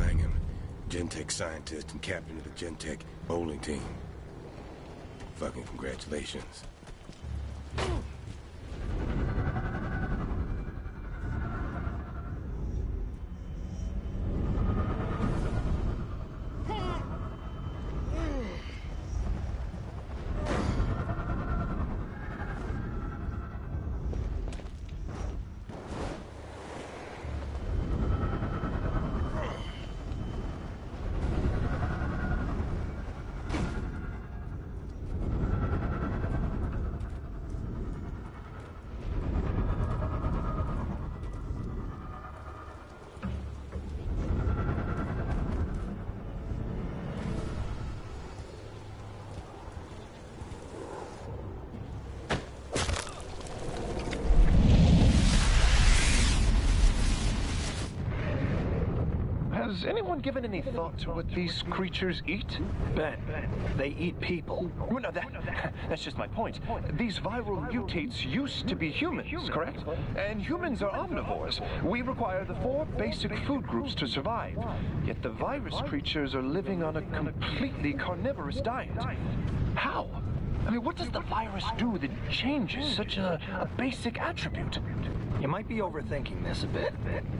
Langham, Gentech scientist and captain of the Gentech bowling team. Fucking congratulations. Has anyone given any thought to what these creatures eat? Ben, they eat people. Well, no, that's just my point. These viral mutates used to be humans, correct? And humans are omnivores. We require the 4 basic food groups to survive. Yet the virus creatures are living on a completely carnivorous diet. How? I mean, what does the virus do that changes such a basic attribute? You might be overthinking this a bit.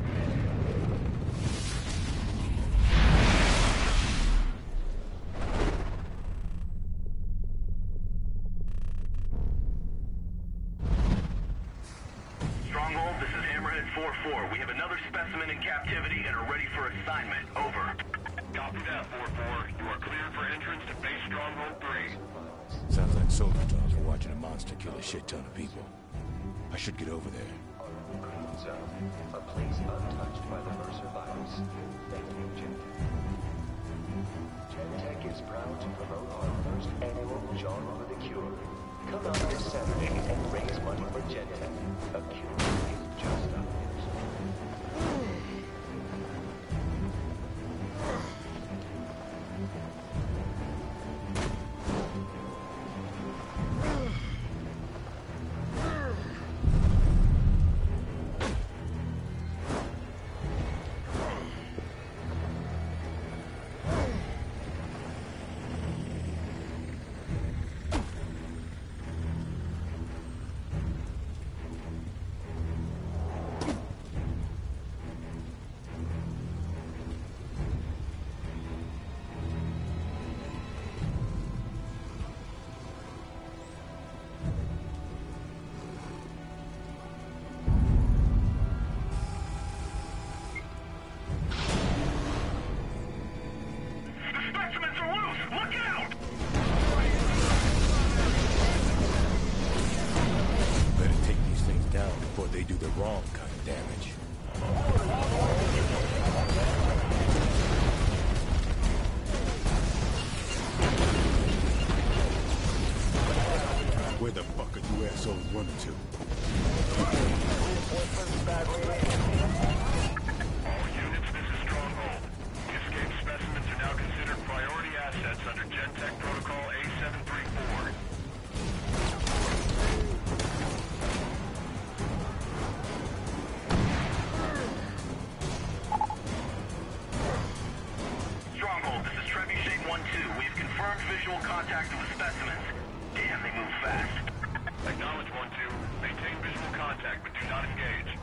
Stronghold, this is Hammerhead 4-4. We have another specimen in captivity and are ready for assignment. Over. Copy that, 4-4. You are cleared for entrance to base Stronghold 3. Sounds like soldier talk for watching a monster kill a shit ton of people. I should get over there. Green zone, a place untouched by the Mercer virus. Thank you, Gentech. Gentech is proud to promote our first annual Genre for the Cure. Come out this Saturday and raise money for Gentech. A cure is just up here. They do the wrong kind of damage. Where the fuck are you assholes running to? All units, this is Stronghold. The escaped specimens are now considered priority assets under Gentech Protocol A734. Visual contact with the specimens. Damn, they move fast. Acknowledge 1-2. Maintain visual contact, but do not engage.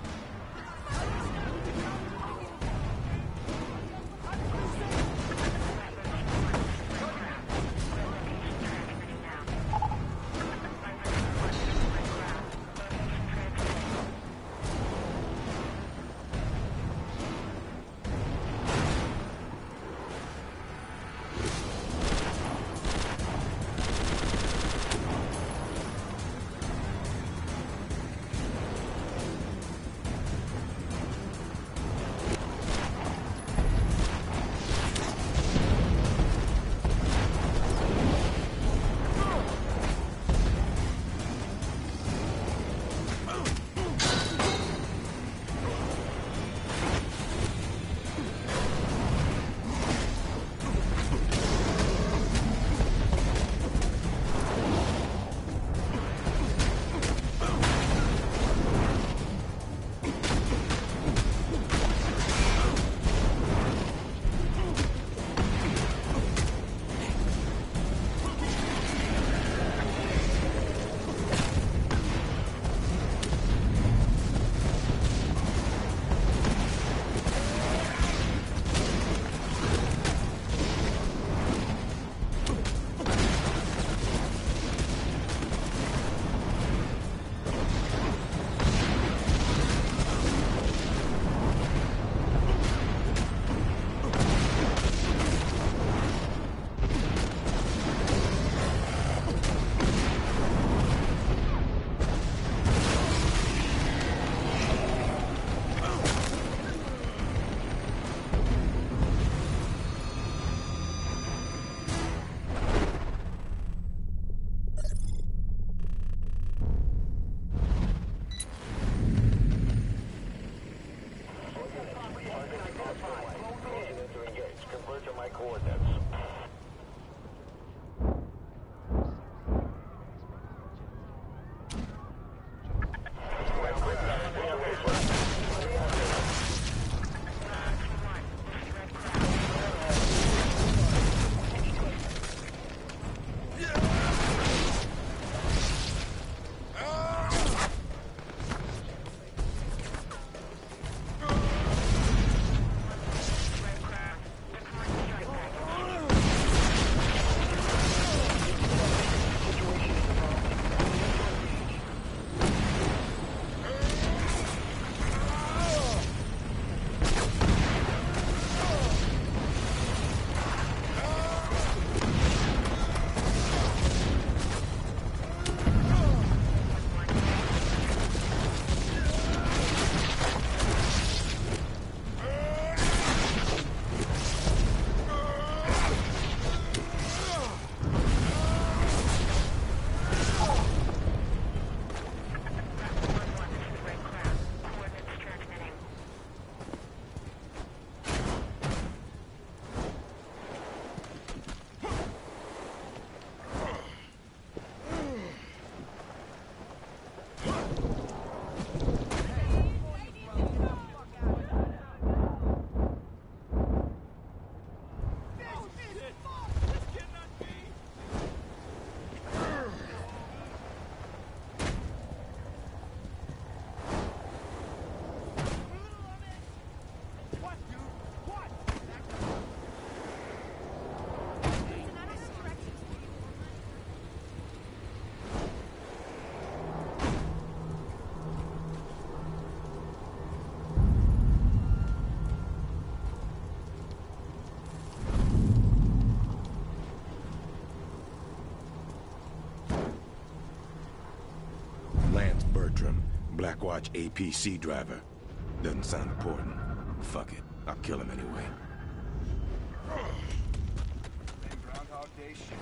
Bertram, Blackwatch APC driver. Doesn't sound important. Fuck it. I'll kill him anyway. Groundhog Day shit.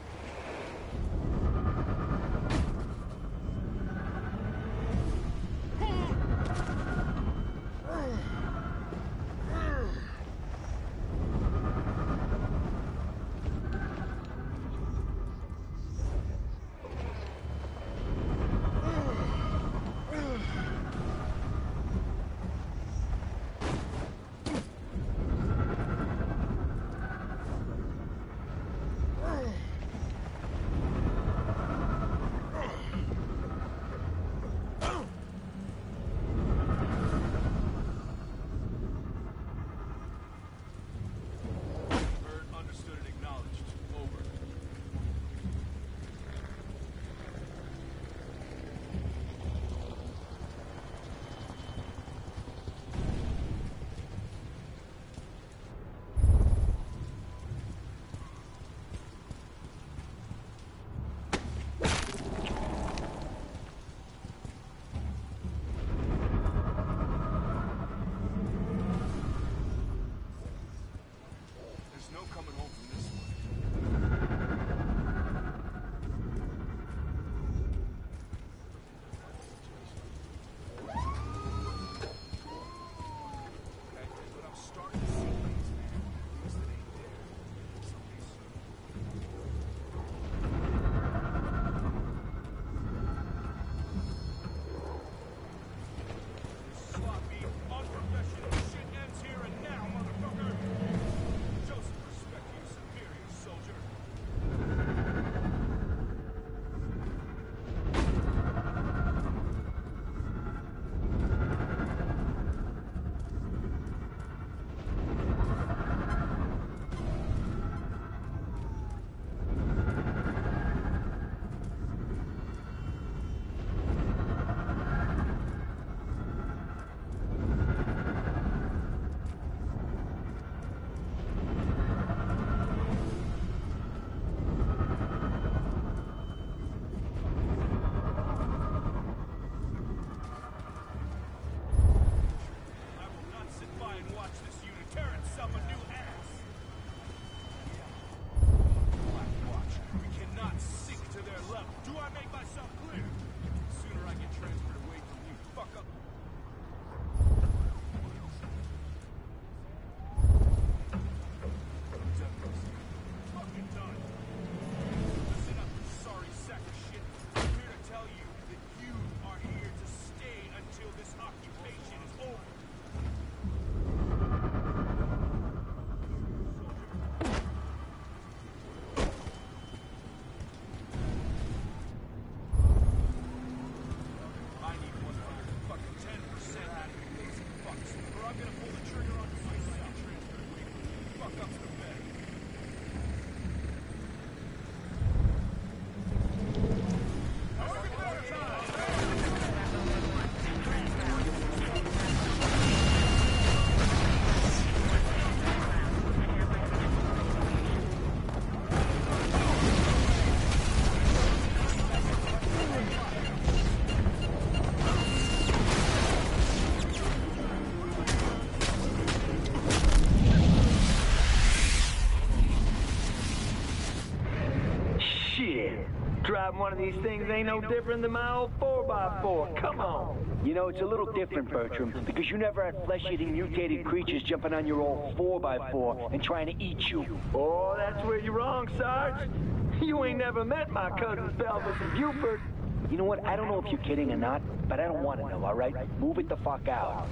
Driving one of these things ain't no different than my old 4x4. Come on. You know, it's a little different, Bertram, because you never had flesh-eating mutated creatures jumping on your old 4x4 and trying to eat you. Oh, that's where you're wrong, Sarge. You ain't never met my cousins Belvis and Buford. You know what? I don't know if you're kidding or not, but I don't want to know, all right? Move it the fuck out.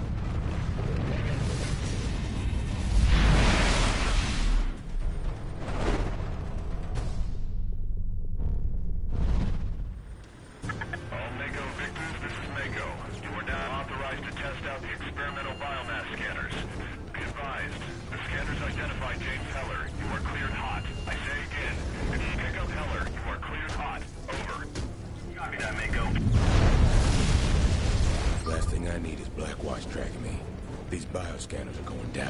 Scanners are going down.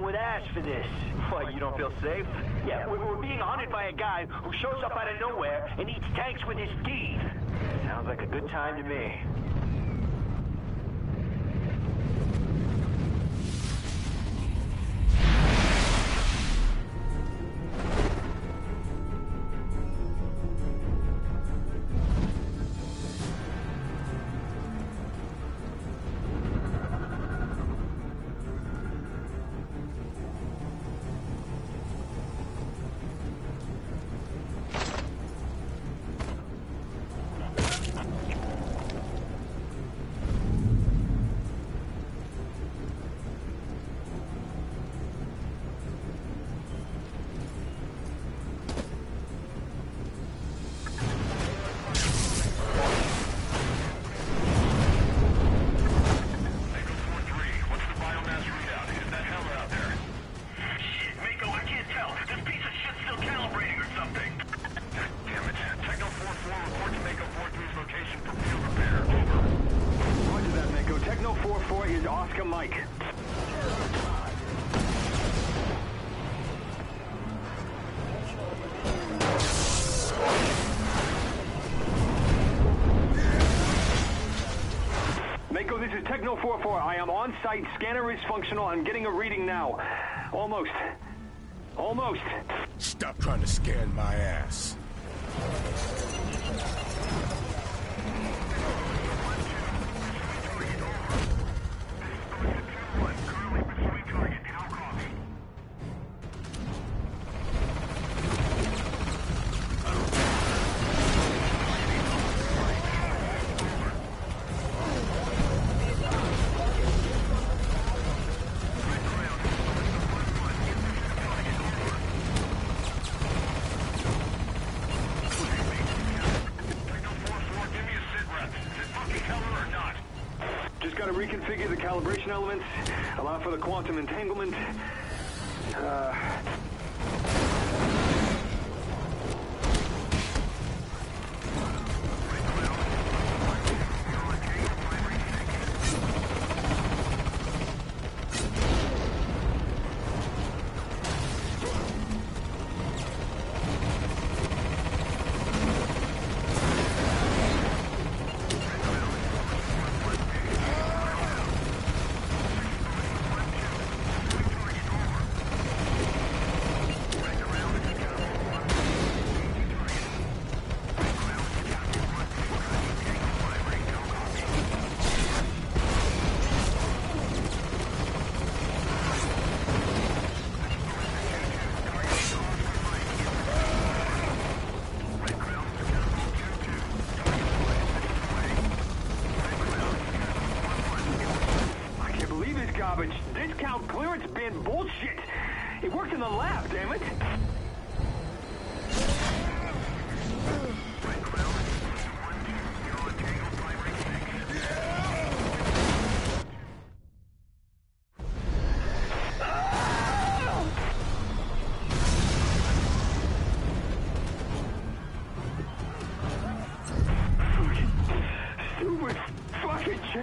with Ash for this. What, you don't feel safe? Yeah, we're being hunted by a guy who shows up out of nowhere and eats tanks with his teeth. Sounds like a good time to me. Techno 4-4, I am on site. Scanner is functional. I'm getting a reading now. Almost. Almost. Stop trying to scan my ass. Reconfigure the calibration elements, allow for the quantum entanglement. Discount clearance bin bullshit! It worked in the lab, damn it! Stupid fucking shit!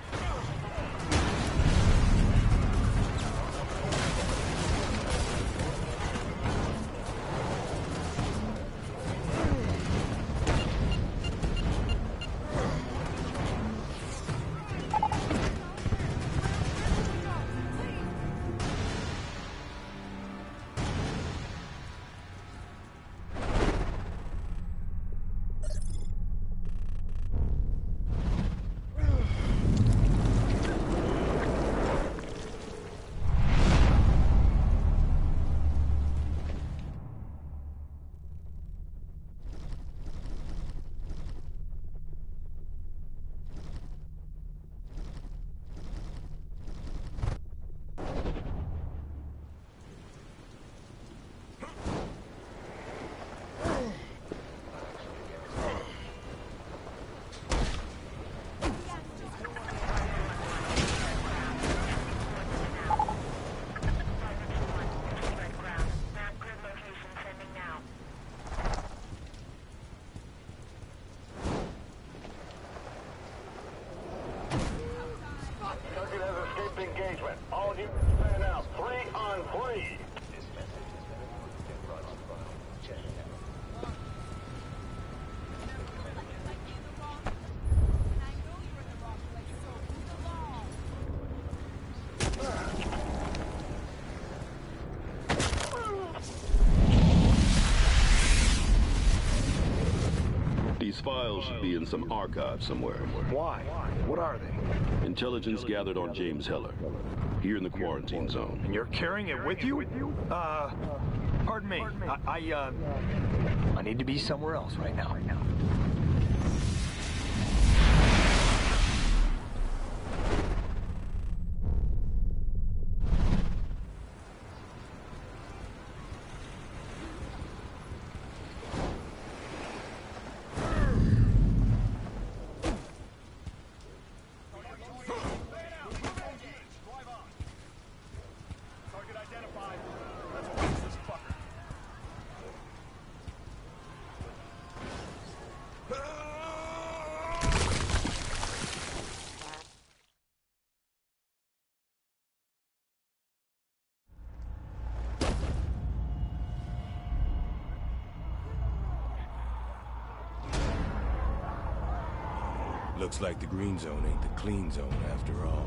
files should be in some archive somewhere. Why? What are they? Intelligence gathered on James Heller, here in the quarantine zone. And you're carrying it with you? Pardon me. I need to be somewhere else right now. Looks like the green zone ain't the clean zone after all.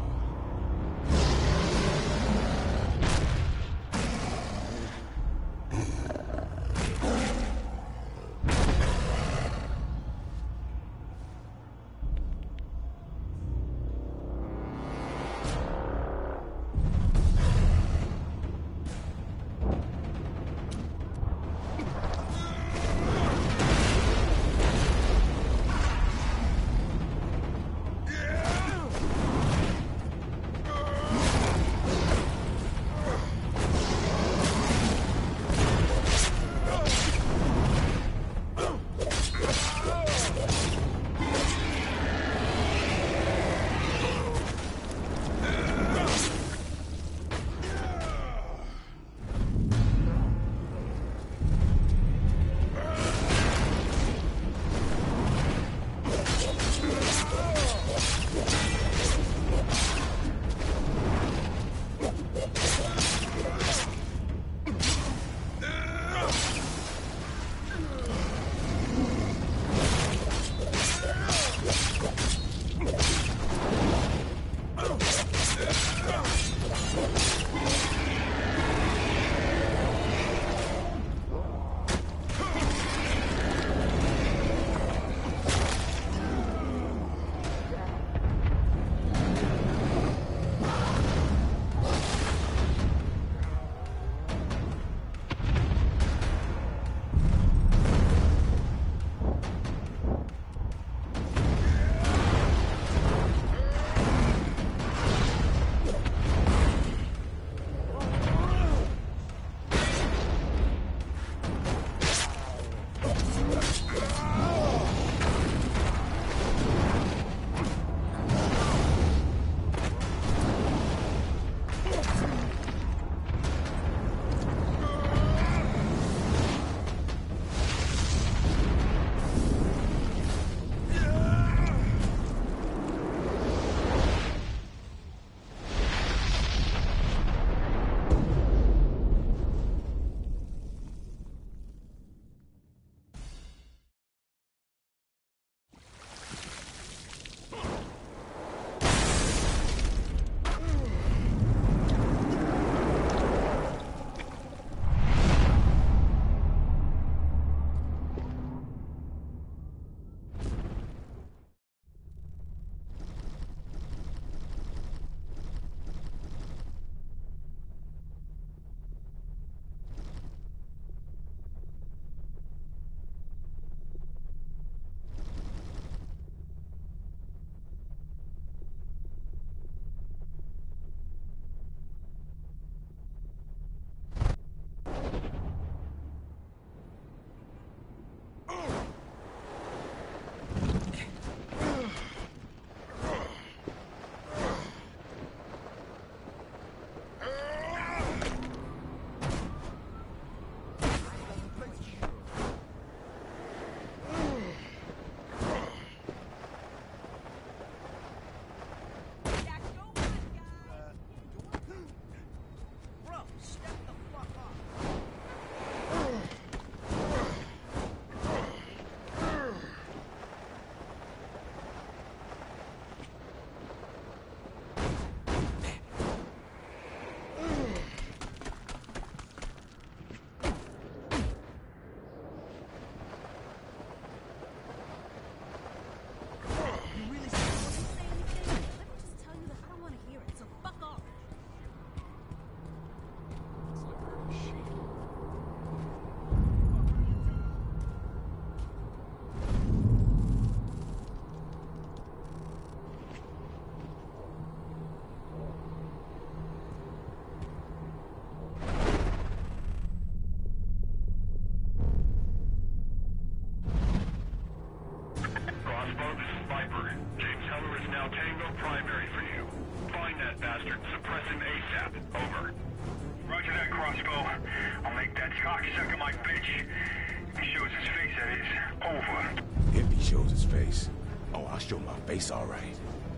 primary for you. Find that bastard. Suppress him ASAP. Over. Roger that, Crossbow. I'll make that cocksucker my bitch. If he shows his face, that is. Over. If he shows his face. Oh, I'll show my face, all right.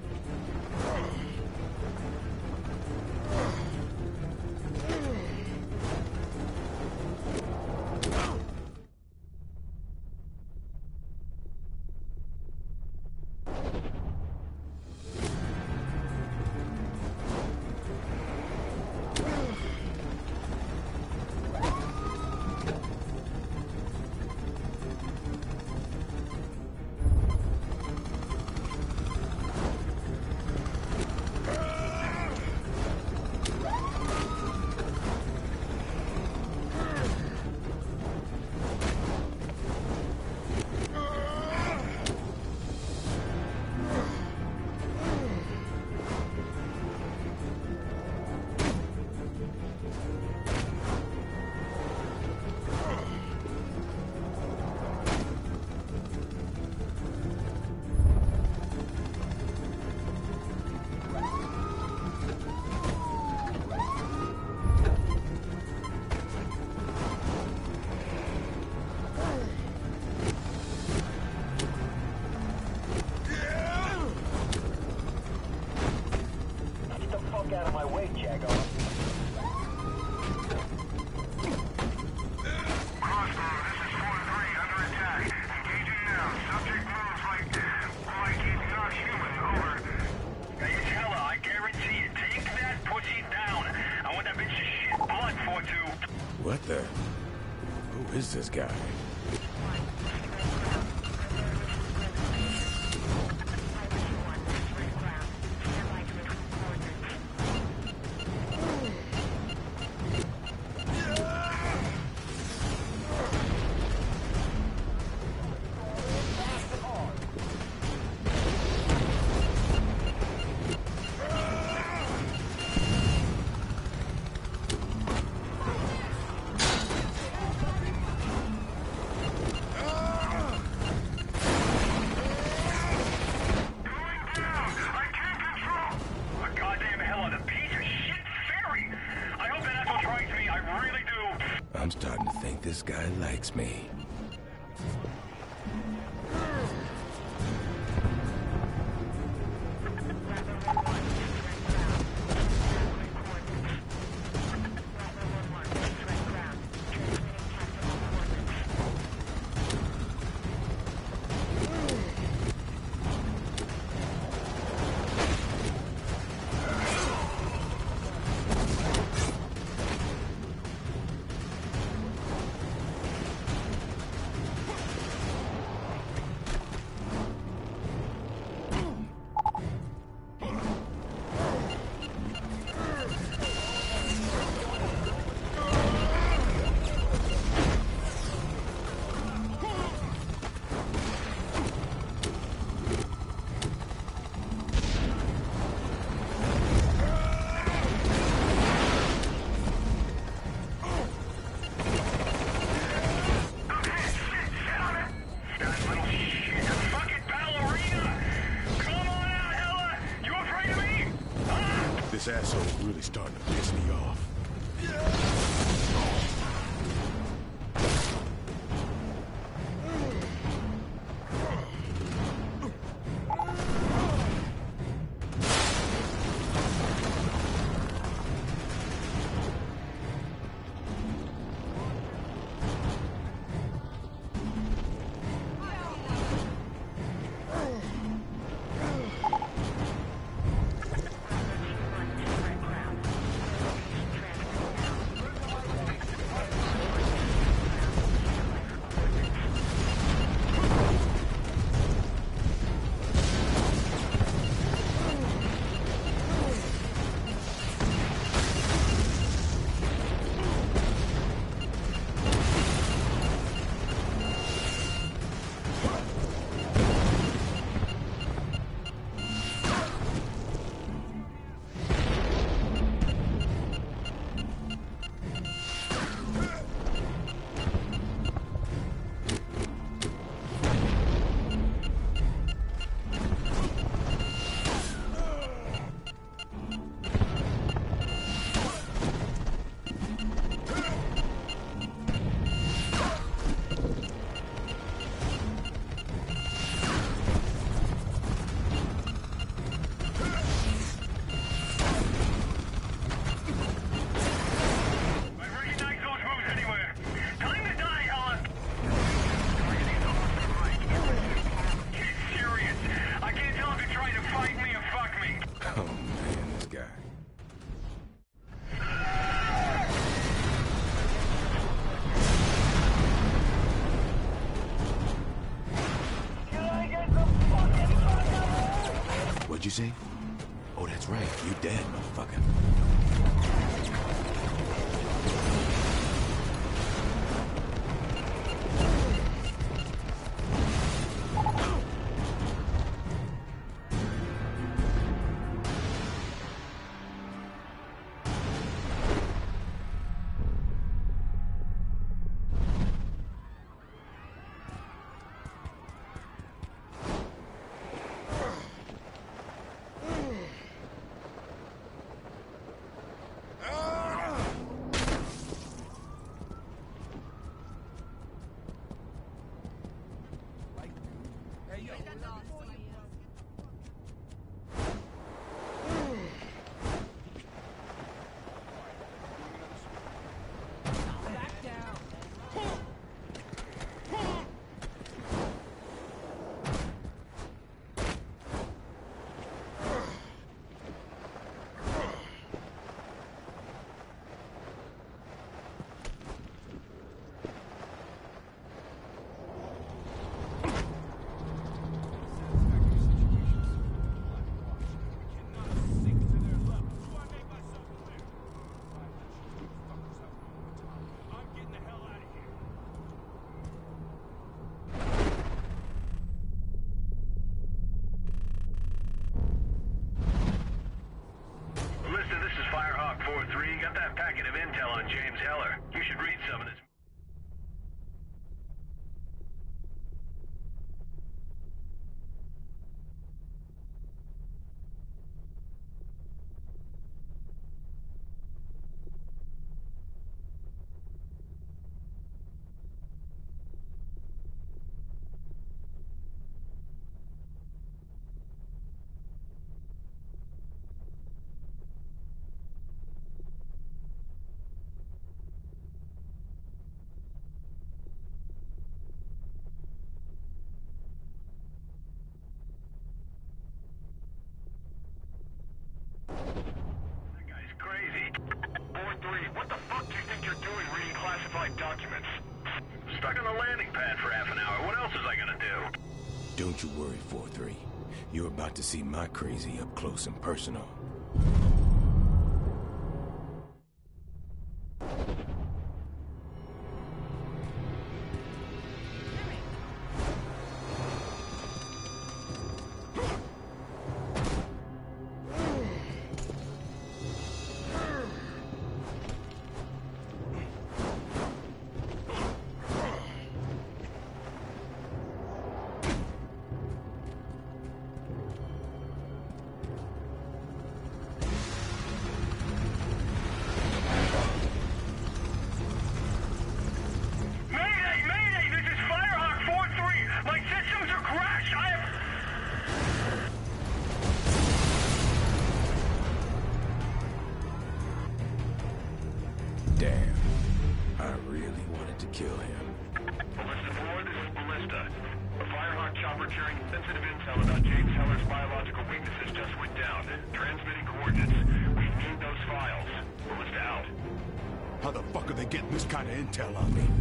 Out of my way, Jago. Crossbow, this is 4-3, under attack. Engaging now. Subject moves like he's not human. Over. Hey, it's Hella, I guarantee it. Take that pussy down. I want that bitch to shit blood for two. What the? Who is this guy? I'm starting to think this guy likes me. This asshole's really starting to piss me off. you say? Oh, that's right. You dead, motherfucker. Got that packet of intel on James Heller. You should read some of this. Documents. Stuck on the landing pad for half an hour. What else was I gonna do? Don't you worry, 4-3. You're about to see my crazy up close and personal. Damn. I really wanted to kill him. Ballista 4, this is Ballista. A Firehawk chopper carrying sensitive intel about James Heller's biological weaknesses just went down. Transmitting coordinates. We need those files. Ballista out. How the fuck are they getting this kind of intel on me?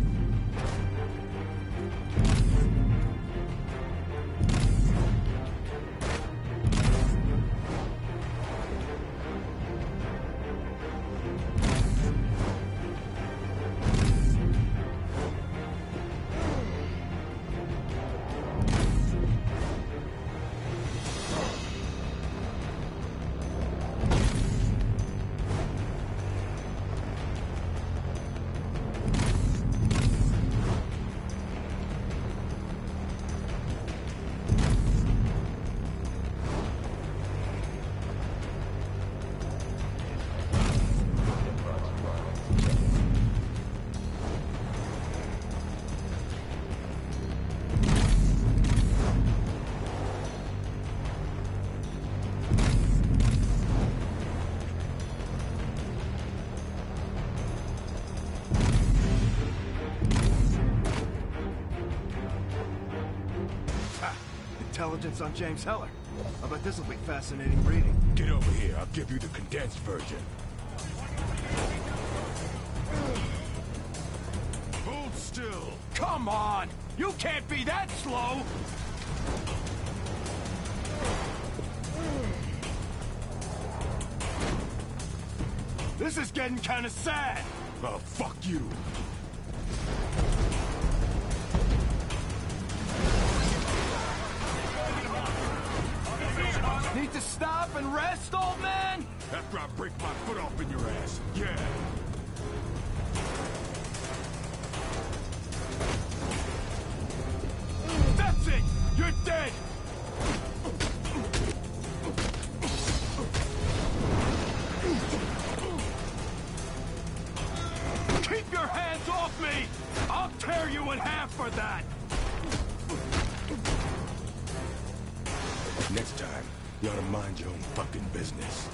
Intelligence on James Heller. I bet this will be fascinating reading. Get over here. I'll give you the condensed version. Hold still. Come on! You can't be that slow! This is getting kind of sad. Oh, fuck you. Need to stop and rest, old man? After I break my foot off in your ass, yeah. That's it! You're dead! Keep your hands off me! I'll tear you in half for that! Next time, you ought to mind your own fucking business.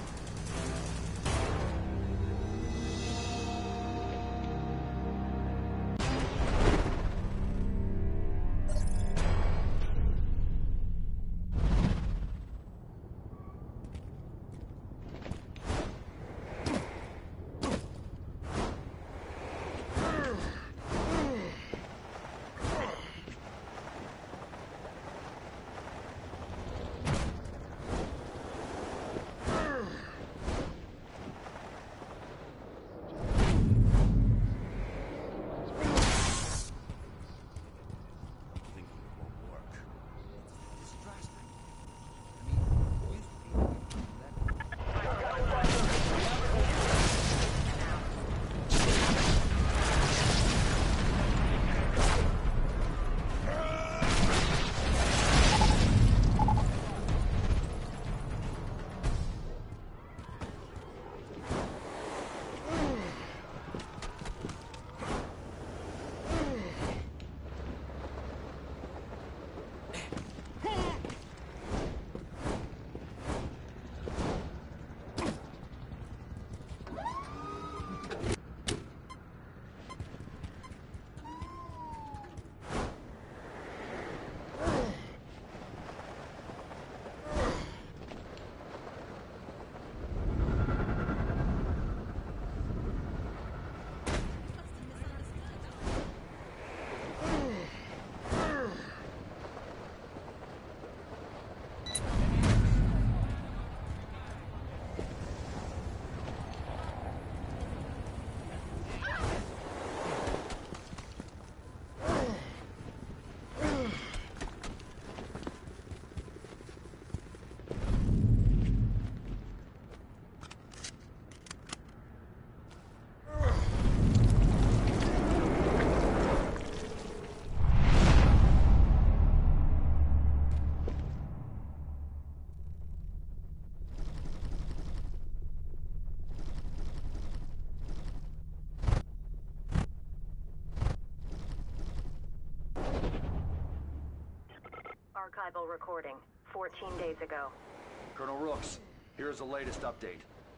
Archival recording, 14 days ago. Colonel Rooks, here's the latest update.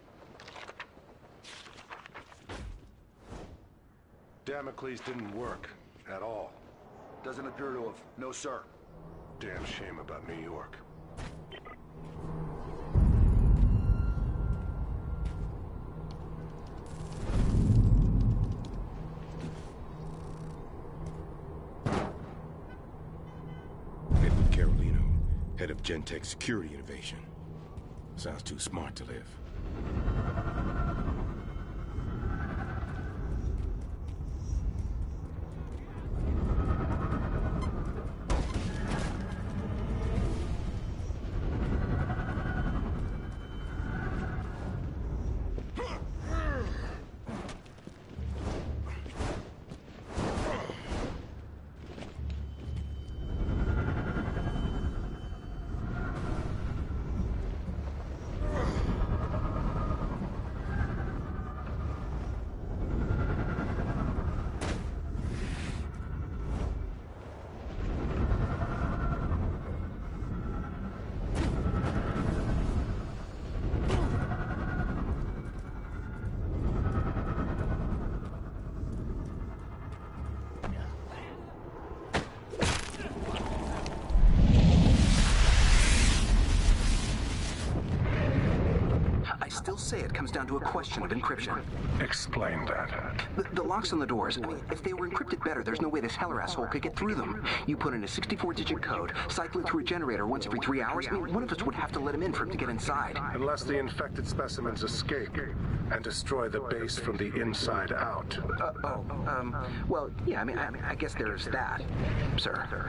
Damocles didn't work at all. Doesn't appear to have. No, sir. Damn shame about New York. Edward Carolino, head of Gentek Security Innovation. Sounds too smart to live. still say it comes down to a question of encryption. Explain that. The locks on the doors, I mean, if they were encrypted better, there's no way this Heller asshole could get through them. You put in a 64-digit code, cycle it through a generator once every 3 hours, I mean, one of us would have to let him in for him to get inside. Unless the infected specimens escape and destroy the base from the inside out. Well, yeah, I guess there's that, sir.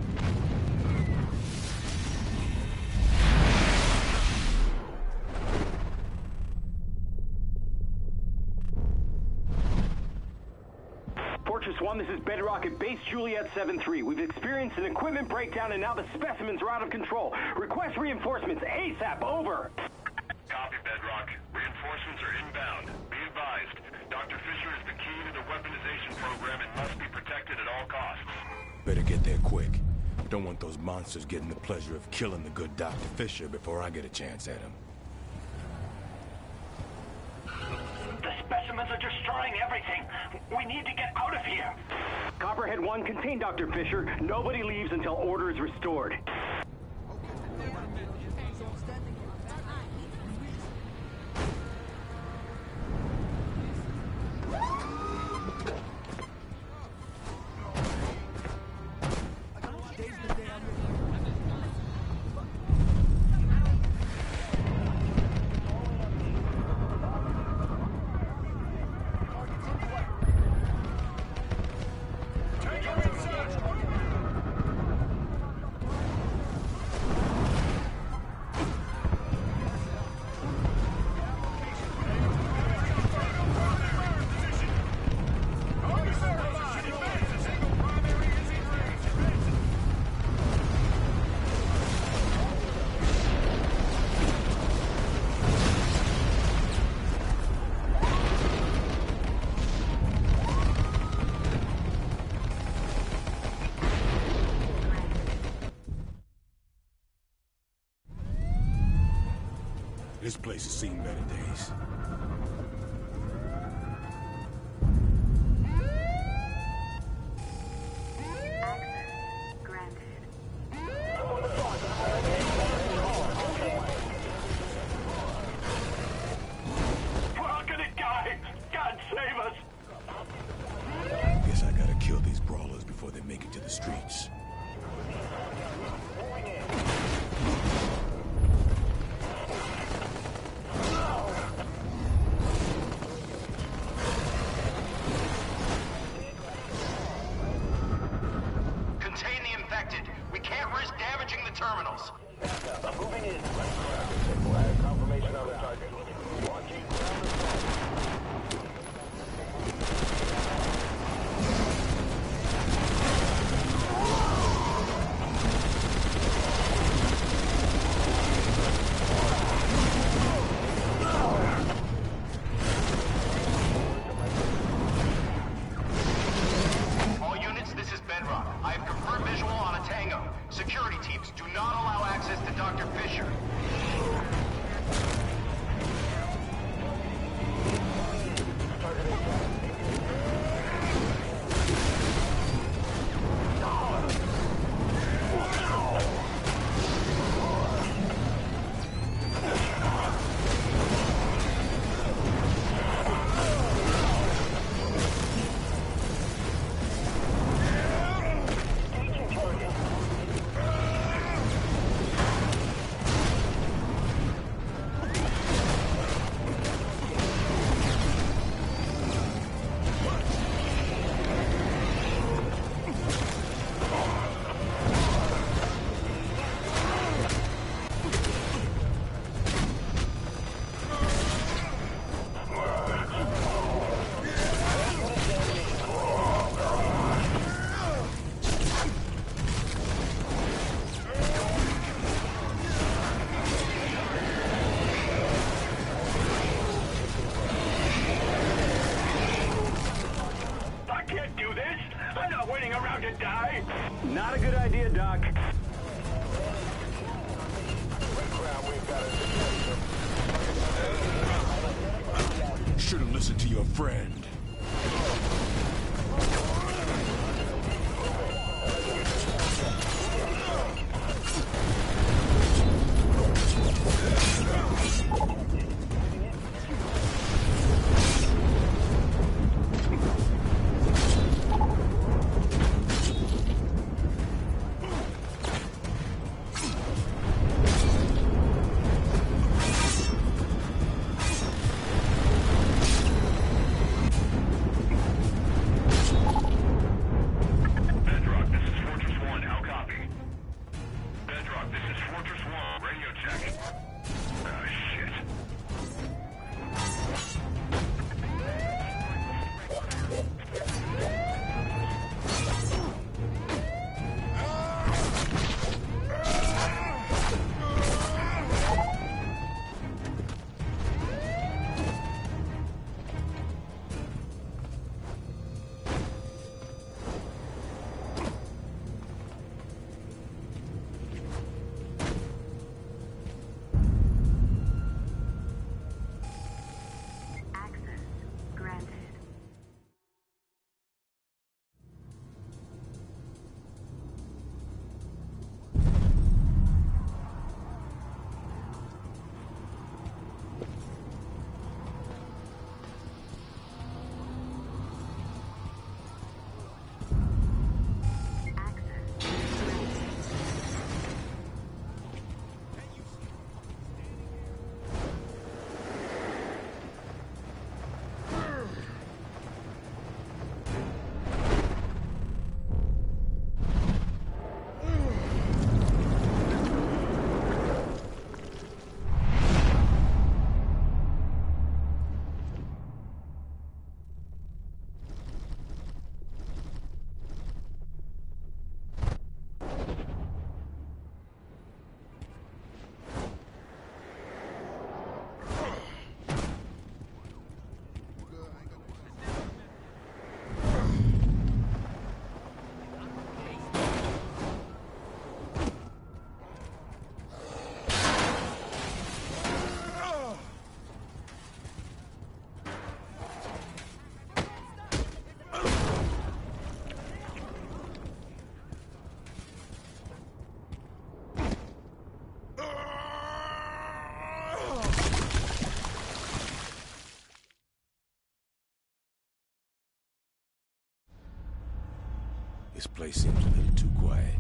Fortress 1, this is Bedrock at Base Juliet 7-3. We've experienced an equipment breakdown and now the specimens are out of control. Request reinforcements ASAP, over. Copy, Bedrock. Reinforcements are inbound. Be advised, Dr. Fisher is the key to the weaponization program and must be protected at all costs. Better get there quick. Don't want those monsters getting the pleasure of killing the good Dr. Fisher before I get a chance at him. The specimens are destroying everything. We need to get out of here. Copperhead 1, contain Dr. Fisher. Nobody leaves until order is restored. This place has seen better days. We're all gonna die. God save us. Guess I gotta kill these brawlers before they make it to the streets. Terminals. Moving in. Confirmation on the target. Watching. All units, this is Bedrock. I have confirmed visual on a Tango. Security teams do not allow access to Dr. Fisher. Not a good idea, Doc. Should have listened to your friend. This place seems a little too quiet.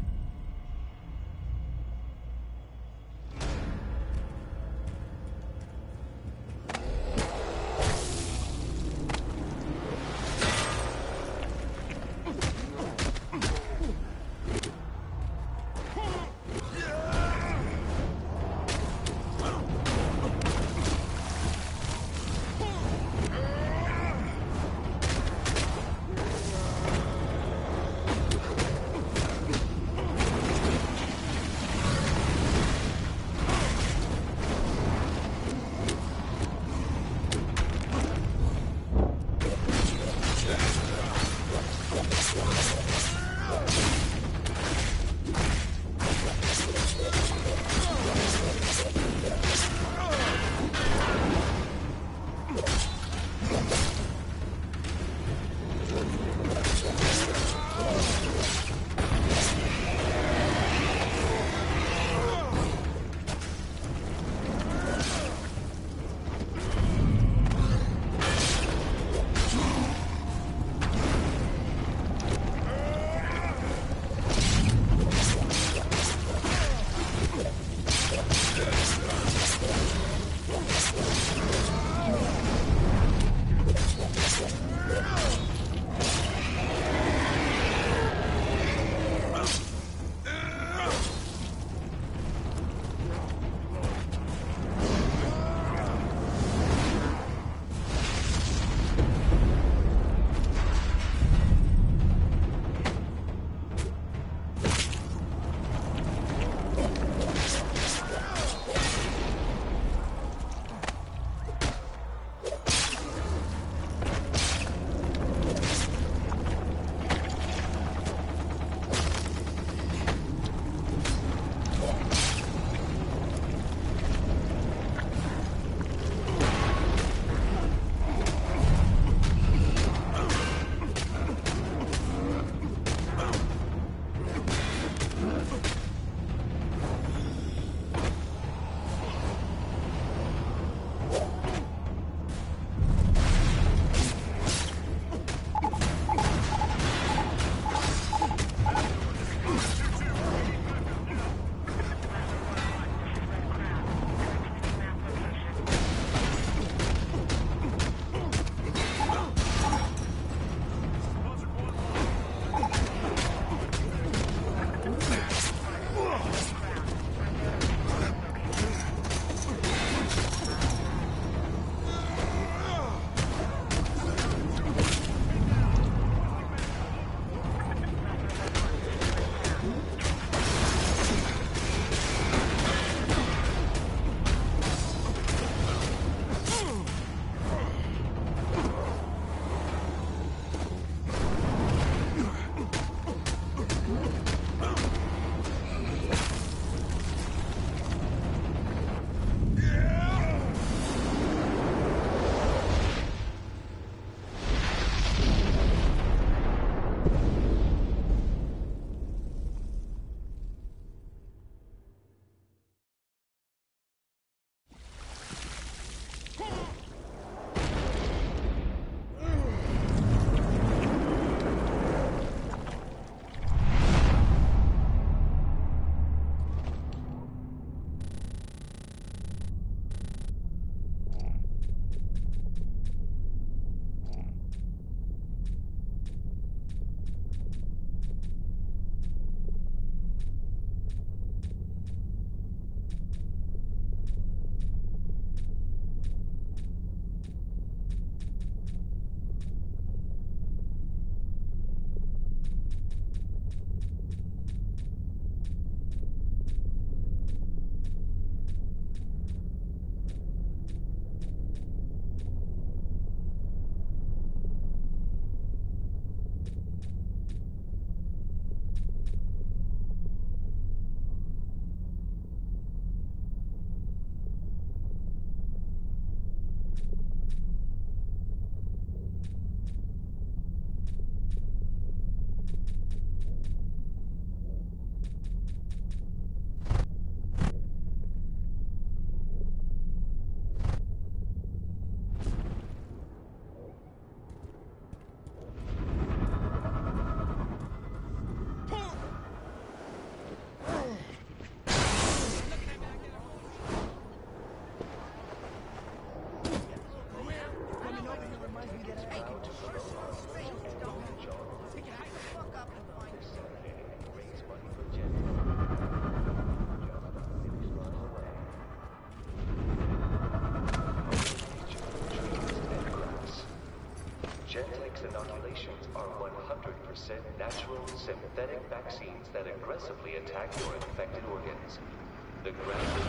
injections are 100% natural synthetic vaccines that aggressively attack your infected organs. The ground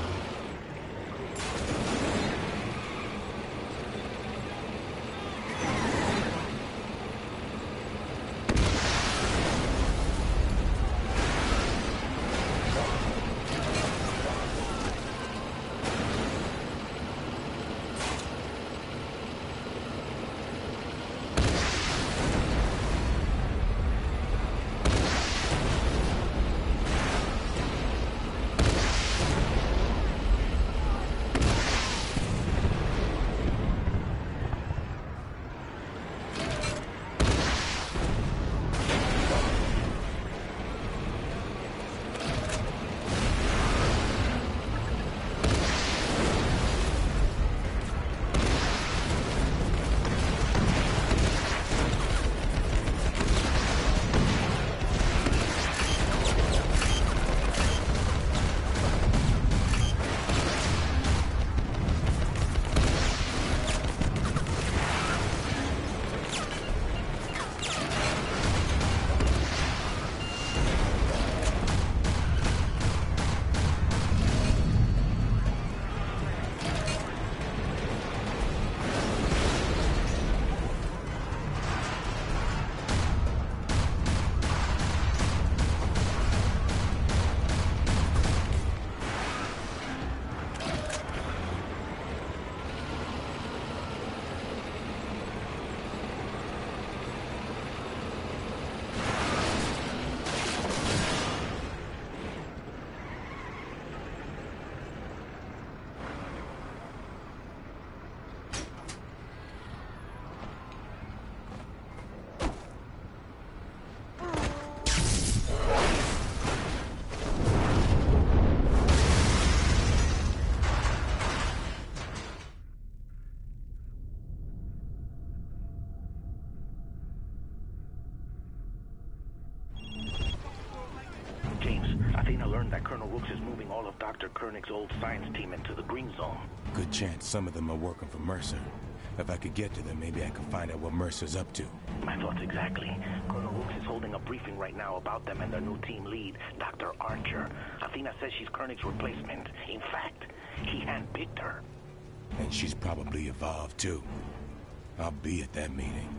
that Colonel Rooks is moving all of Dr. Koenig's old science team into the green zone. Good chance some of them are working for Mercer. If I could get to them, maybe I could find out what Mercer's up to. My thoughts exactly. Colonel Rooks is holding a briefing right now about them and their new team lead, Dr. Archer. Athena says she's Koenig's replacement. In fact, he handpicked her. And she's probably evolved, too. I'll be at that meeting.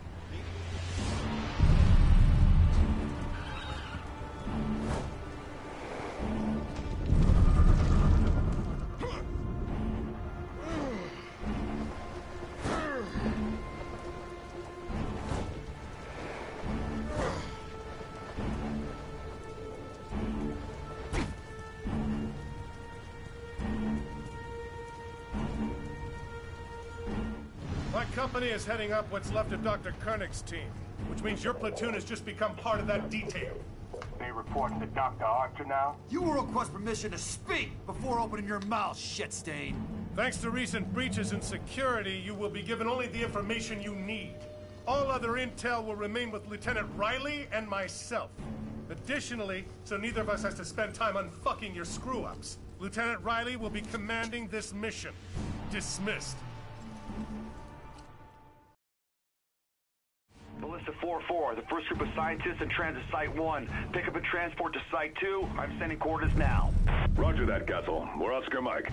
Company is heading up what's left of Dr. Koenig's team, which means your platoon has just become part of that detail. They reporting to Dr. Archer now? You will request permission to speak before opening your mouth, shitstain. Thanks to recent breaches in security, you will be given only the information you need. All other intel will remain with Lieutenant Riley and myself. Additionally, so neither of us has to spend time unfucking your screw-ups, Lieutenant Riley will be commanding this mission. Dismissed. Ballista 4-4, the first group of scientists in transit Site 1. Pick up and transport to Site 2. I'm sending coordinates now. Roger that, Castle. We're Oscar Mike.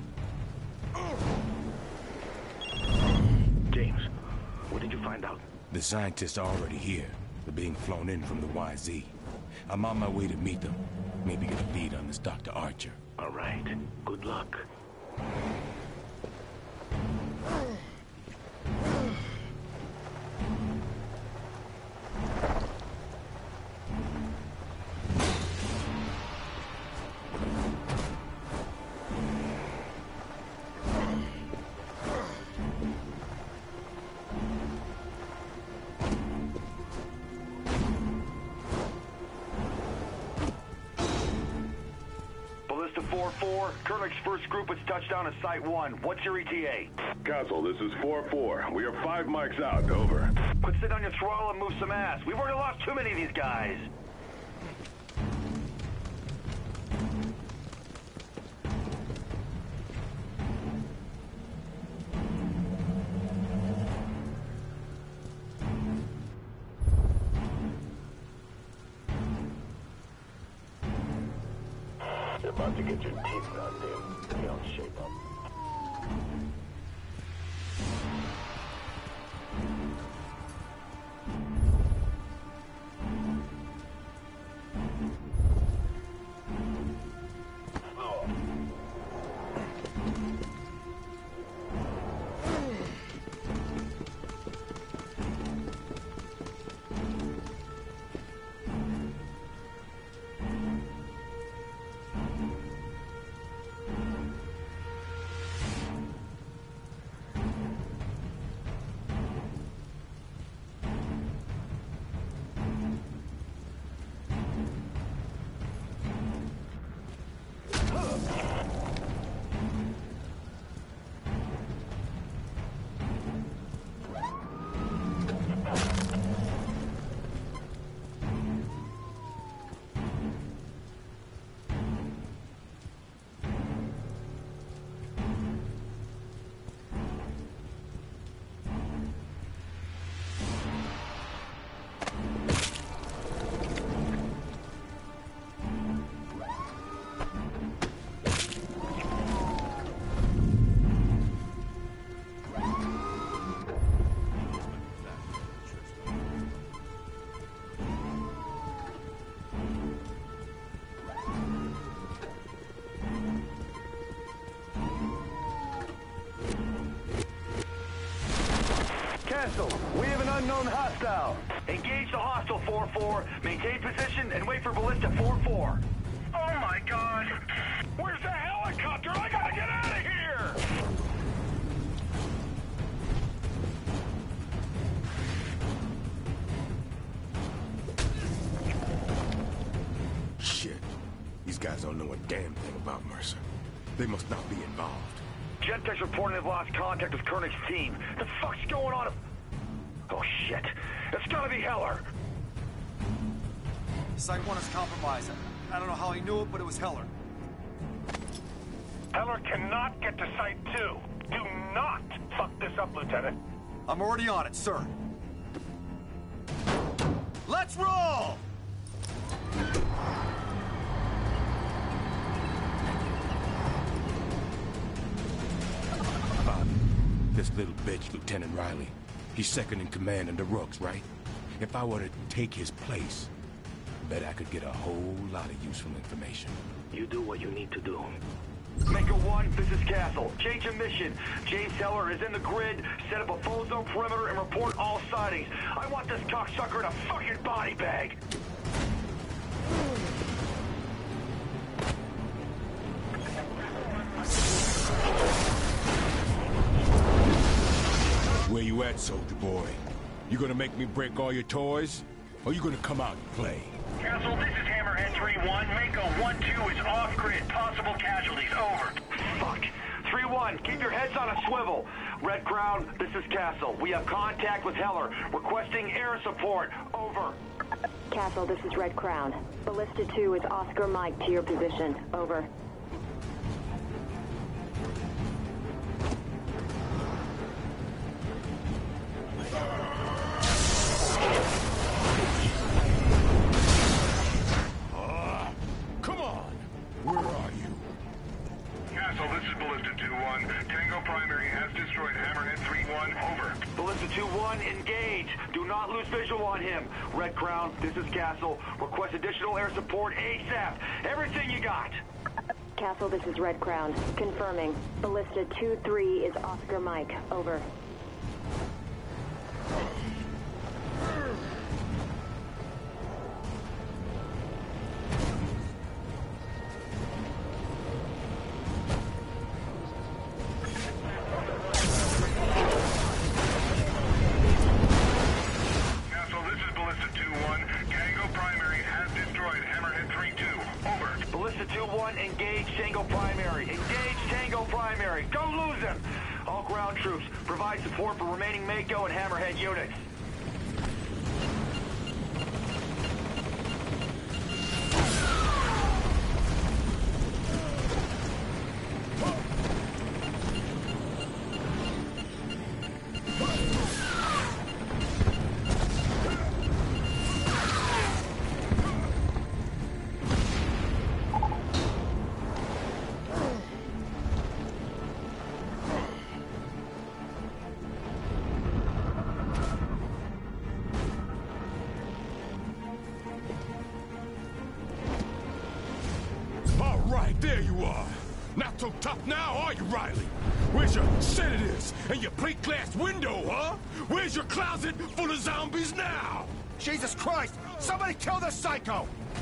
James, what did you find out? The scientists are already here. They're being flown in from the YZ. I'm on my way to meet them. Maybe get a beat on this Dr. Archer. All right. Good luck. Ballista 4-4, Koenig's first group has touched down at Site 1. What's your ETA? Castle, this is 4-4. We are 5 mics out. Over. Quit sitting on your throttle and move some ass. We've already lost too many of these guys. about to get your teeth knocked in. Y'all shape up. We have an unknown hostile. Engage the hostile 4-4, maintain position, and wait for Ballista 4-4. Oh my god! Where's the helicopter? I gotta get out of here! Shit. These guys don't know a damn thing about Mercer. They must not be involved. Gentek's reporting they've lost contact with Koenig's team. The fuck's going on? Oh shit. It's gotta be Heller. Site 1 is compromised. I don't know how he knew it, but it was Heller. Heller cannot get to Site 2. Do not fuck this up, Lieutenant. I'm already on it, sir. Let's roll! Bobby, this little bitch, Lieutenant Riley. He's second in command under Rooks, right? If I were to take his place, I bet I could get a whole lot of useful information. You do what you need to do. Mako 1, this is Castle. Change of mission. James Heller is in the grid. Set up a full zone perimeter and report all sightings. I want this cocksucker in a fucking body bag. Where you at, soldier boy? You gonna make me break all your toys? Or you gonna come out and play? Castle, this is Hammerhead 3-1. Mako 1-2 is off-grid. Possible casualties, over. Fuck. 3-1, keep your heads on a swivel. Red Crown, this is Castle. We have contact with Heller. Requesting air support, over. Castle, this is Red Crown. Ballista 2 is Oscar Mike to your position, over. Come on! Where are you? Castle, this is Ballista 2-1. Tango Primary has destroyed Hammerhead 3-1, over. Ballista 2-1, engage. Do not lose visual on him. Red Crown, this is Castle. Request additional air support ASAP. Everything you got. Castle, this is Red Crown. Confirming. Ballista 2-3 is Oscar Mike, over. Engage Tango Primary. Engage Tango Primary. Don't lose him. All ground troops, provide support for remaining Mako and Hammerhead units. right, there you are. Not so tough now, are you, Riley? Where's your sedatives and your plate glass window, huh? Where's your closet full of zombies now? Jesus Christ! Somebody kill this psycho!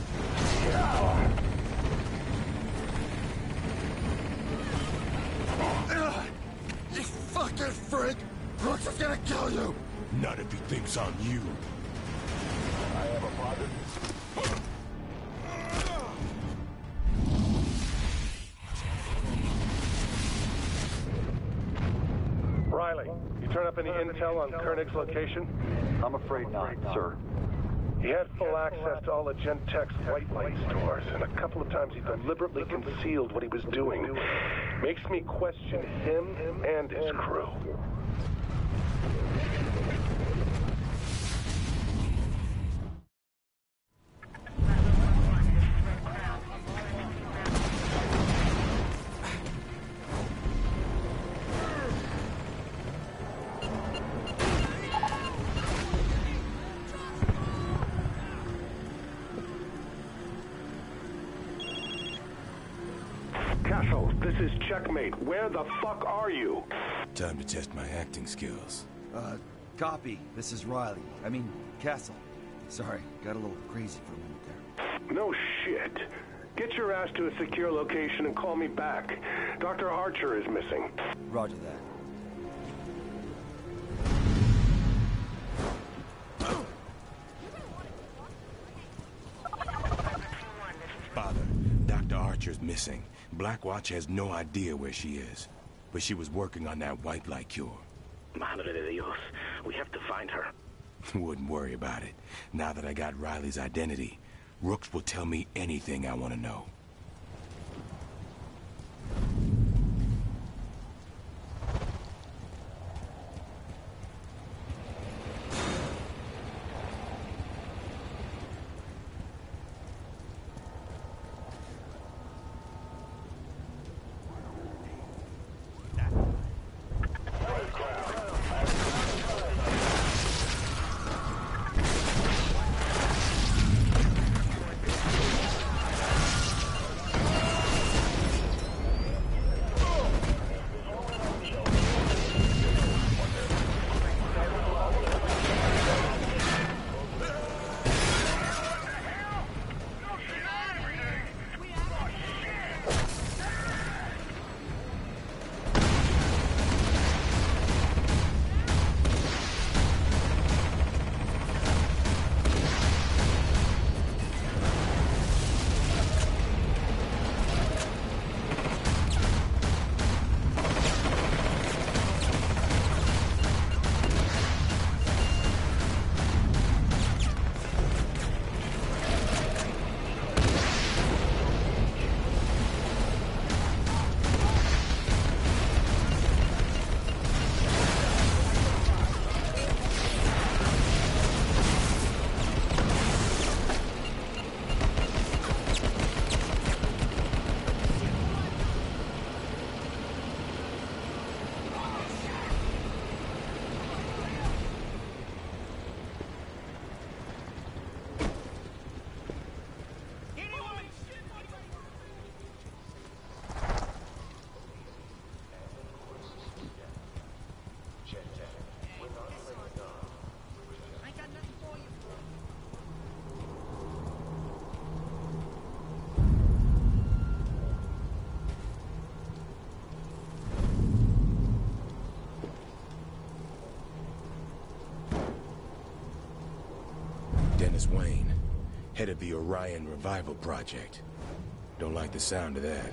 You fucking freak! Brooks is gonna kill you! Not if he thinks I'm you. I have a positive. Riley, you turn up any intel on Koenig's location? I'm afraid not, sir. He had full access to all of Gentek's white light stores, and a couple of times he deliberately concealed what he was doing. Makes me question him and his crew. Castle, this is Checkmate. Where the fuck are you? Time to test my acting skills. Copy. This is Riley. I mean, Castle. Sorry, got a little crazy for a minute there. No shit. Get your ass to a secure location and call me back. Dr. Archer is missing. Roger that. Father, Dr. Archer's missing. Blackwatch has no idea where she is. But she was working on that white light cure. Madre de Dios. We have to find her. Wouldn't worry about it. Now that I got Riley's identity, Rooks will tell me anything I want to know. Dennis Wayne, head of the Orion Revival Project. Don't like the sound of that.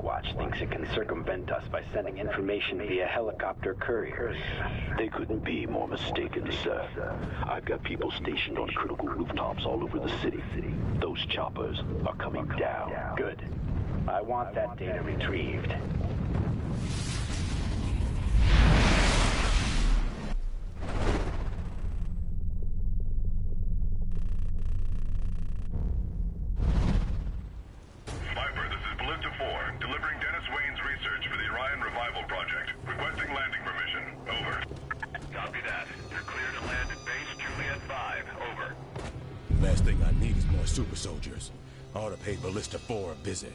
Watch thinks it can circumvent us by sending information via helicopter couriers. They couldn't be more mistaken, sir. I've got people stationed on critical rooftops all over the city. Those choppers are coming down. Good. I want that data retrieved. Viper, this is Ballista 4, delivering Dennis Wayne's research for the Orion Revival Project. Requesting landing permission. Over. Copy that. You're clear to land at base Juliet 5. Over. Last thing I need is more super soldiers. I ought to pay Ballista 4 a visit.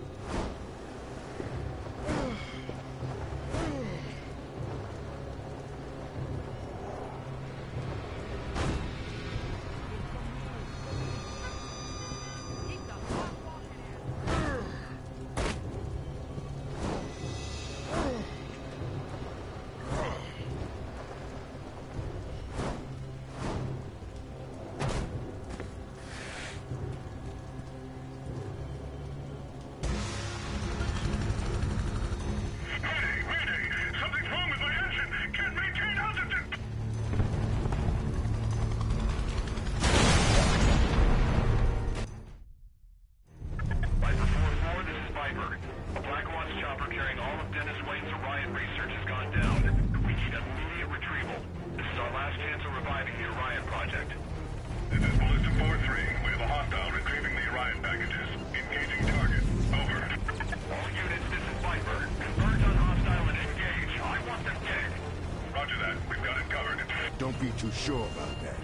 Don't be too sure about that.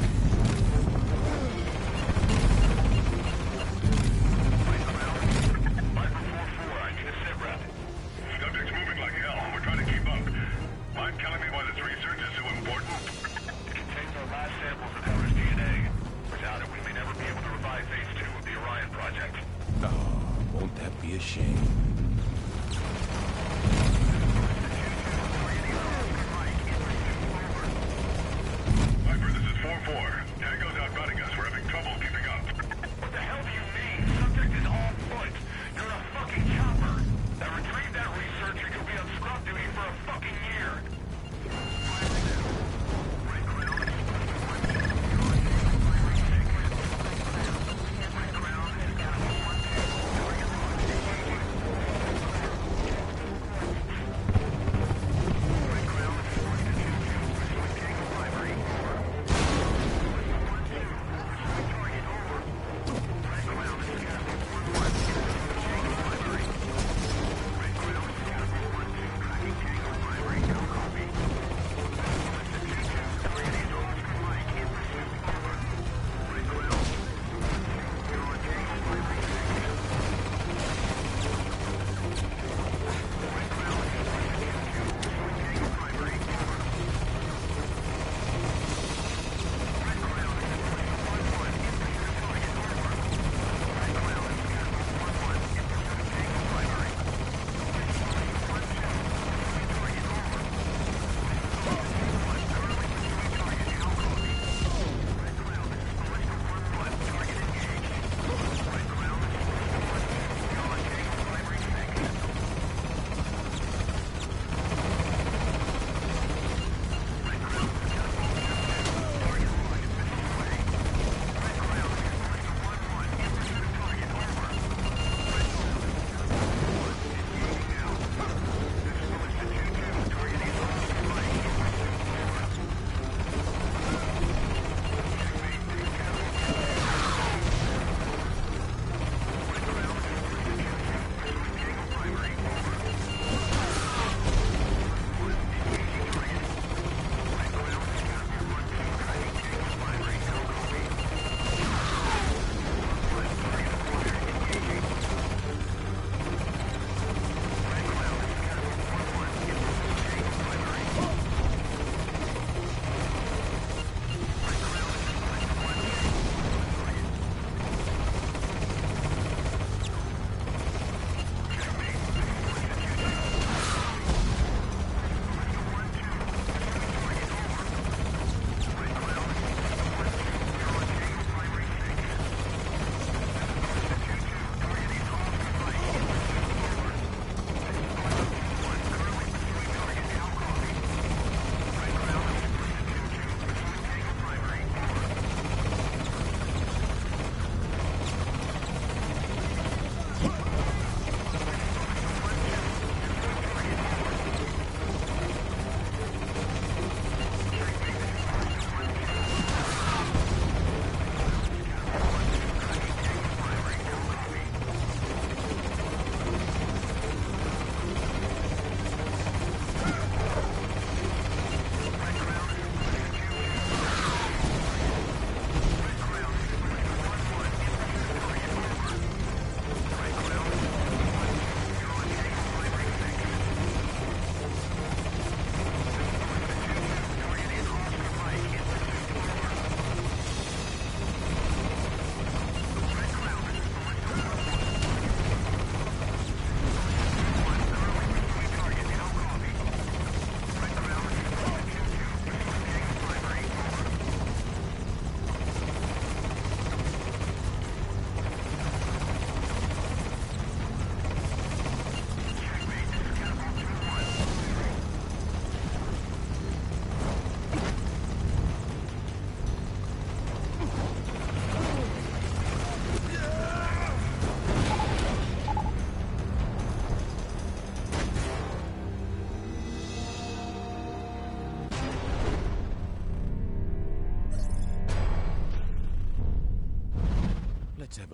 Subject's moving like hell. We're trying to keep up. Mind telling me why this research is so important? It contains our last samples of Heller's DNA. Without it, we may never be able to revive Phase 2 of the Orion Project. Oh, won't that be a shame? Viper, this is 4-4.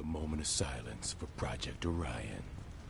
moment of silence for Project Orion.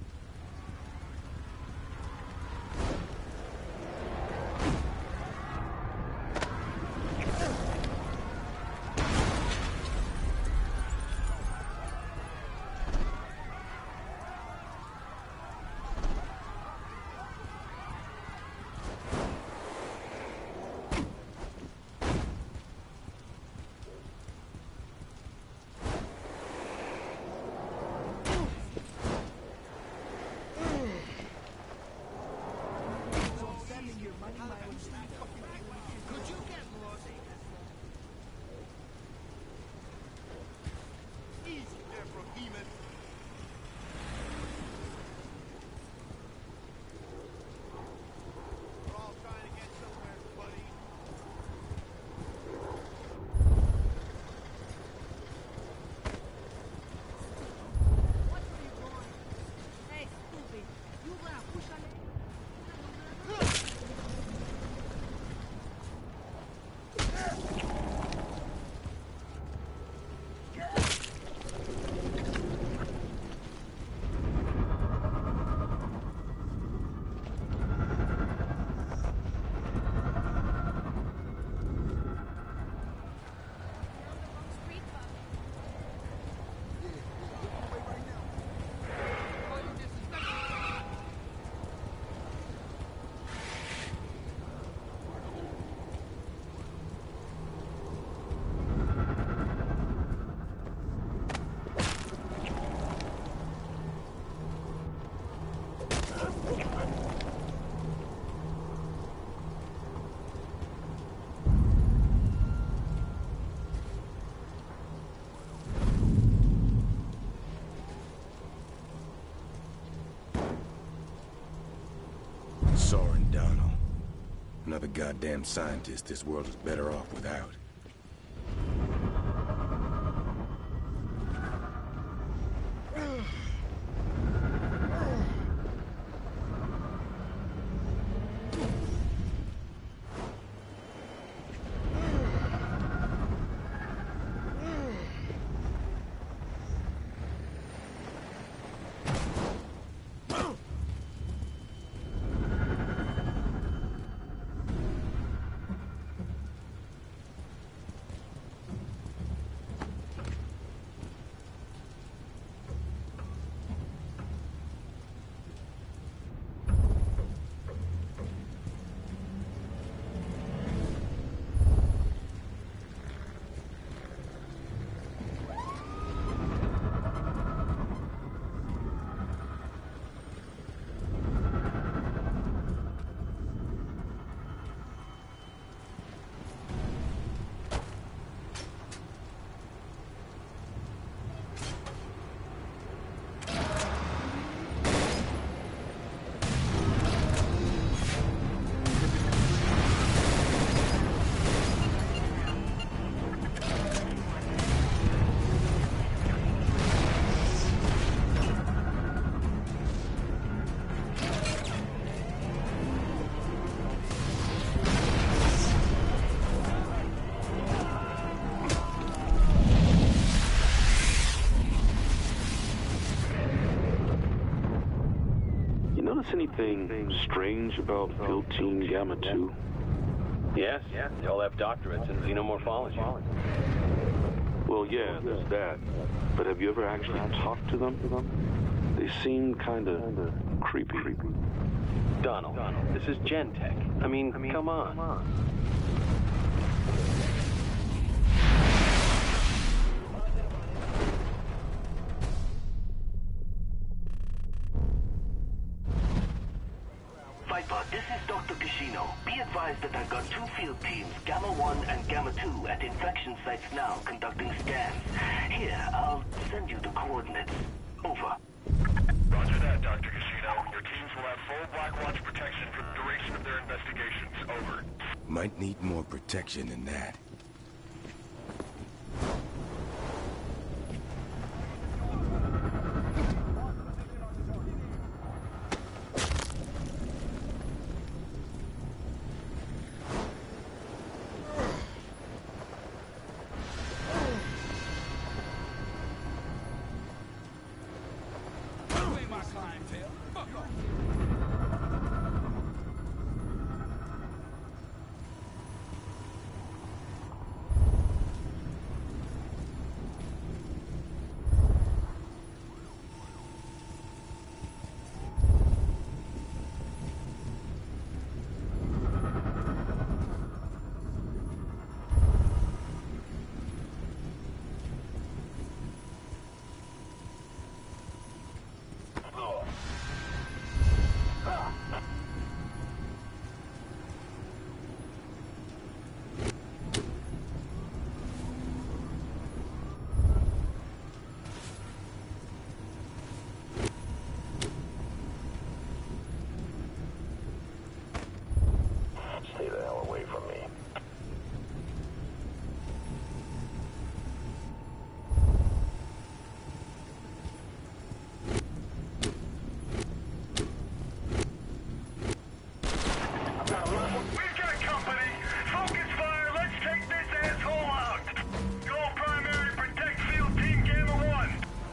Soren Donald. Another goddamn scientist this world is better off without. Anything strange about Field Team Gamma 2? Yes, they all have doctorates in xenomorphology. Well, yeah, there's that. But have you ever actually talked to them? They seem kinda creepy. Donald, this is Gentech. I mean, come on. Viper, this is Dr. Kishino. Be advised that I've got two field teams, Gamma 1 and Gamma 2, at infection sites now conducting scans. Here, I'll send you the coordinates. Over. Roger that, Dr. Kishino. Your teams will have full Blackwatch protection for the duration of their investigations. Over. Might need more protection than that. lying tail. Fuck off. Stay the hell away from me. We've got company. Focus fire. Let's take this asshole out. Goal primary, protect field team Gamma 1.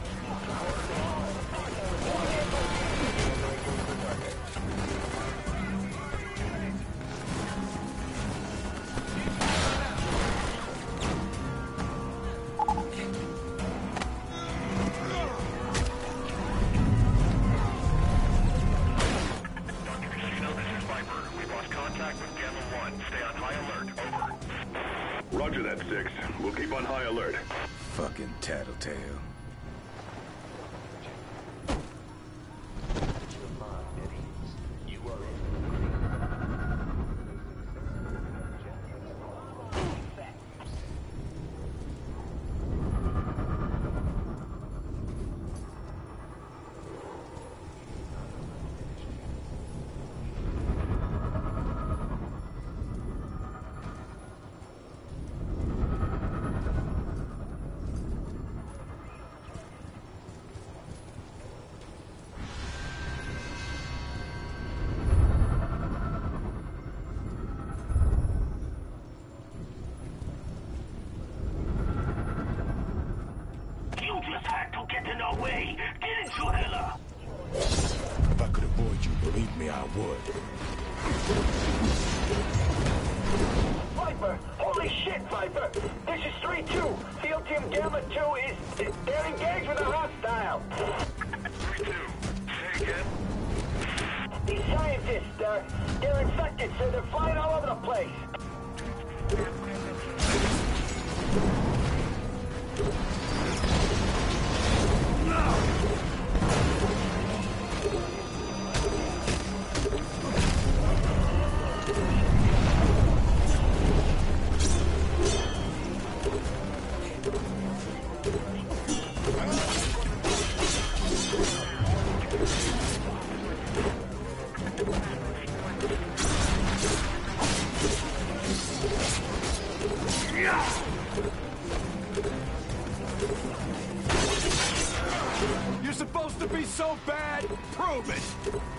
Dr. Casino, this is Viper. We've lost contact with Gamma 1. Stay on high alert. Over. Roger that, 6. We'll keep on high alert. Fucking tattletale. You are in. You just had to get in our way. Didn't you, Hella? If I could avoid you, believe me, I would. Viper! Holy shit, Viper! This is 3-2. Field team Gamma 2 is... They're engaged with a hostile. 3-2. Say again. These scientists, they're infected, so they're flying all over the place. You're supposed to be so bad. Prove it.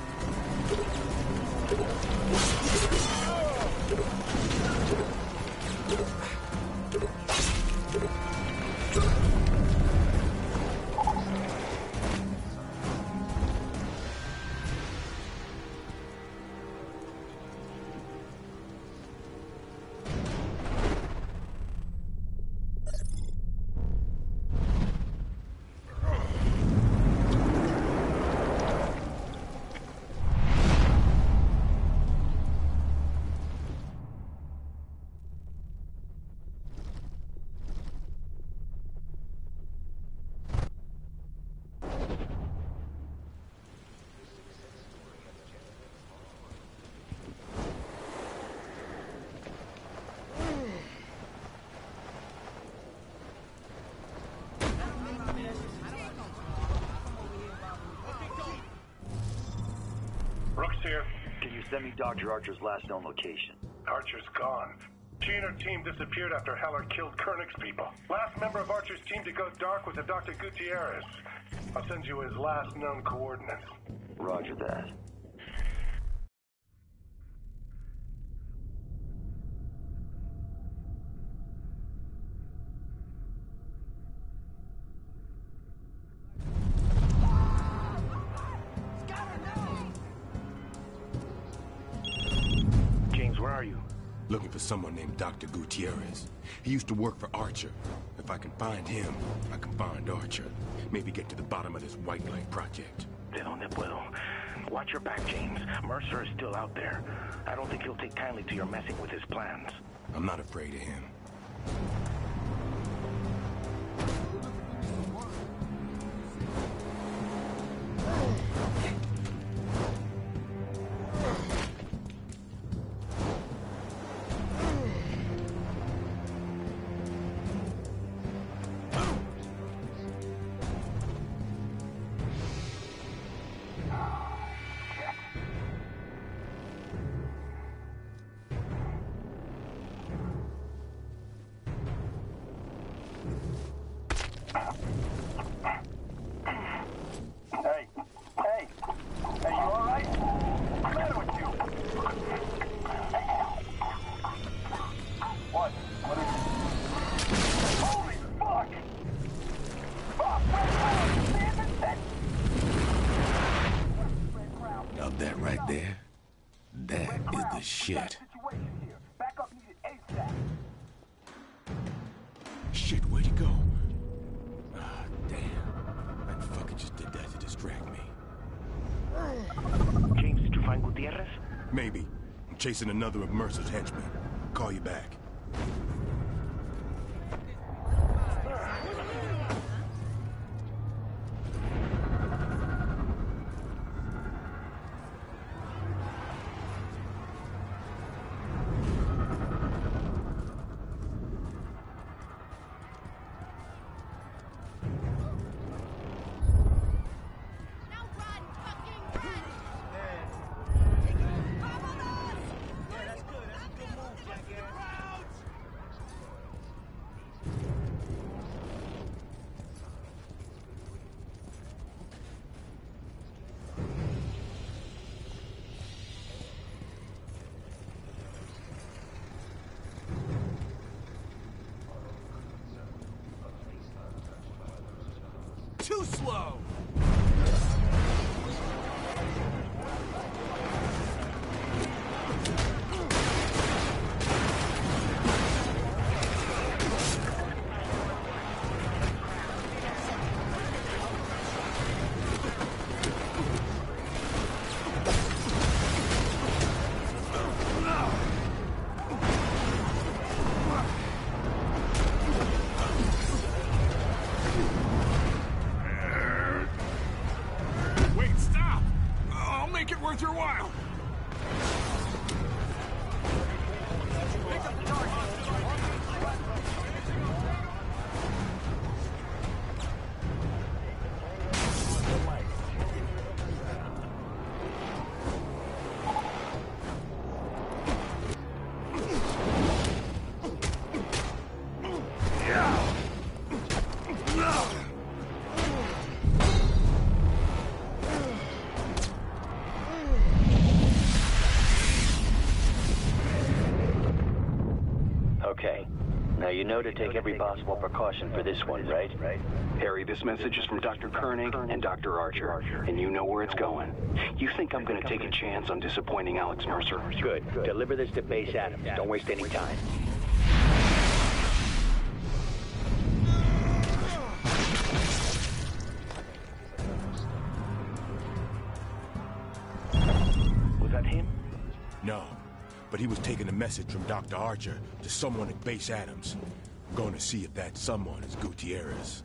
Brooks here. Can you send me Dr. Archer's last known location? Archer's gone. She and her team disappeared after Heller killed Koenig's people. Last member of Archer's team to go dark was a Dr. Gutierrez. I'll send you his last known coordinates. Roger that. you? Looking for someone named Dr. Gutierrez. He used to work for Archer. If I can find him, I can find Archer. Maybe get to the bottom of this White Light project. De donde puedo. Watch your back, James. Mercer is still out there. I don't think he'll take kindly to your messing with his plans. I'm not afraid of him. Shit. Shit, where'd he go? Ah, damn. That fucker just did that to distract me. James, did you find Gutierrez? Maybe. I'm chasing another of Mercer's henchmen. Call you back. Too slow! Worth your while. Okay. Now you know to take every possible precaution for this one, right? Harry, this message is from Dr. Koenig and Dr. Archer, and you know where it's going. You think I'm going to take a chance on disappointing Alex Mercer? Good. Deliver this to Base Adams. Don't waste any time. Was that him? No. But he was taking a message from Dr. Archer to someone at Base Adams. I'm going to see if that someone is Gutierrez.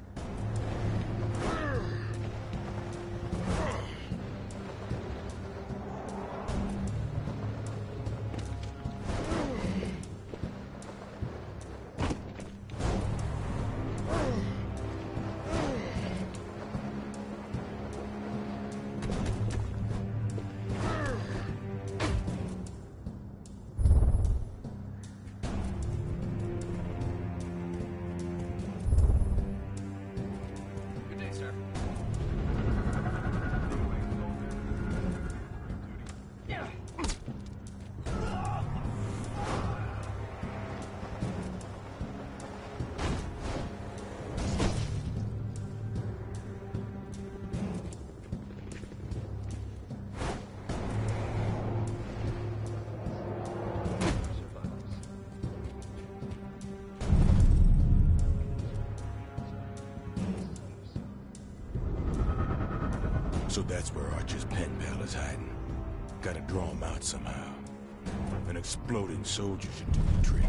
So that's where Archer's pen pal is hiding. Gotta draw him out somehow. An exploding soldier should do the trick.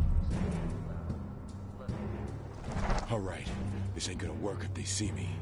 All right, this ain't gonna work if they see me.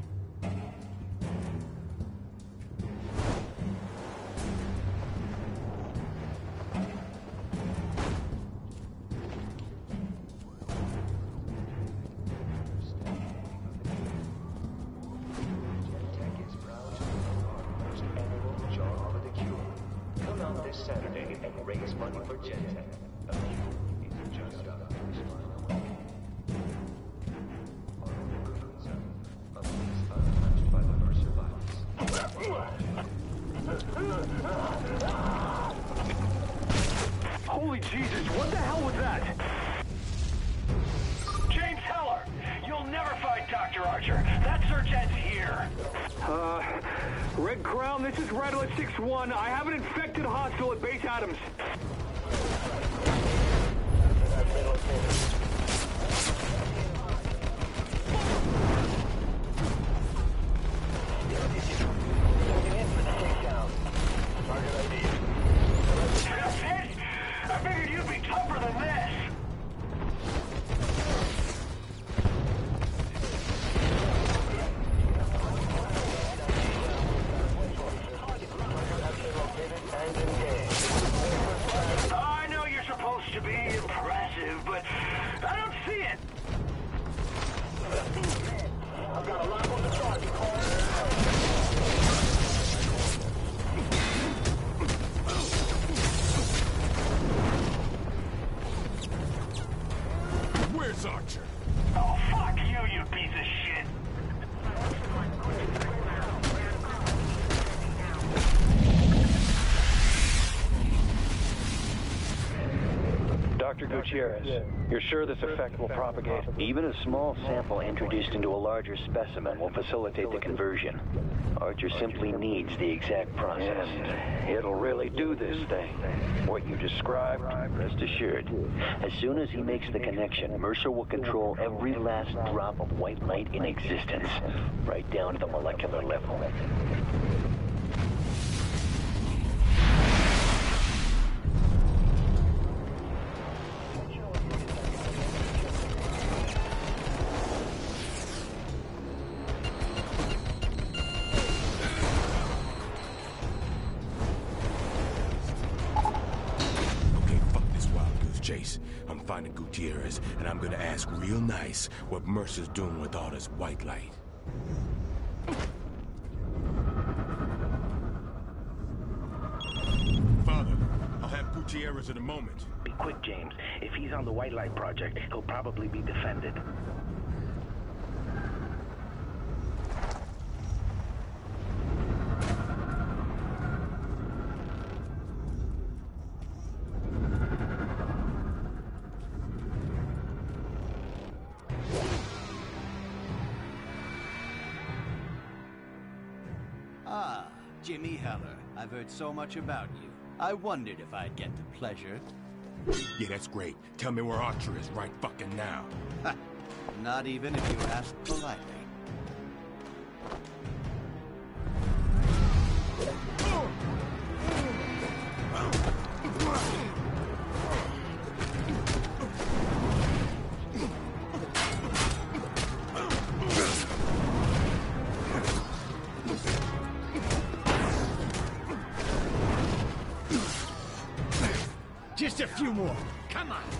Holy Jesus, what the hell was that? James Heller! You'll never find Dr. Archer. That search ends here. Red Crown, this is Red Alert 6-1. I have an infected hostile at Base Adams. I figured you'd be tougher than this. I know you're supposed to be impressive, but I don't see it. I've got a lock on the target. Where's Archer? Oh, fuck you, you piece of shit! Dr. Gutierrez, you're sure this effect will propagate? Even a small sample introduced into a larger specimen will facilitate the conversion. Archer simply needs the exact process. It'll really do this thing. What you described, rest assured. As soon as he makes the connection, Mercer will control every last drop of white light in existence, right down to the molecular level. I'm finding Gutierrez, and I'm gonna ask real nice what Mercer's doing with all this white light. Father, I'll have Gutierrez in a moment. Be quick, James. If he's on the White Light Project, he'll probably be defended. Ah, Jimmy Heller. I've heard so much about you. I wondered if I'd get the pleasure. Yeah, that's great. Tell me where Archer is right fucking now. Not even if you ask politely. Just a few more. Come on.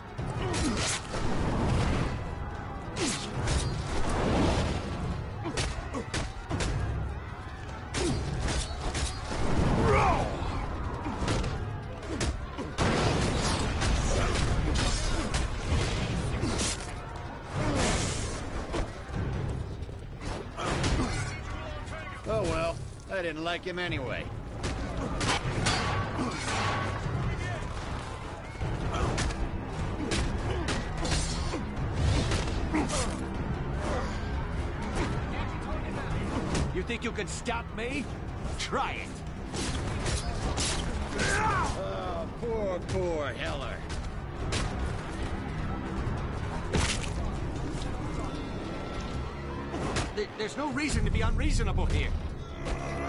Oh well, I didn't like him anyway. You think you can stop me? Try it! Oh, poor Heller. There's no reason to be unreasonable here.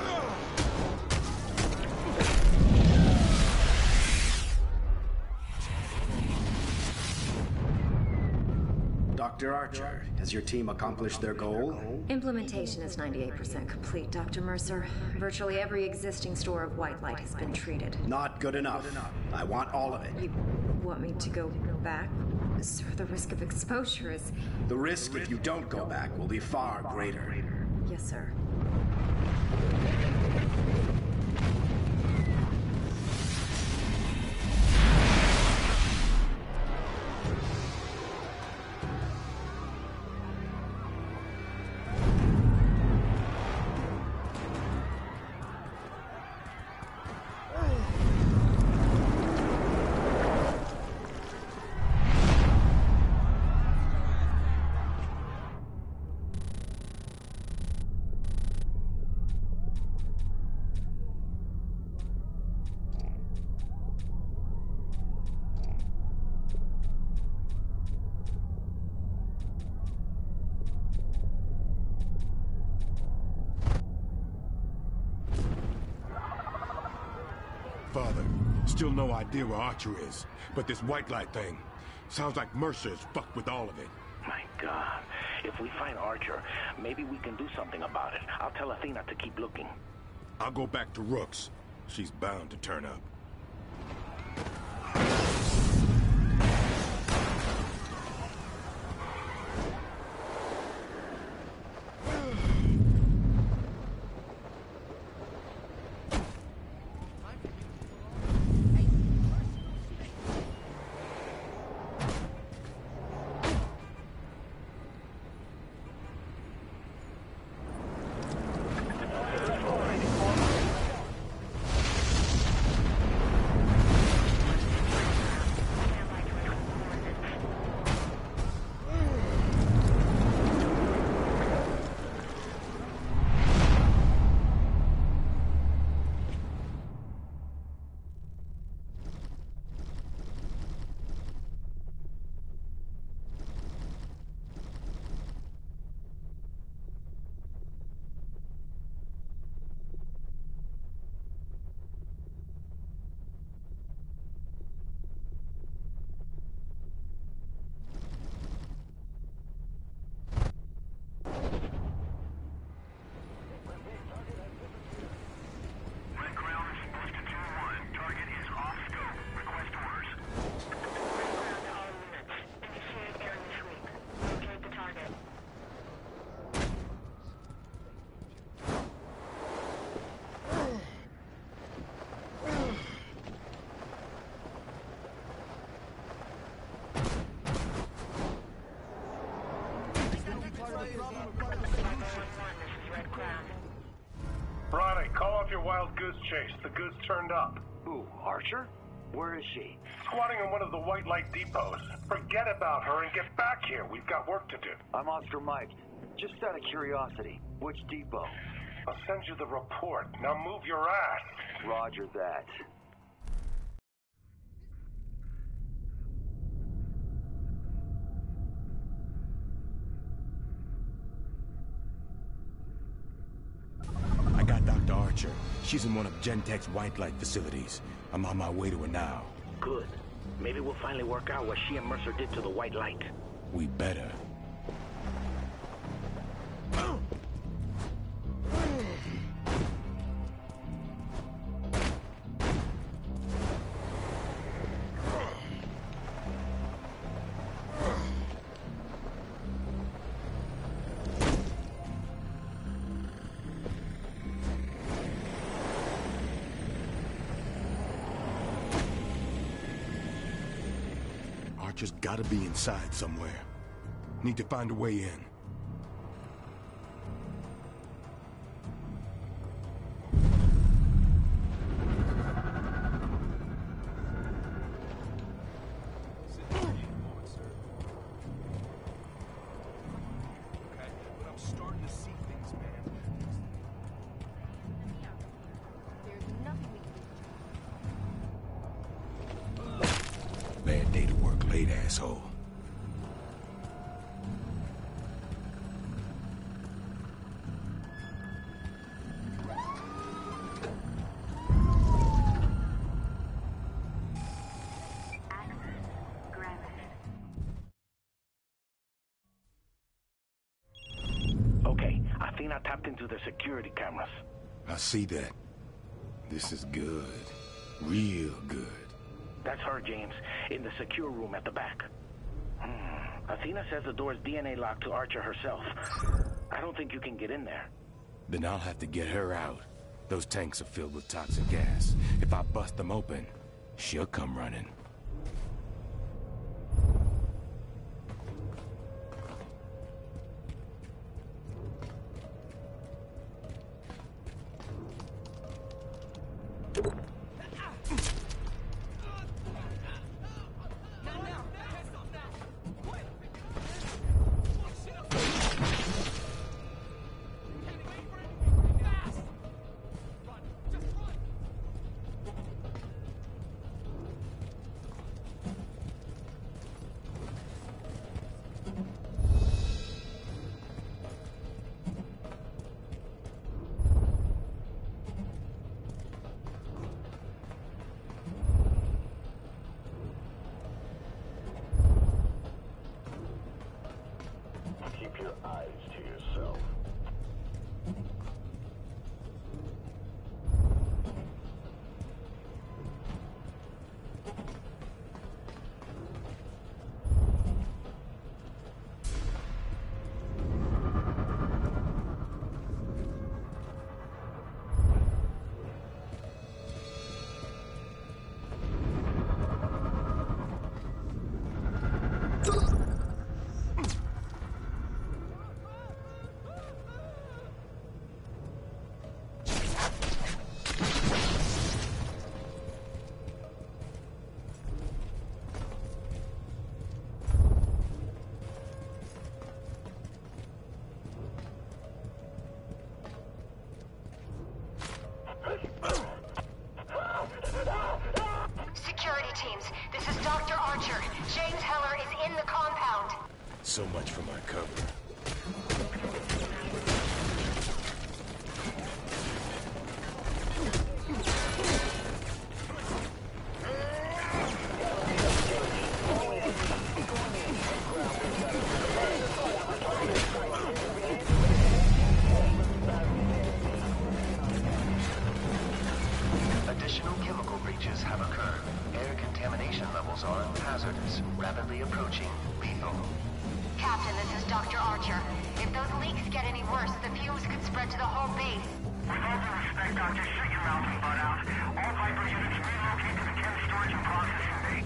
Dr. Archer, has your team accomplished their goal? Implementation is 98% complete, Dr. Mercer. Virtually every existing store of white light has been treated. Not good enough. I want all of it. You want me to go back? Sir, the risk of exposure is... The risk if you don't go back will be far greater. Yes, sir. Father, still no idea where Archer is, but this white light thing sounds like Mercer's fucked with all of it. My God. If we find Archer, maybe we can do something about it. I'll tell Athena to keep looking. I'll go back to Rooks. She's bound to turn up. Ronnie, call off your wild goose chase. The goose turned up. Who, Archer? Where is she? Squatting in one of the white light depots. Forget about her and get back here. We've got work to do. I'm Oscar Mike. Just out of curiosity, which depot? I'll send you the report. Now move your ass. Roger that. I got Dr. Archer. She's in one of Gentek's white light facilities. I'm on my way to her now. Good. Maybe we'll finally work out what she and Mercer did to the white light. We better. Archer's gotta be inside somewhere. Need to find a way in. Bad day to work late, asshole. Athena tapped into the security cameras. I see that. This is good. Real good. That's her, James, in the secure room at the back. Athena says the door's DNA locked to Archer herself. I don't think you can get in there. Then I'll have to get her out. Those tanks are filled with toxic gas. If I bust them open, she'll come running. Keep your eyes to yourself. Security teams, this is Dr. Archer. James Heller is in the compound. So much for my cover. Additional chemical breaches have occurred. Air contamination levels are hazardous, rapidly approaching lethal. Captain, this is Dr. Archer. If those leaks get any worse, the fumes could spread to the whole base. With all due respect, Doctor, shut your mouth and butt out. All Viper units relocate to the chem storage and processing bay.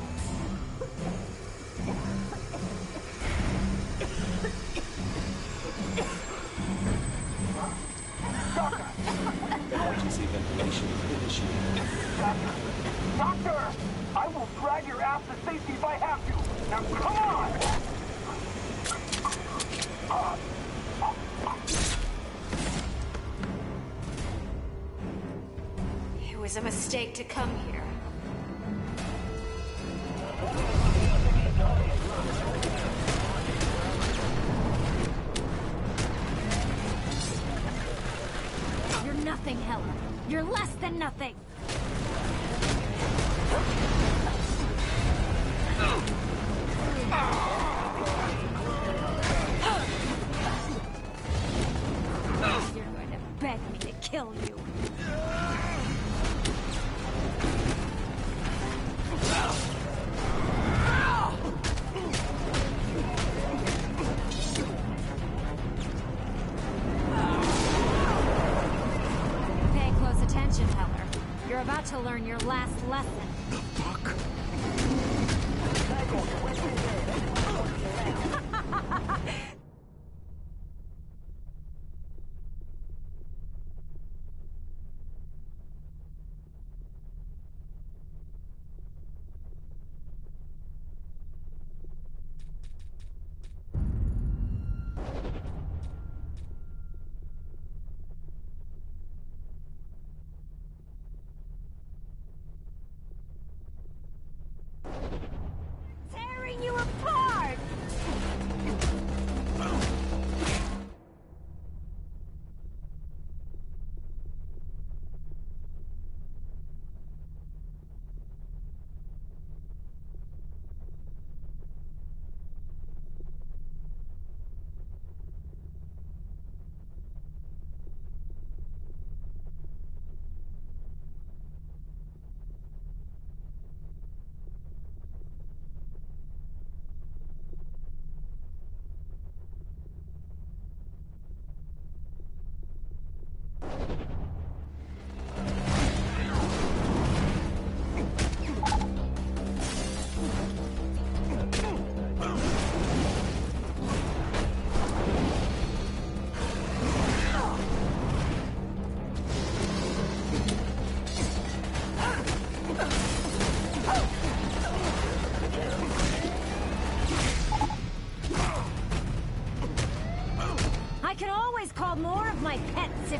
Emergency ventilation initiated. Doctor! I will drag your ass to safety if I have to! Now come on! It was a mistake to come here. You're nothing, Heller. You're less than nothing. You're going to beg me to kill you. Pay close attention, Heller. You're about to learn your last lesson. The fuck?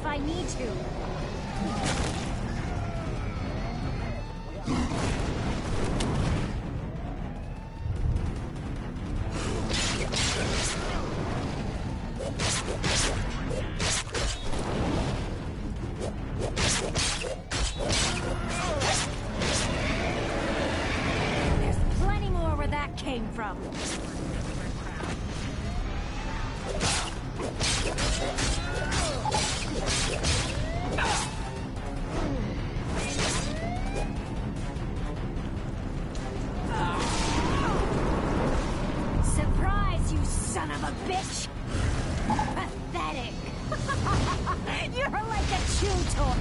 I need to. There's plenty more where that came from. Surprise, you son of a bitch! Pathetic! You're like a chew toy!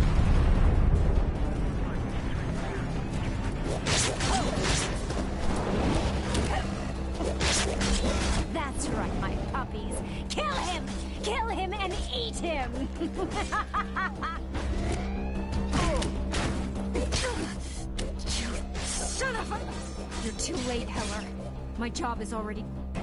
That's right, my puppies. Kill him! Kill him and eat him! You son of a... You're too late, Heller. My job is already...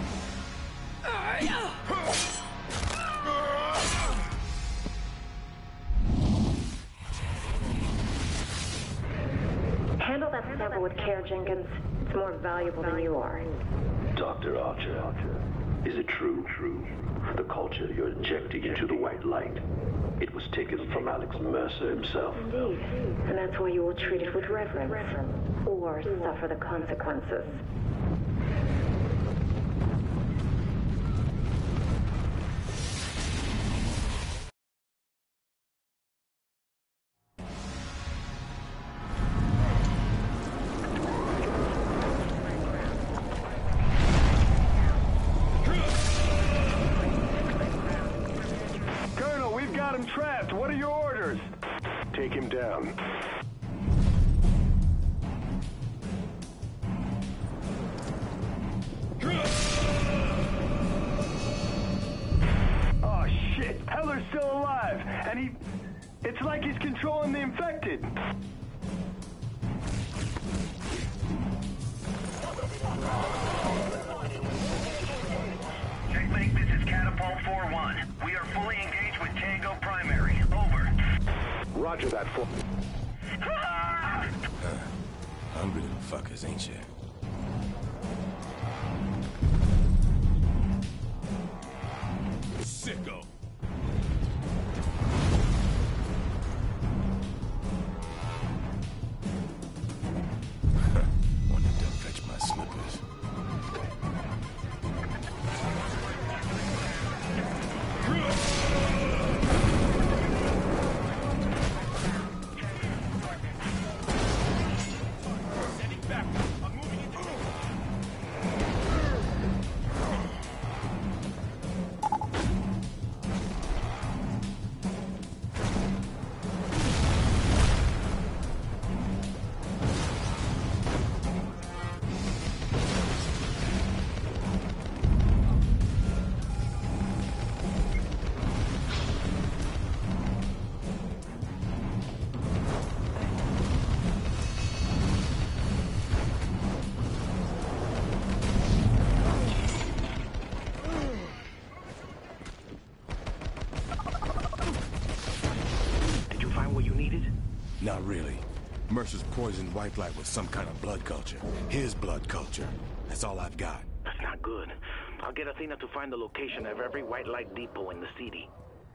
Handle that sample with care, Jenkins. It's more valuable than you are. Dr. Archer, is it true? The culture you're injecting into the white light, it was taken from Alex Mercer himself. Indeed. And that's why you will treat it with reverence. Or suffer the consequences. Colonel, we've got him trapped. What are your orders? Take him down. Oh, shit. Heller's still alive. And it's like he's controlling the infected. Checkmate, this is Catapult 4-1. We are fully engaged with Tango Primary. Over. Roger that, Hungry little fuckers, ain't you? Sicko. Wanted to fetch my slippers. Not really. Mercer's poisoned white light with some kind of blood culture. His blood culture. That's all I've got. That's not good. I'll get Athena to find the location of every white light depot in the city.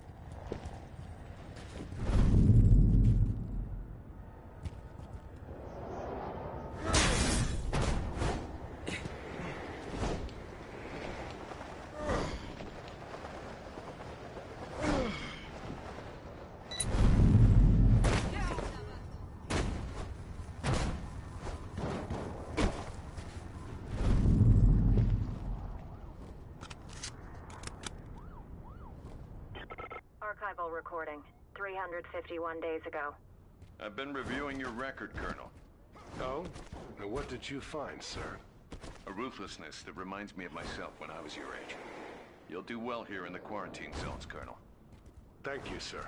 Archival recording. 351 days ago. I've been reviewing your record, Colonel. Oh? And what did you find, sir? A ruthlessness that reminds me of myself when I was your age. You'll do well here in the quarantine zones, Colonel. Thank you, sir.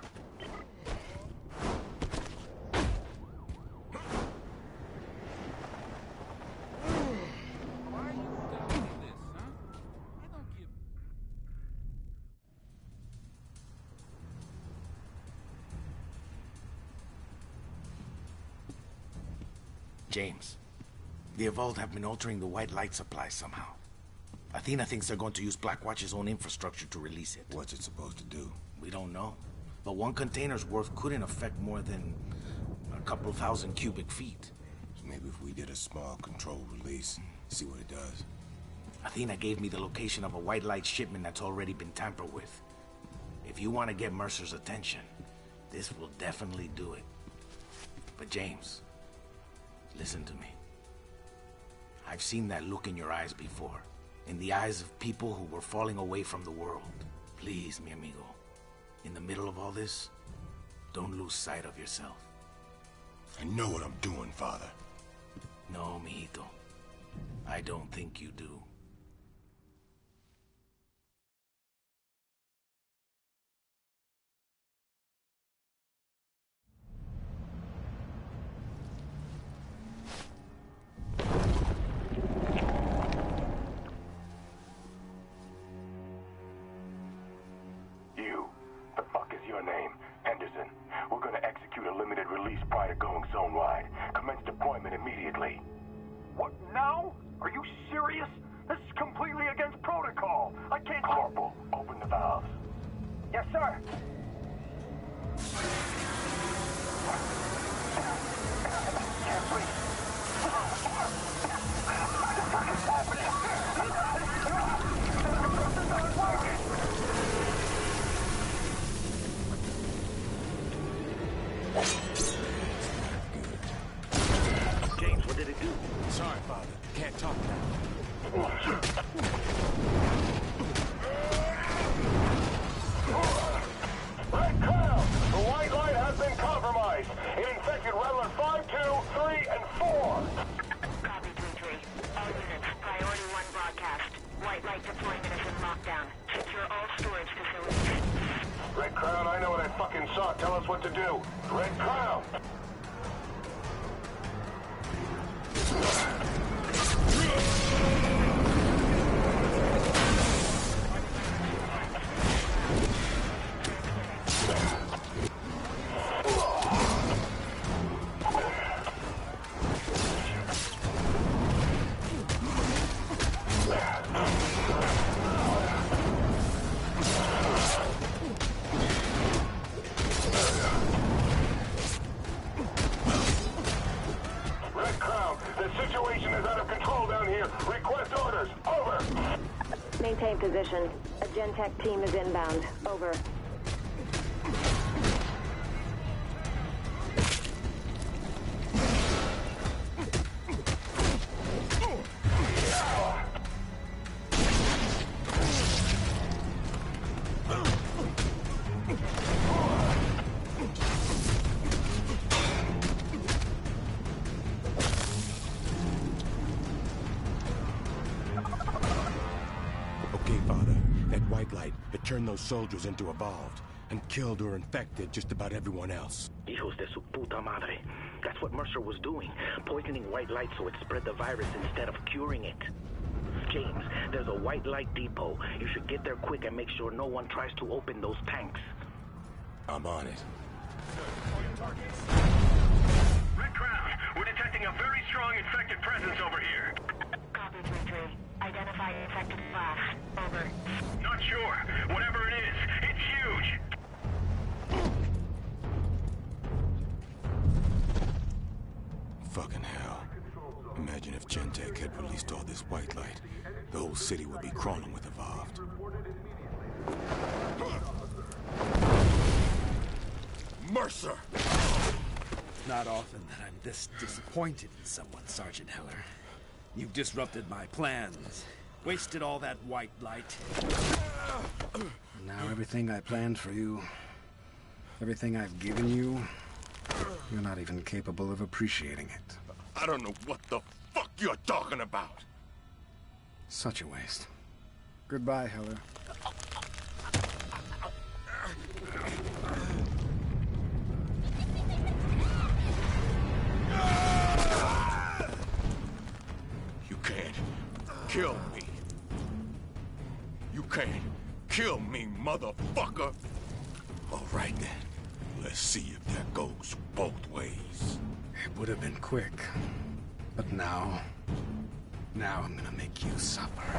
James, the Evolved have been altering the white light supply somehow. Athena thinks they're going to use Blackwatch's own infrastructure to release it. What's it supposed to do? We don't know. But one container's worth couldn't affect more than a couple thousand cubic feet. So maybe if we did a small controlled release, see what it does. Athena gave me the location of a white light shipment that's already been tampered with. If you want to get Mercer's attention, this will definitely do it. But James, listen to me. I've seen that look in your eyes before. In the eyes of people who were falling away from the world. Please, mi amigo, in the middle of all this, don't lose sight of yourself. I know what I'm doing, Father. No, mijito. I don't think you do. Zone-wide. Commence deployment immediately. What, now? Are you serious? This is completely against protocol. I can't... Corporal, open the valves. Yes, sir. Can't breathe. What the fuck is happening? Something's not working. James, what did it do? Sorry, Father. Can't talk now. Red Cloud! The white light has been compromised. It infected Rattler 5, 2, 3, and 4. Copy 3-3. All units, priority 1 broadcast. White light deployment is in lockdown. Secure all storage facilities. Red Crown, I know what I fucking saw. Tell us what to do. Red Crown! Maintain position. A Gentech team is inbound. Over. Turned those soldiers into Evolved and killed or infected just about everyone else. Hijos de su puta madre. That's what Mercer was doing. Poisoning white light so it spread the virus instead of curing it. James, there's a white light depot. You should get there quick and make sure no one tries to open those tanks. I'm on it. Red Crown, we're detecting a very strong infected presence over here. Copy 3-3. Identify infected class. Over. Not sure. Whatever it is, it's huge. Fucking hell. Imagine if Gentech had released all this white light. The whole city would be crawling with Evolved. Mercer! Not often that I'm this disappointed in someone, Sergeant Heller. You've disrupted my plans. Wasted all that white light. Now everything I planned for you, everything I've given you, you're not even capable of appreciating it. I don't know what the fuck you're talking about. Such a waste. Goodbye, Heller. You can't kill me. You can't kill me, motherfucker. All right, then. Let's see if that goes both ways. It would have been quick. But now I'm gonna make you suffer.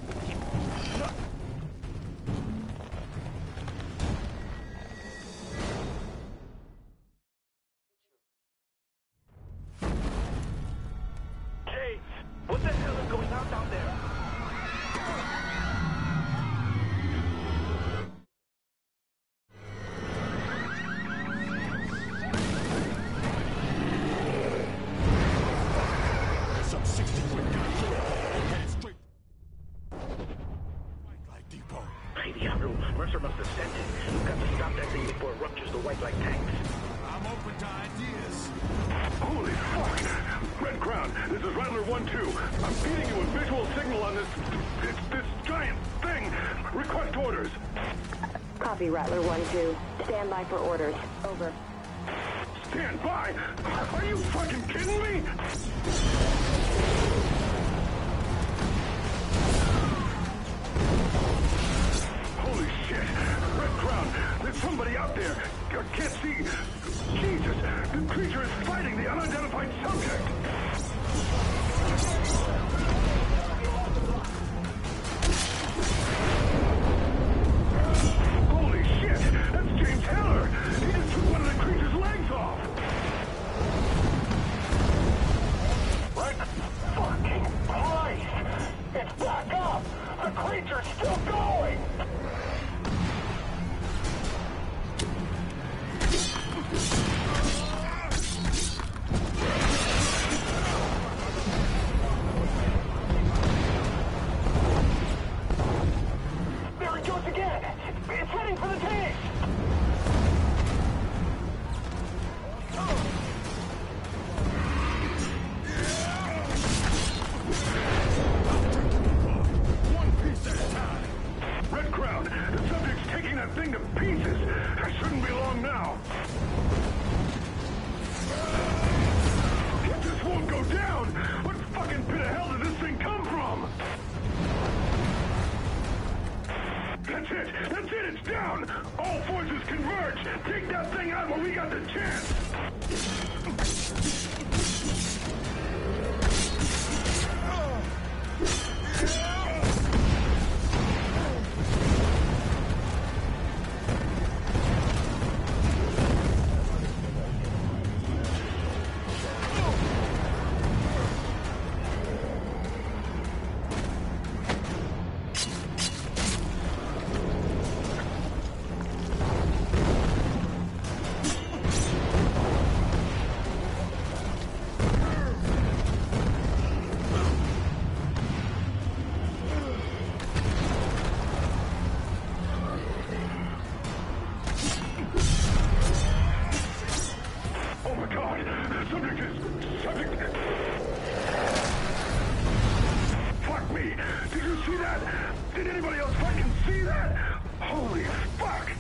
James, what the hell is going on down there? Some 60-foot guy headed straight White Light Depot. Hey, Diablo, Mercer must have sent it. You've got to stop that thing before it ruptures the white light tanks. I'm open to ideas. Holy fuck! Red Crown, this is Rattler 1-2. I'm feeding you a visual signal on this giant thing. Request orders. Copy, Rattler 1-2. Stand by for orders. Over. Stand by? Are you fucking kidding me? Holy shit! Red Crown, there's somebody out there. I can't see. Jesus, the creature is fighting the unidentified subject. Holy shit! That's James Heller! He just took one of the creature's legs off! Right? Fucking Christ! It's back up! The creature's still going! There it goes again! It's heading for the tank! One piece at a time! Red Crown, the subject's taking that thing to pieces! I shouldn't be long now! It just won't go down! What fucking pit of hell did this thing come from? That's it! That's it! It's down! All forces converge! Take that thing out while we got the chance! Oh my god! Subject! Fuck me! Did you see that? Did anybody else fucking see that? Holy fuck!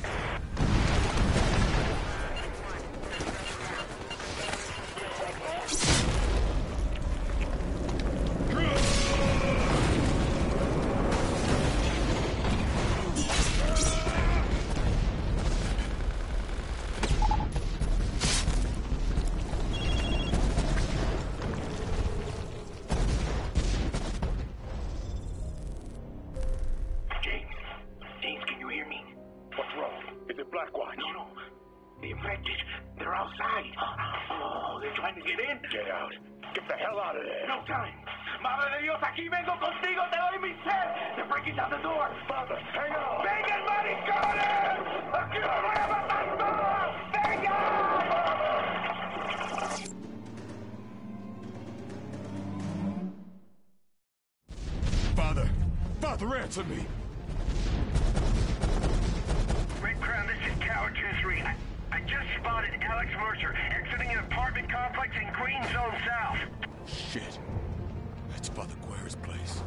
James, can you hear me? What's wrong? Is it Blackwatch? No. The infected. They're outside. Oh, they're trying to get in. Get out. Get the hell out of there. No time. Madre de Dios, aquí vengo contigo. Te doy mi sed. They're breaking down the door. Father, hang on. ¡Vengan, maricones! ¡Aquí los voy a matar todos! ¡Vengan! Father, answer me! Red Crown, this is Tower 2-3. I just spotted Alex Mercer exiting an apartment complex in Green Zone South. Shit. That's Father Guerra's place.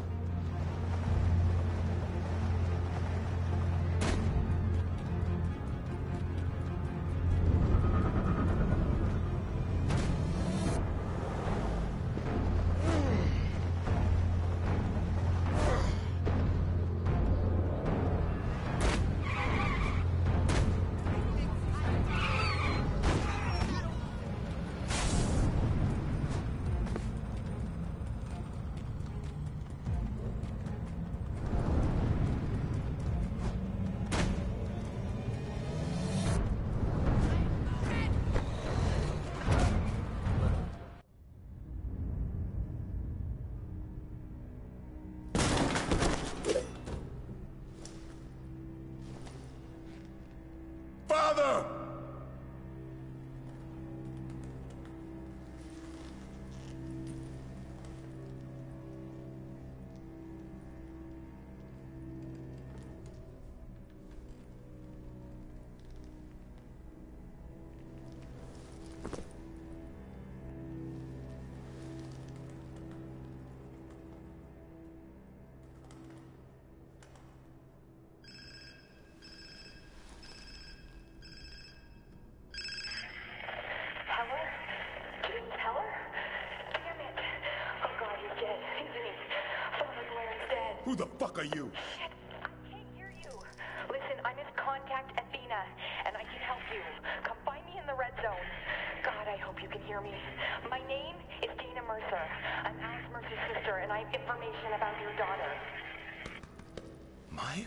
Who the fuck are you? Shit, I can't hear you. Listen, I'm his contact, Athena, and I can help you. Come find me in the red zone. God, I hope you can hear me. My name is Dana Mercer. I'm Alex Mercer's sister, and I have information about your daughter. Maya?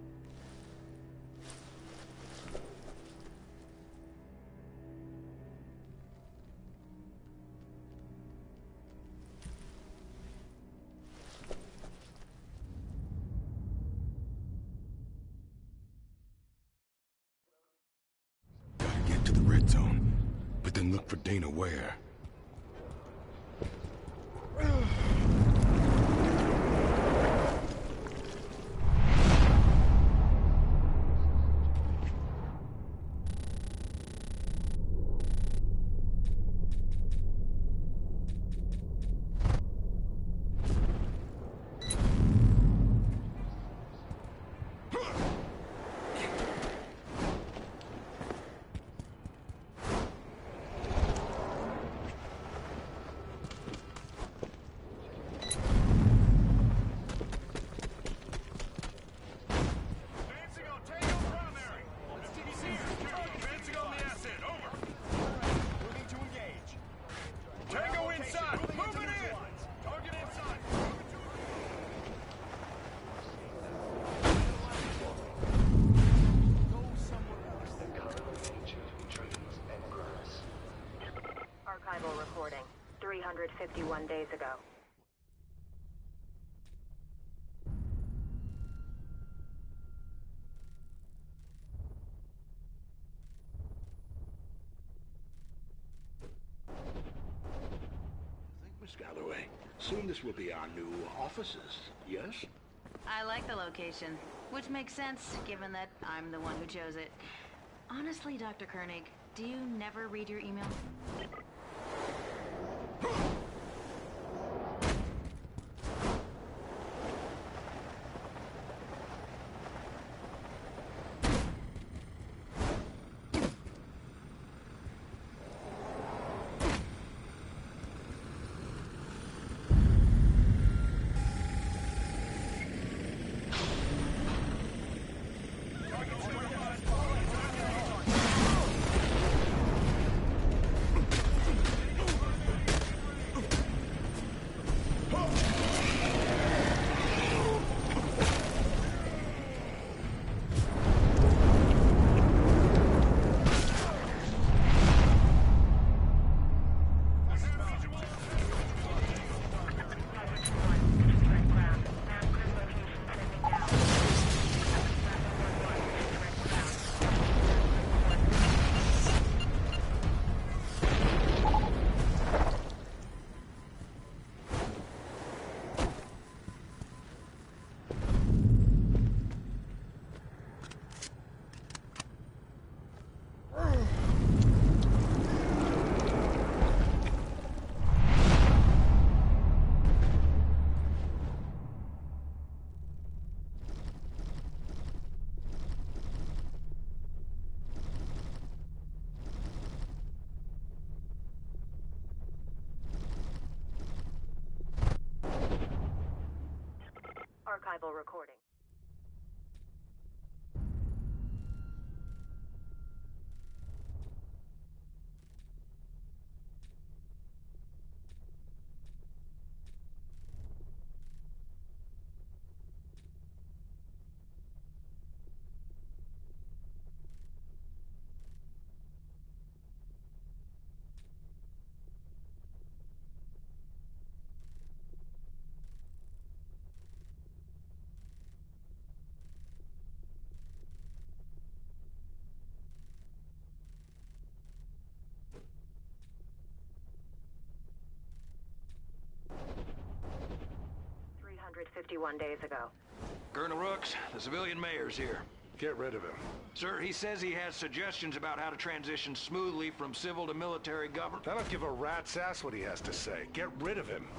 Gotta get to the red zone, but then look for Dana where? Archival recording, 351 days ago. Miss Galloway, soon this will be our new offices, yes? I like the location, which makes sense, given that I'm the one who chose it. Honestly, Dr. Koenig, do you never read your email? Archival recording. .51 days ago. Colonel Rooks, the civilian mayor's here. Get rid of him. Sir, he says he has suggestions about how to transition smoothly from civil to military government. I don't give a rat's ass what he has to say. Get rid of him.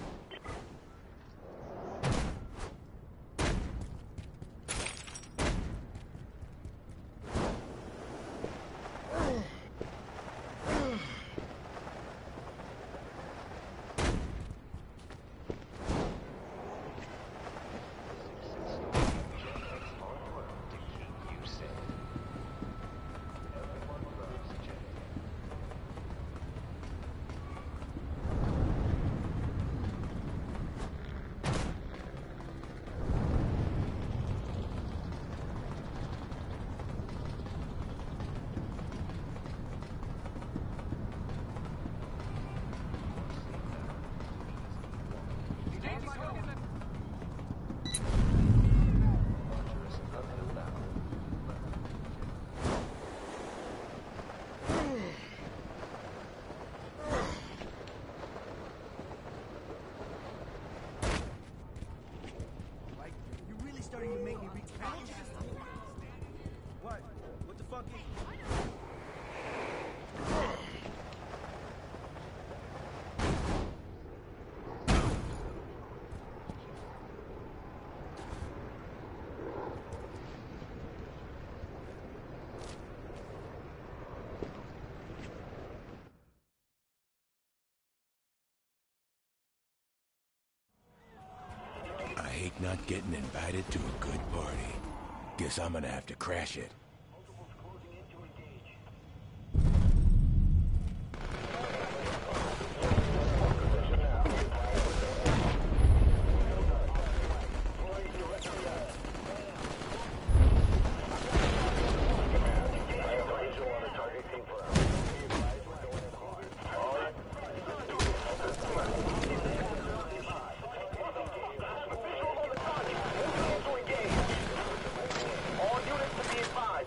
hate not getting invited to a good party. Guess I'm gonna have to crash it. All units to be advised.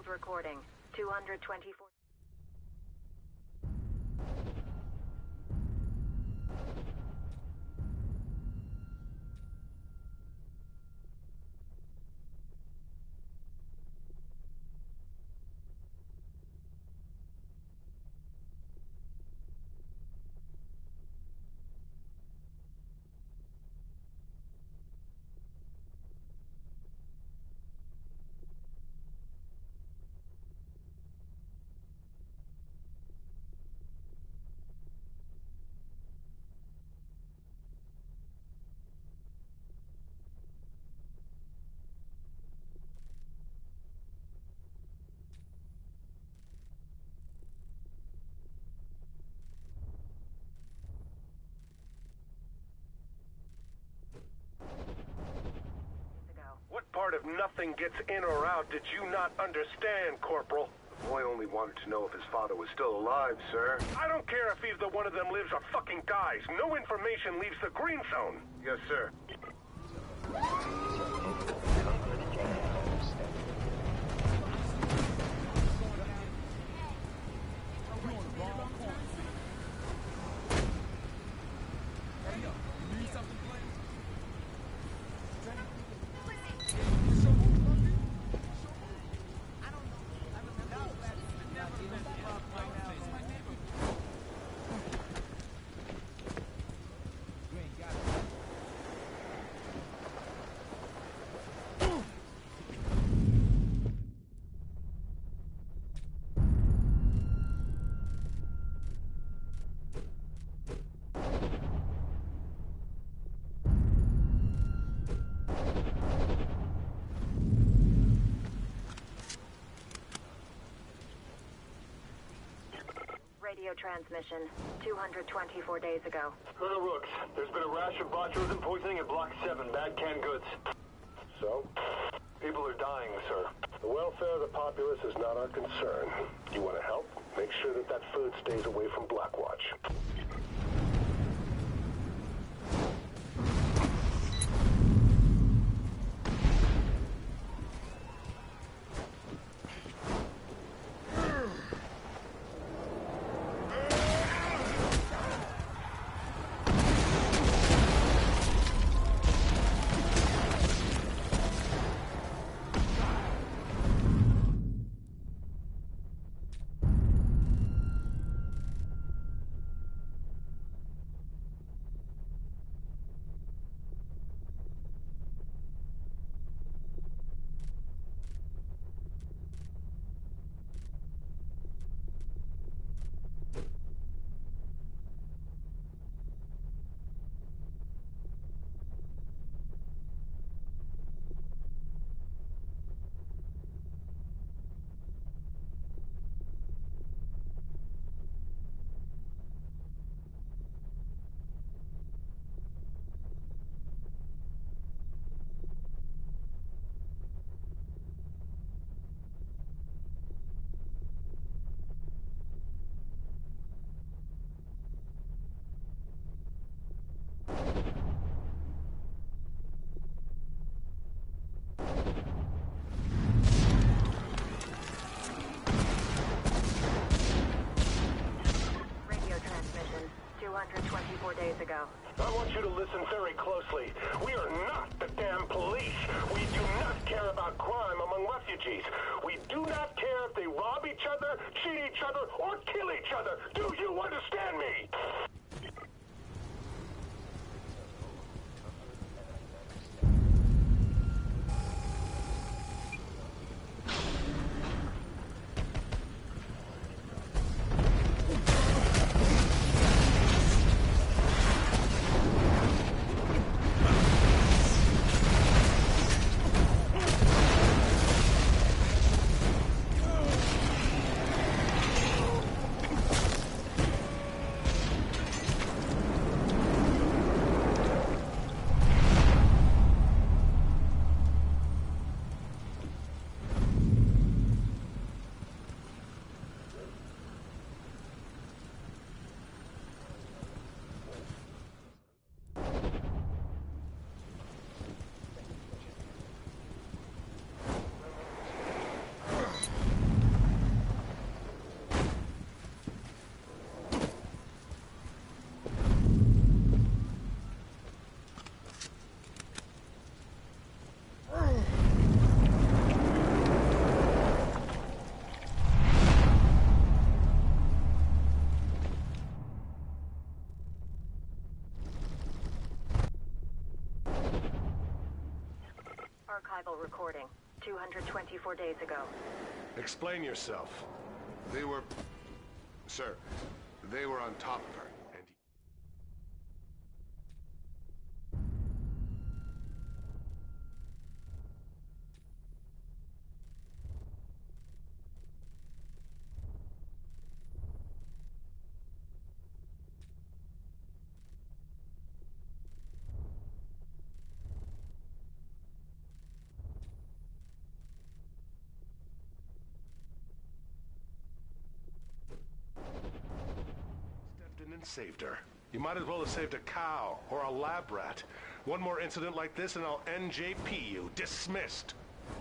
recording. 224... What part of nothing gets in or out did you not understand, Corporal? The boy only wanted to know if his father was still alive, sir. I don't care if either one of them lives or fucking dies. No information leaves the green zone. Yes, sir. Radio transmission, 224 days ago. Colonel Rooks, there's been a rash of botulism poisoning at Block 7, bad canned goods. So? People are dying, sir. The welfare of the populace is not our concern. You want to help? Make sure that that food stays away from Blackwatch. Days ago. I want you to listen very closely. We are not the damn police. We do not care about crime among refugees. We do not care if they rob each other, cheat each other, or kill each other. Do you understand me? survival recording, 224 days ago. Explain yourself. They were... Sir, they were on top of her, and... and saved her. You might as well have saved a cow or a lab rat. One more incident like this and I'll NJP you. Dismissed.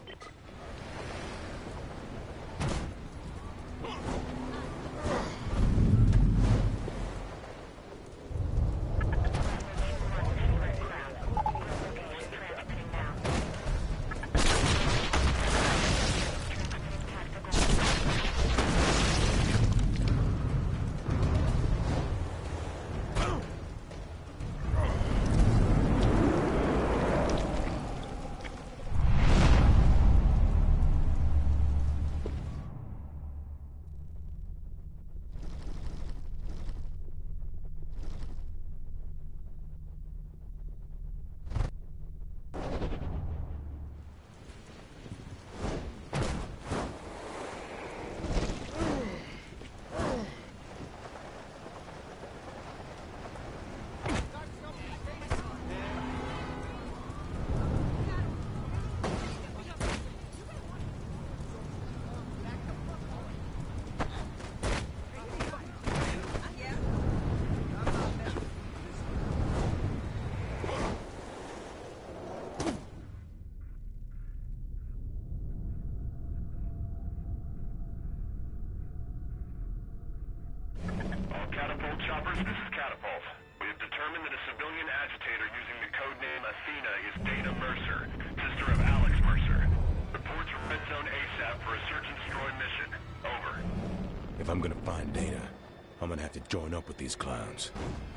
Catapult choppers, this is Catapult. We have determined that a civilian agitator using the codename Athena is Dana Mercer, sister of Alex Mercer. Report to Red Zone ASAP for a search and destroy mission. Over. If I'm gonna find Dana, I'm gonna have to join up with these clowns.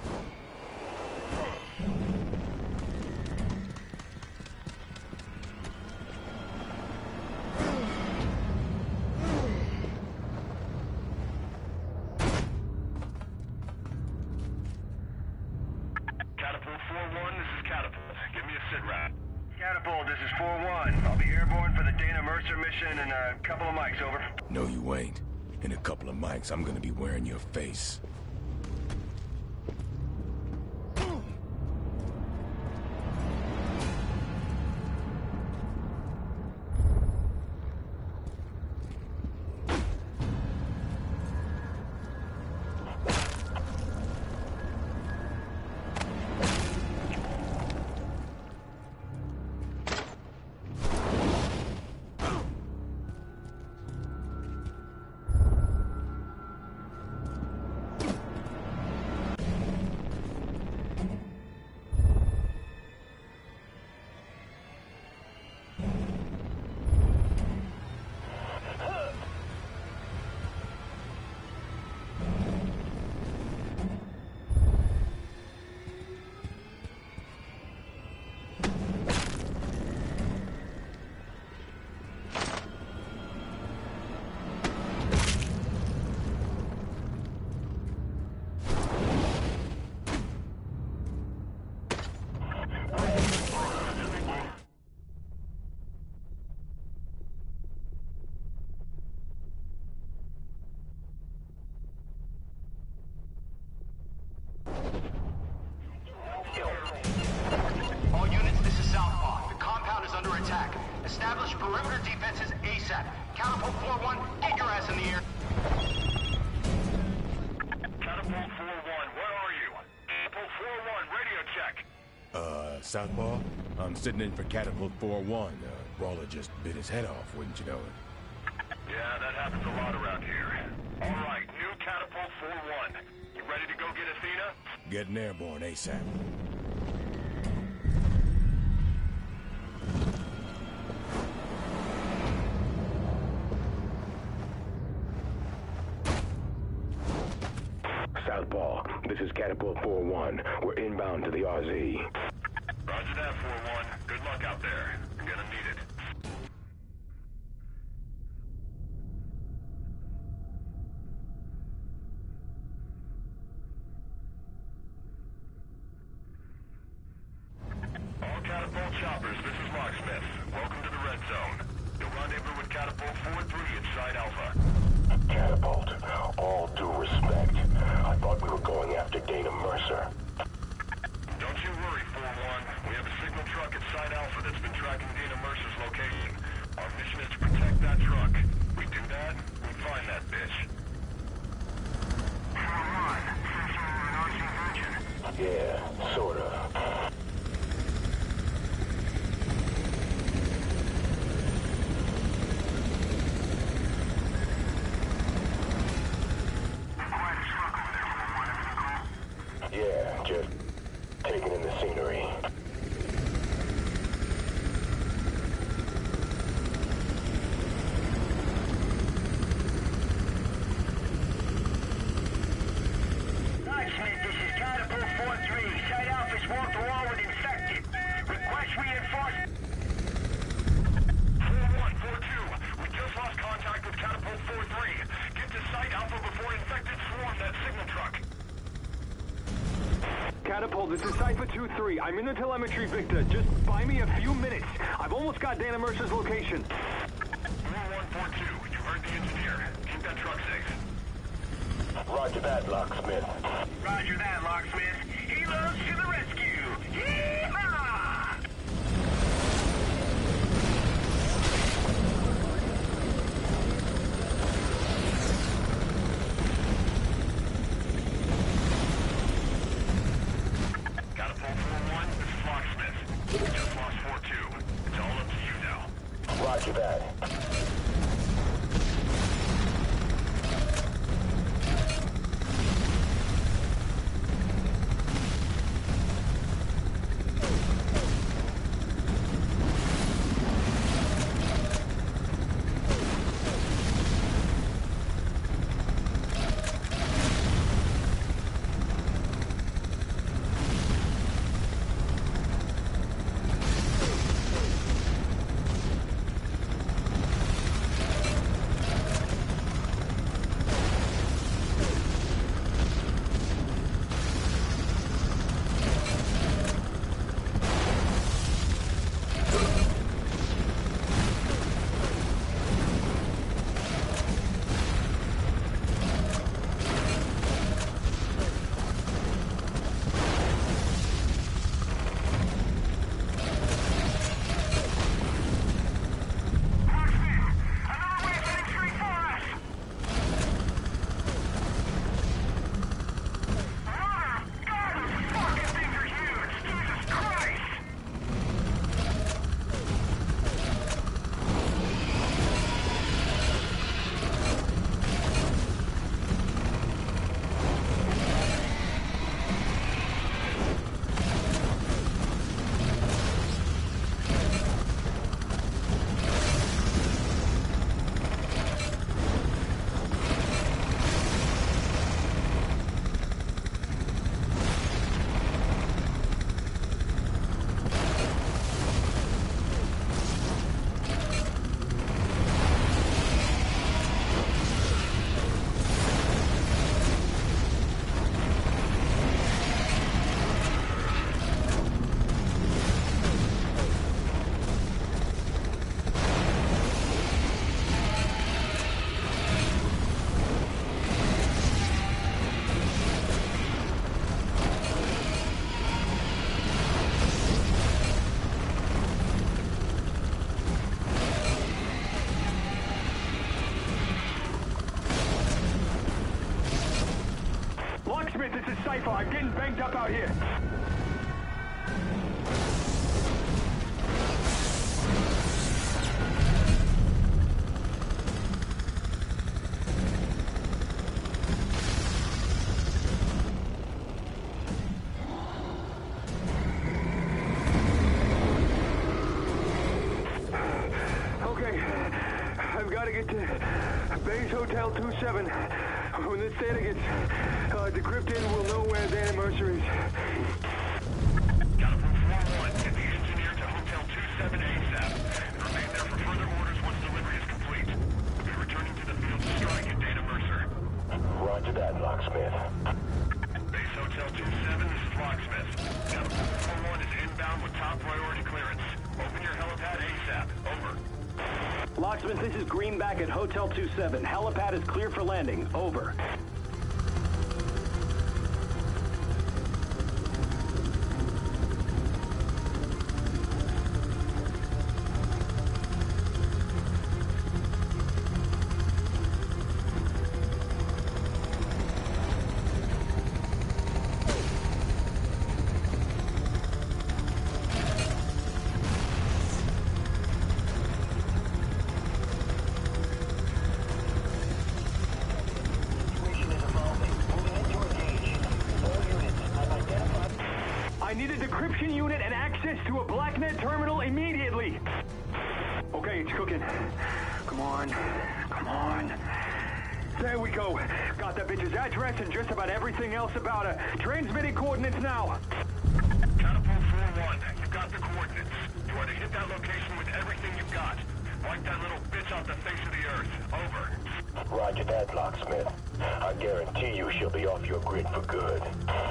Catapult 4-1, this is Catapult. Give me a sit rep. Catapult, this is 4-1. I'll be airborne for the Dana Mercer mission in a couple of mics, over. No, you ain't. In a couple of mics, I'm gonna be wearing your face. All units, this is Southpaw. The compound is under attack. Establish perimeter defenses ASAP. Catapult 4-1, get your ass in the air. Catapult 4-1, where are you? Catapult 4-1, radio check. Southpaw? I'm sitting in for Catapult 4-1. Brawler just bit his head off, wouldn't you know it? Yeah, that happens a lot around here. All right, new Catapult 4-1. You ready to go get Athena? Getting airborne ASAP. Southpaw, this is Catapult 4-1. We're inbound to the RZ. Roger that, 4-1. Good luck out there. You're gonna need it. Catapult 4-3 inside Alpha. Catapult, all due respect. I thought we were going after Dana Mercer. Don't you worry, 4-1. We have a signal truck inside Alpha that's been tracking Dana Mercer's location. Our mission is to protect that truck. We do that, we find that bitch. 4-1, since you're an RC virgin. Yeah, sort of. Yeah, just taking in the scenery. Hi, Smith. This is Catapult 4-3. Site Alpha's wall-to-wall with infected. Request reinforcement. 4-1, 4-2. We just lost contact with Catapult 4-3. Get to Site Alpha before infected swarm that signal truck. Catapult, this is Cypher 2-3. I'm in the telemetry, Victor. Just buy me a few minutes. I've almost got Dana Mercer's location. 4-1-4-2. You heard the engineer. Keep that truck safe. Roger that, Locksmith. Roger that, Locksmith. Helos to the rescue. Yee-haw! Catapult 4-1, this is Locksmith. We just lost 4-2. It's all up to you now. Roger that. Locksmith, this is Cypher. I'm getting banged up out here. Okay, I've got to get to Base Hotel 27. When this data gets decrypted, we'll know where Dana Mercer is. Catapult 4-1, get the engineer to Hotel 27 ASAP. And remain there for further orders once delivery is complete. We'll be returning to the field to strike at Dana Mercer. Roger that, Locksmith. Base Hotel 27, this is Locksmith. Catapult 4-1 is inbound with top priority clearance. Open your helipad ASAP. Over. Locksmith, this is Greenback at Hotel 27. Helipad is clear for landing. Over. I need a decryption unit and access to a BlackNet terminal immediately. Okay, it's cooking. Come on. Come on. There we go. Got that bitch's address and just about everything else about her. Transmitting coordinates now. Catapult 4-1, you've got the coordinates. You want to hit that location with everything you've got. Wipe that little bitch off the face of the earth. Over. Roger that, Locksmith. I guarantee you she'll be off your grid for good.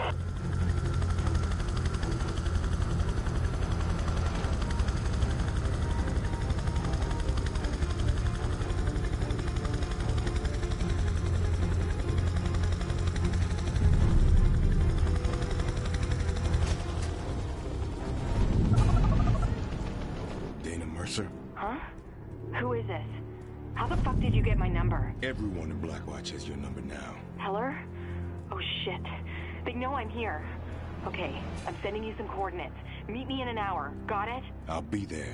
Huh? Who is this? How the fuck did you get my number? Everyone in Blackwatch has your number now. Heller? Oh shit. They know I'm here. Okay, I'm sending you some coordinates. Meet me in an hour. Got it? I'll be there.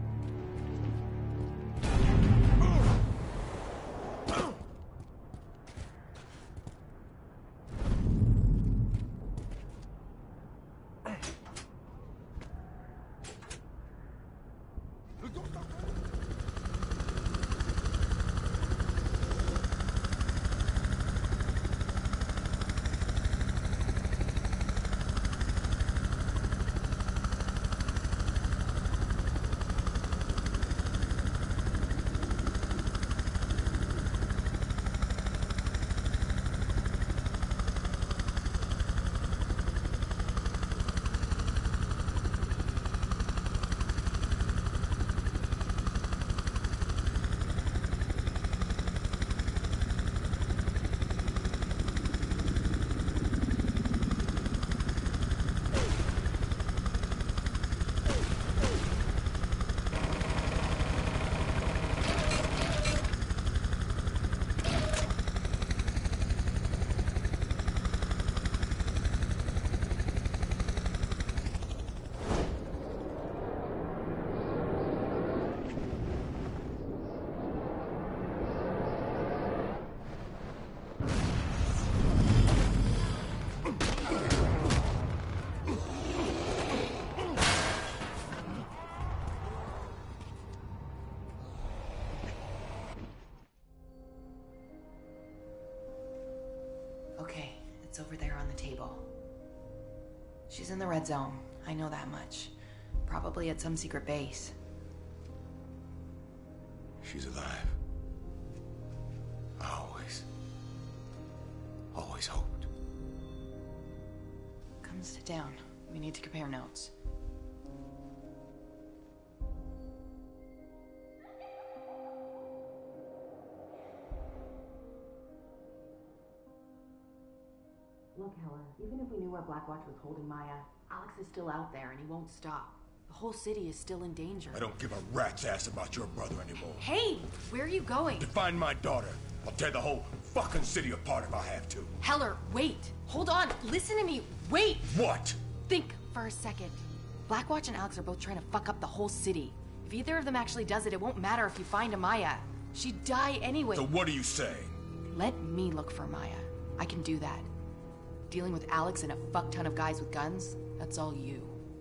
Okay, it's over there on the table. She's in the red zone. I know that much. Probably at some secret base. She's alive. I always hoped. Come sit down. We need to compare notes. Look, Heller, even if we knew where Blackwatch was holding Maya, Alex is still out there and he won't stop. The whole city is still in danger. I don't give a rat's ass about your brother anymore. Hey, where are you going? To find my daughter. I'll tear the whole fucking city apart if I have to. Heller, wait. Hold on. Listen to me. Wait. What? Think for a second. Blackwatch and Alex are both trying to fuck up the whole city. If either of them actually does it, it won't matter if you find Amaya. She'd die anyway. So what are you saying? Let me look for Maya. I can do that. Dealing with Alex and a fuck ton of guys with guns, that's all you.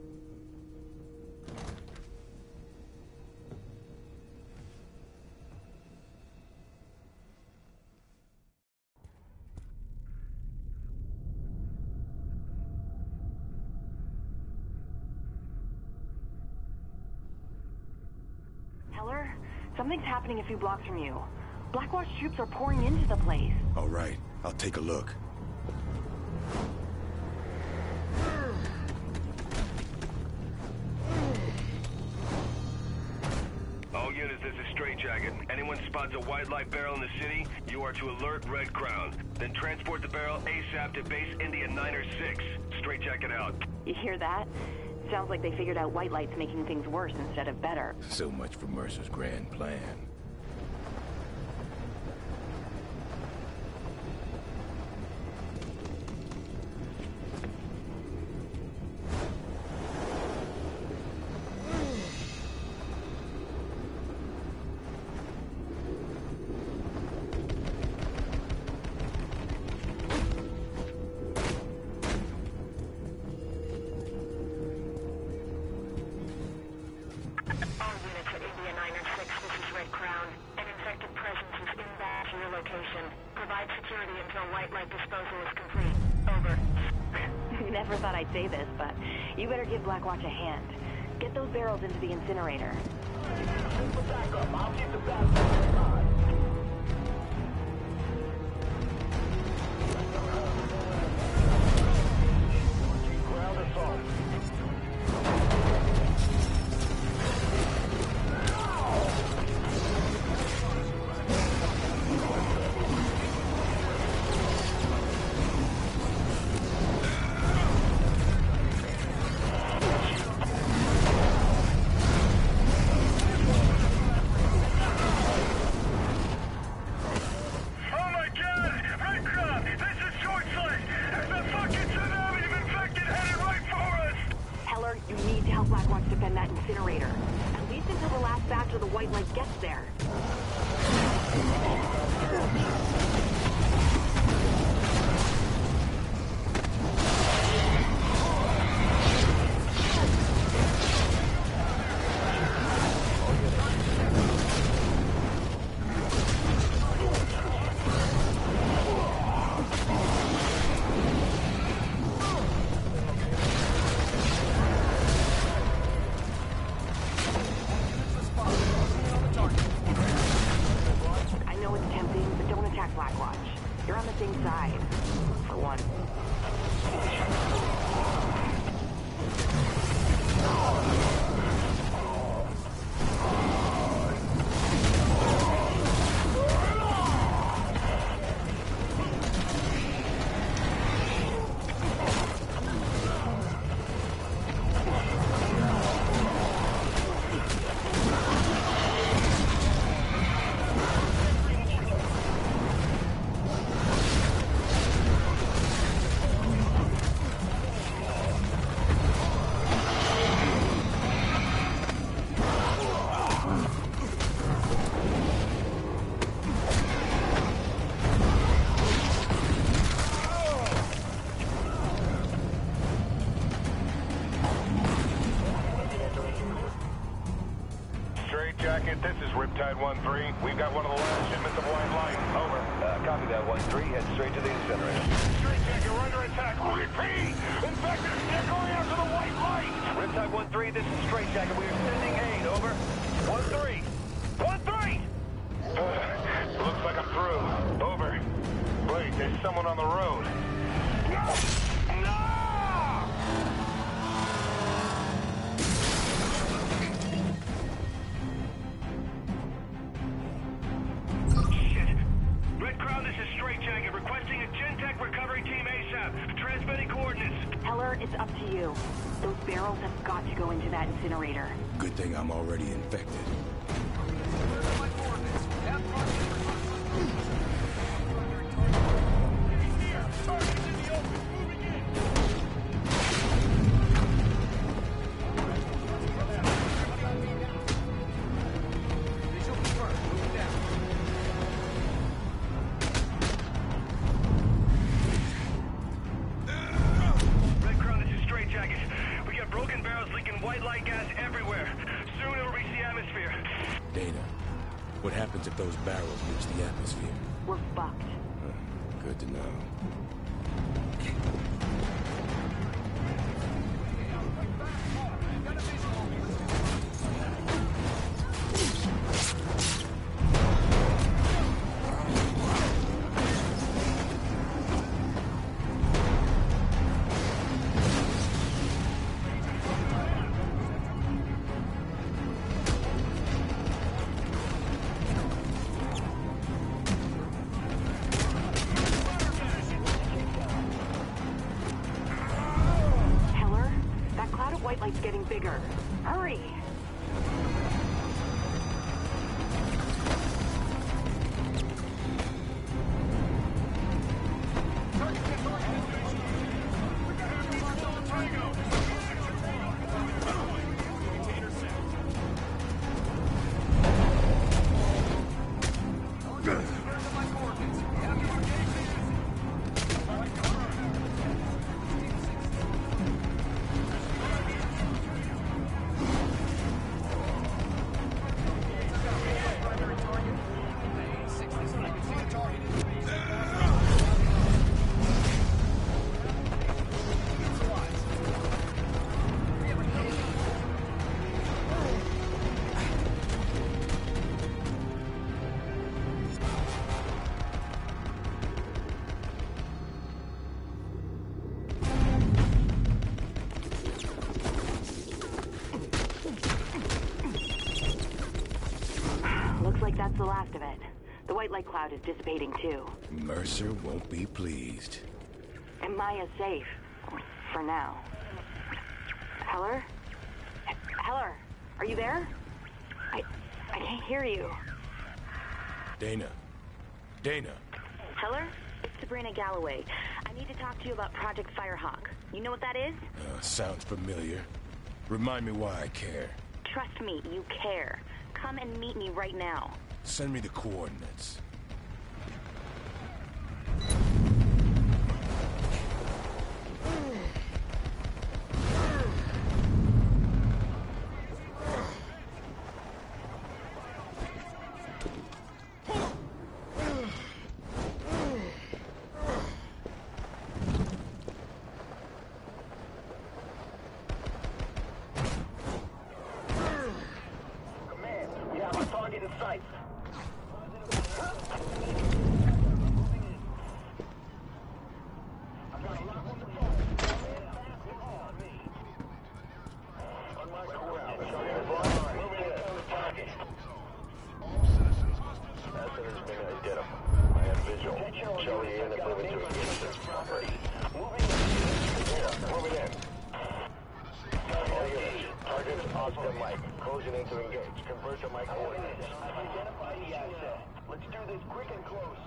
Heller, something's happening a few blocks from you. Blackwatch troops are pouring into the place. All right, I'll take a look. All units, this is Straight Jacket. Anyone spots a white light barrel in the city, you are to alert Red Crown. Then transport the barrel ASAP to Base India 9 or 6. Straight Jacket out. You hear that? Sounds like they figured out white light's making things worse instead of better. So much for Mercer's grand plan. Never thought I'd say this, but you better give Blackwatch a hand. Get those barrels into the incinerator. I'll keep the backup. Ground assault. Blackwatch defend that incinerator. At least until the last batch of the white light gets there. You're on the same side, for one. Jacket, this is Riptide 1-3. We've got one of the last shipments of white light. Over. Copy that 1-3. Head straight to the incinerator. Straight Jacket, we're under attack. Repeat! Infected! They're going after the white light! Riptide 1-3, this is Straight Jacket. We are sending aid. Over. 1-3. 1-3! Looks like I'm through. Over. Wait, there's someone on the road. No! Heller, it's up to you. Those barrels have got to go into that incinerator. Good thing I'm already infected. What happens if those barrels reach the atmosphere? We're fucked. Good to know. white light's getting bigger. Hurry! That's the last of it. The white light cloud is dissipating too. Mercer won't be pleased. And Maya's safe. For now. Heller? Heller, are you there? I can't hear you. Dana. Dana. Heller? It's Sabrina Galloway. I need to talk to you about Project Firehawk. You know what that is? Sounds familiar. Remind me why I care. Trust me, you care. Come and meet me right now. Send me the coordinates. Command, we have a target in sight. Closing in to engage. Convert to my coordinates. Identify the asset. Let's do this quick and close.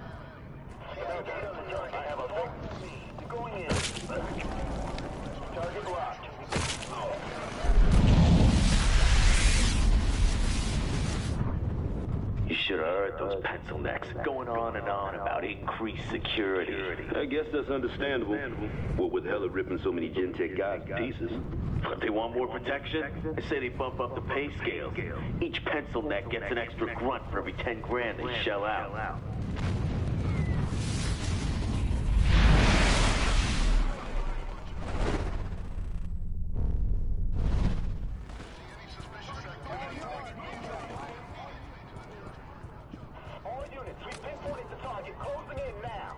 I have a big... Going in. Target locked. You should have heard those pencil necks going on and on about increased security. I guess that's understandable. What with Heller ripping so many Gentech guys to pieces. But they want more protection? They say they bump up the pay scale. Each pencil neck gets an extra grunt for every 10 grand they shell out. All units, we pinpointed the target. Closing in now.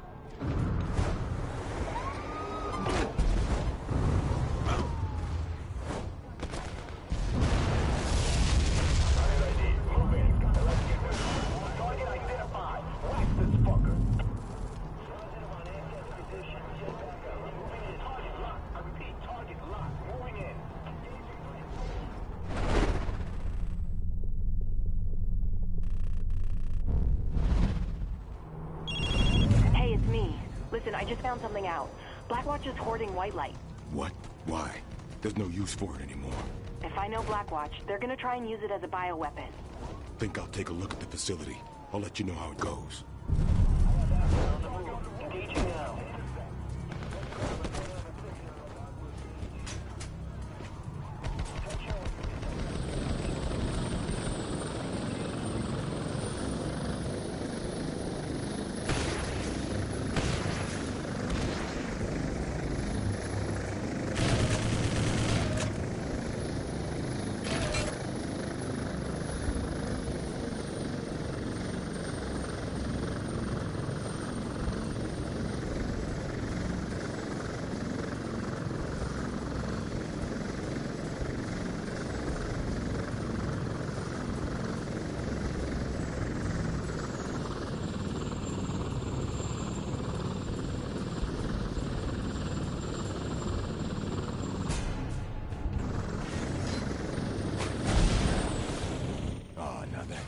Target identified. Whack this fucker. Target locked. I repeat, target locked. Moving in. Hey, it's me. Listen, I just found something out. Blackwatch is hoarding white light. What? Why? There's no use for it anymore. If I know Blackwatch, they're gonna try and use it as a bioweapon. Think I'll take a look at the facility. I'll let you know how it goes. Engaging now.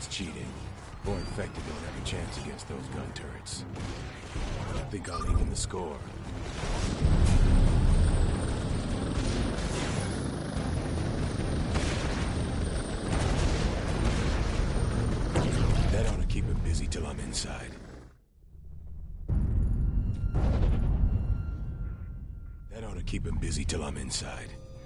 cheating. Or infected don't have a chance against those gun turrets. I think I'll even the score. That ought to keep him busy till I'm inside. That ought to keep him busy till I'm inside.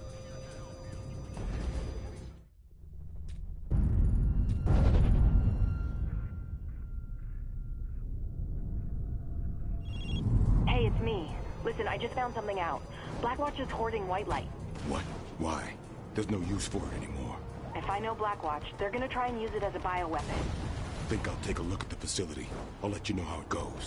Hey, it's me. Listen, I just found something out. Blackwatch is hoarding white light. What? Why? There's no use for it anymore. If I know Blackwatch, they're gonna try and use it as a bioweapon. Think I'll take a look at the facility. I'll let you know how it goes.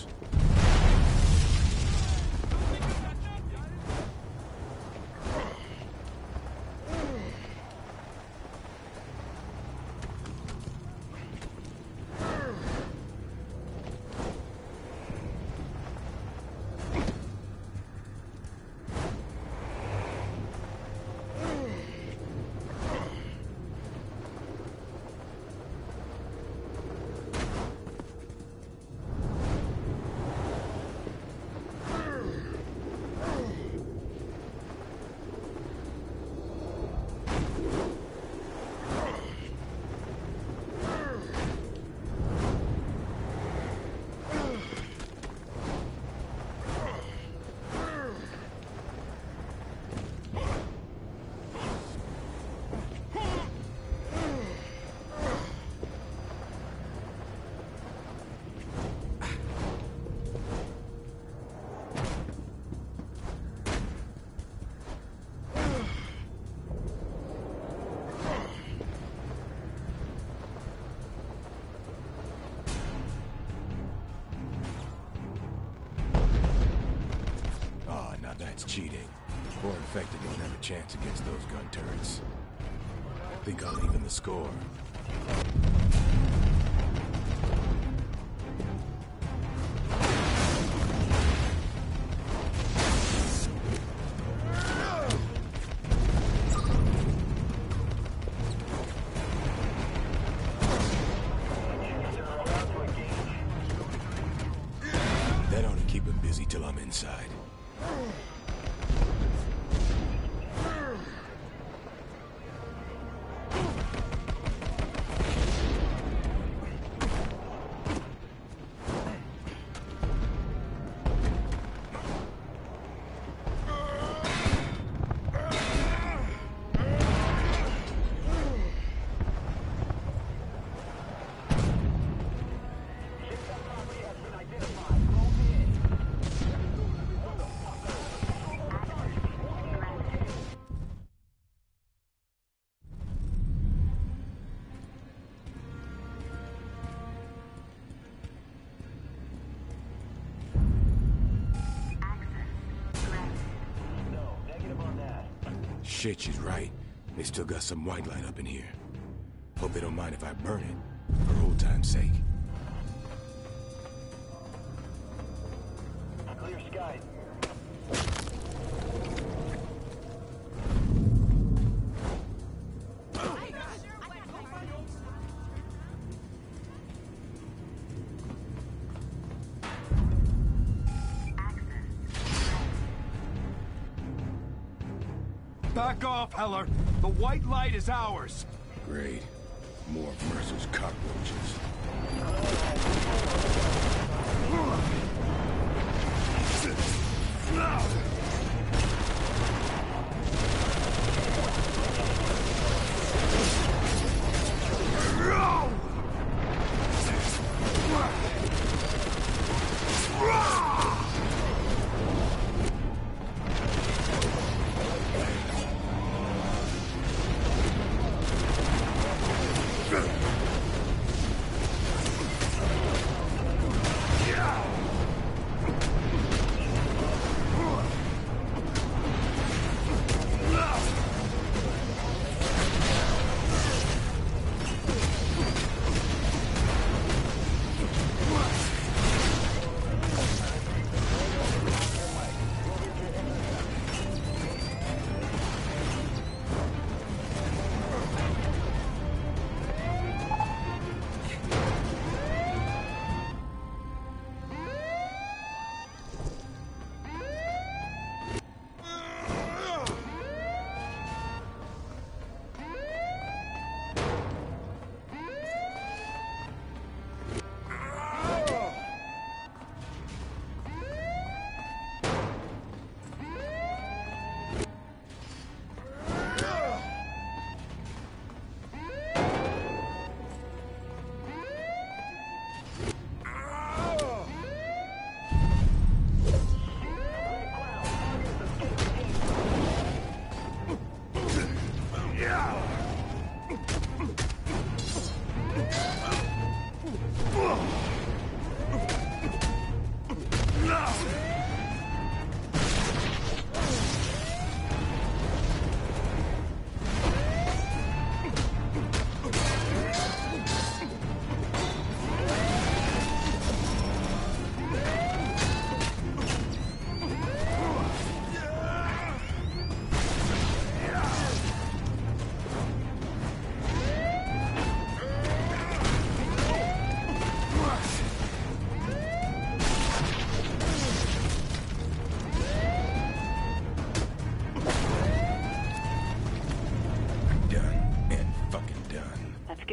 That's cheating. Or infected don't have a chance against those gun turrets. Think I'll even the score. That ought to keep him busy till I'm inside. Shit, she's right. They still got some white light up in here. Hope they don't mind if I burn it, for old time's sake. Clear skies. Back off, Heller. The white light is ours. Great. More of Mercer's cockroaches.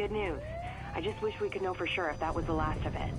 good news. I just wish we could know for sure if that was the last of it.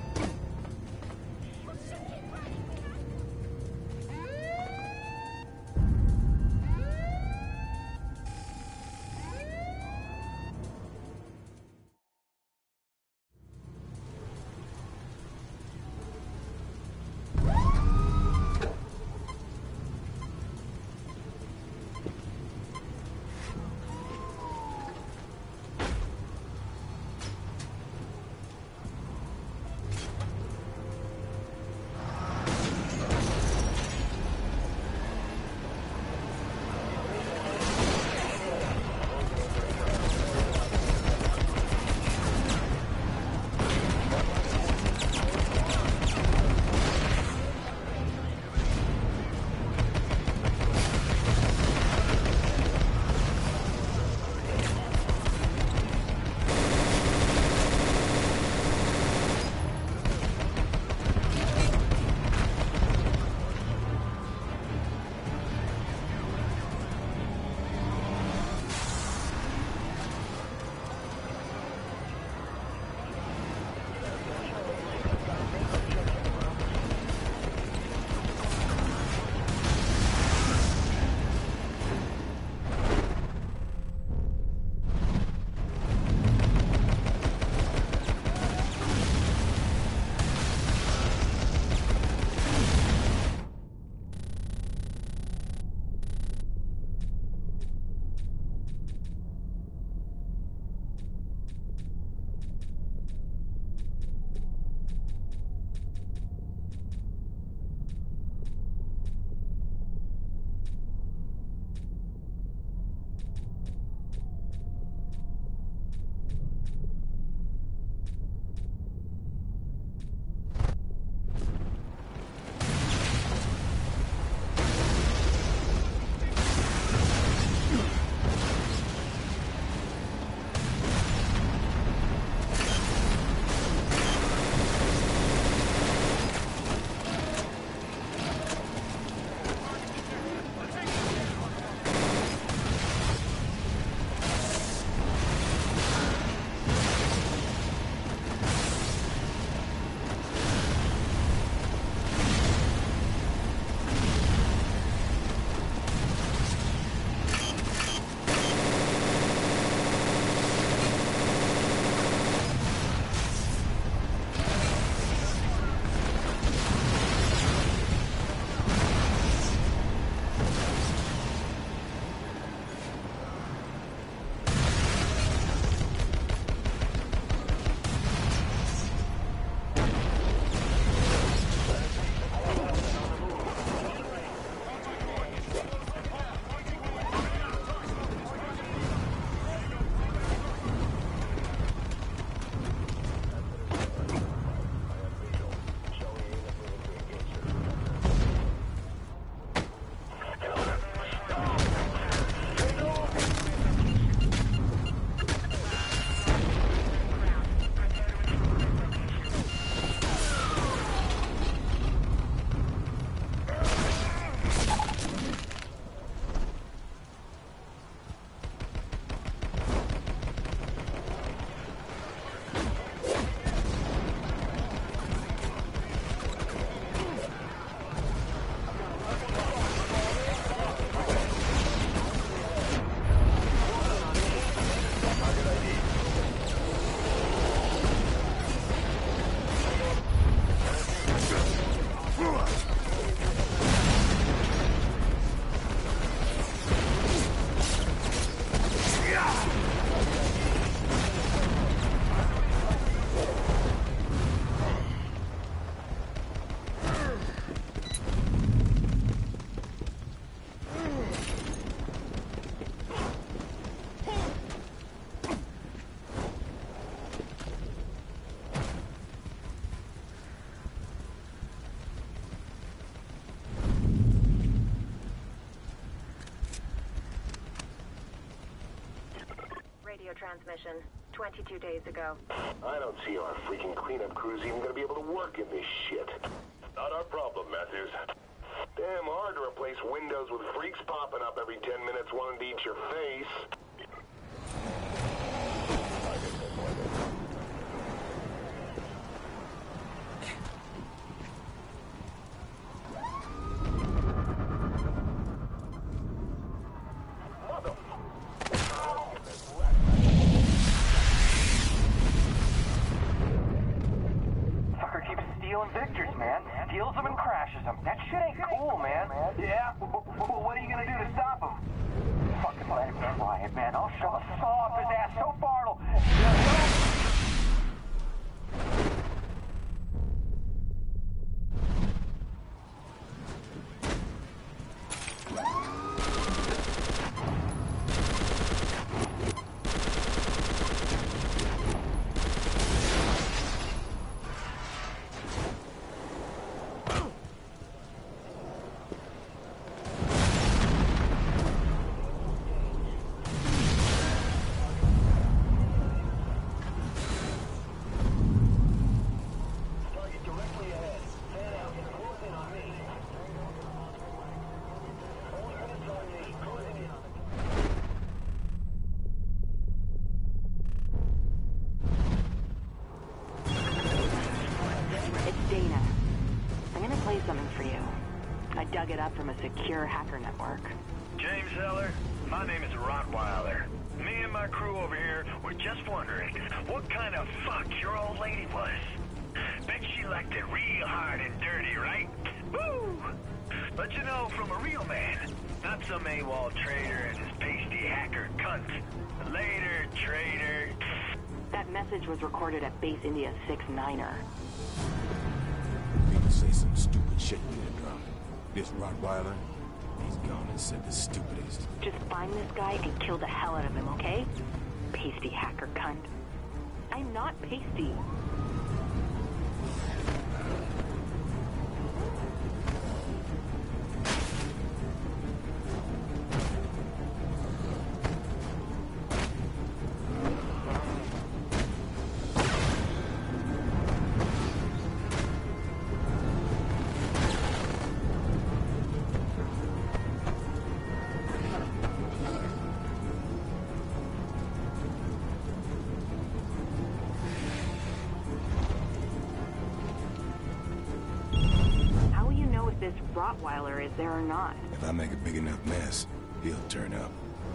Transmission 22 days ago. I don't see our freaking cleanup crew's even gonna be able to work in this shit. Not our problem, Matthews. Damn hard to replace windows with freaks popping up every 10 minutes wanting to eat your face. Yeah? Well, what are you gonna do to stop him? Fucking let him try it, man. I'll saw off his ass so far it'll... Dug it up from a secure hacker network. James Heller, my name is Rottweiler. Me and my crew over here were just wondering what kind of fuck your old lady was. Bet she liked it real hard and dirty, right? Woo! But you know, from a real man, not some AWOL traitor and his pasty hacker cunt. Later, traitor. That message was recorded at Base India 6-9er. People say some stupid shit in the drum. This Rottweiler, he's gone and said the stupidest. Just find this guy and kill the hell out of him, okay? Pasty hacker cunt. I'm not pasty. Rottweiler is there or not? If I make a big enough mess, he'll turn up.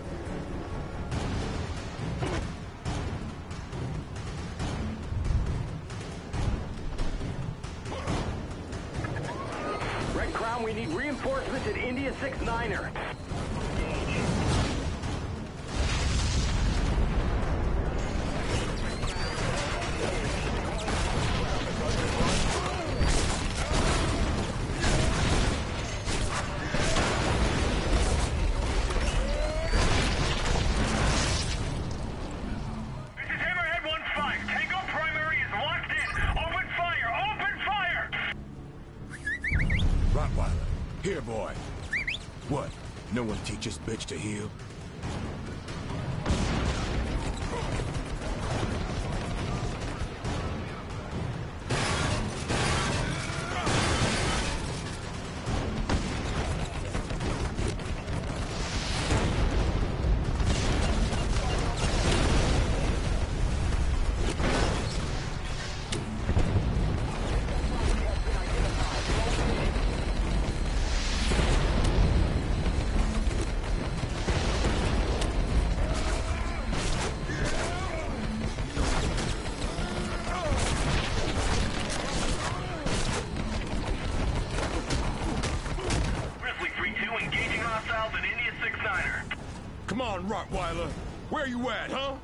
Red Crown, we need reinforcements at India 6-9er. Here, boy. What? No one teaches bitch to heal? Come on, Rottweiler. Where you at, huh?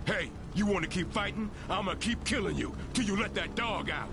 Hey, you want to keep fighting? I'm gonna keep killing you till you let that dog out.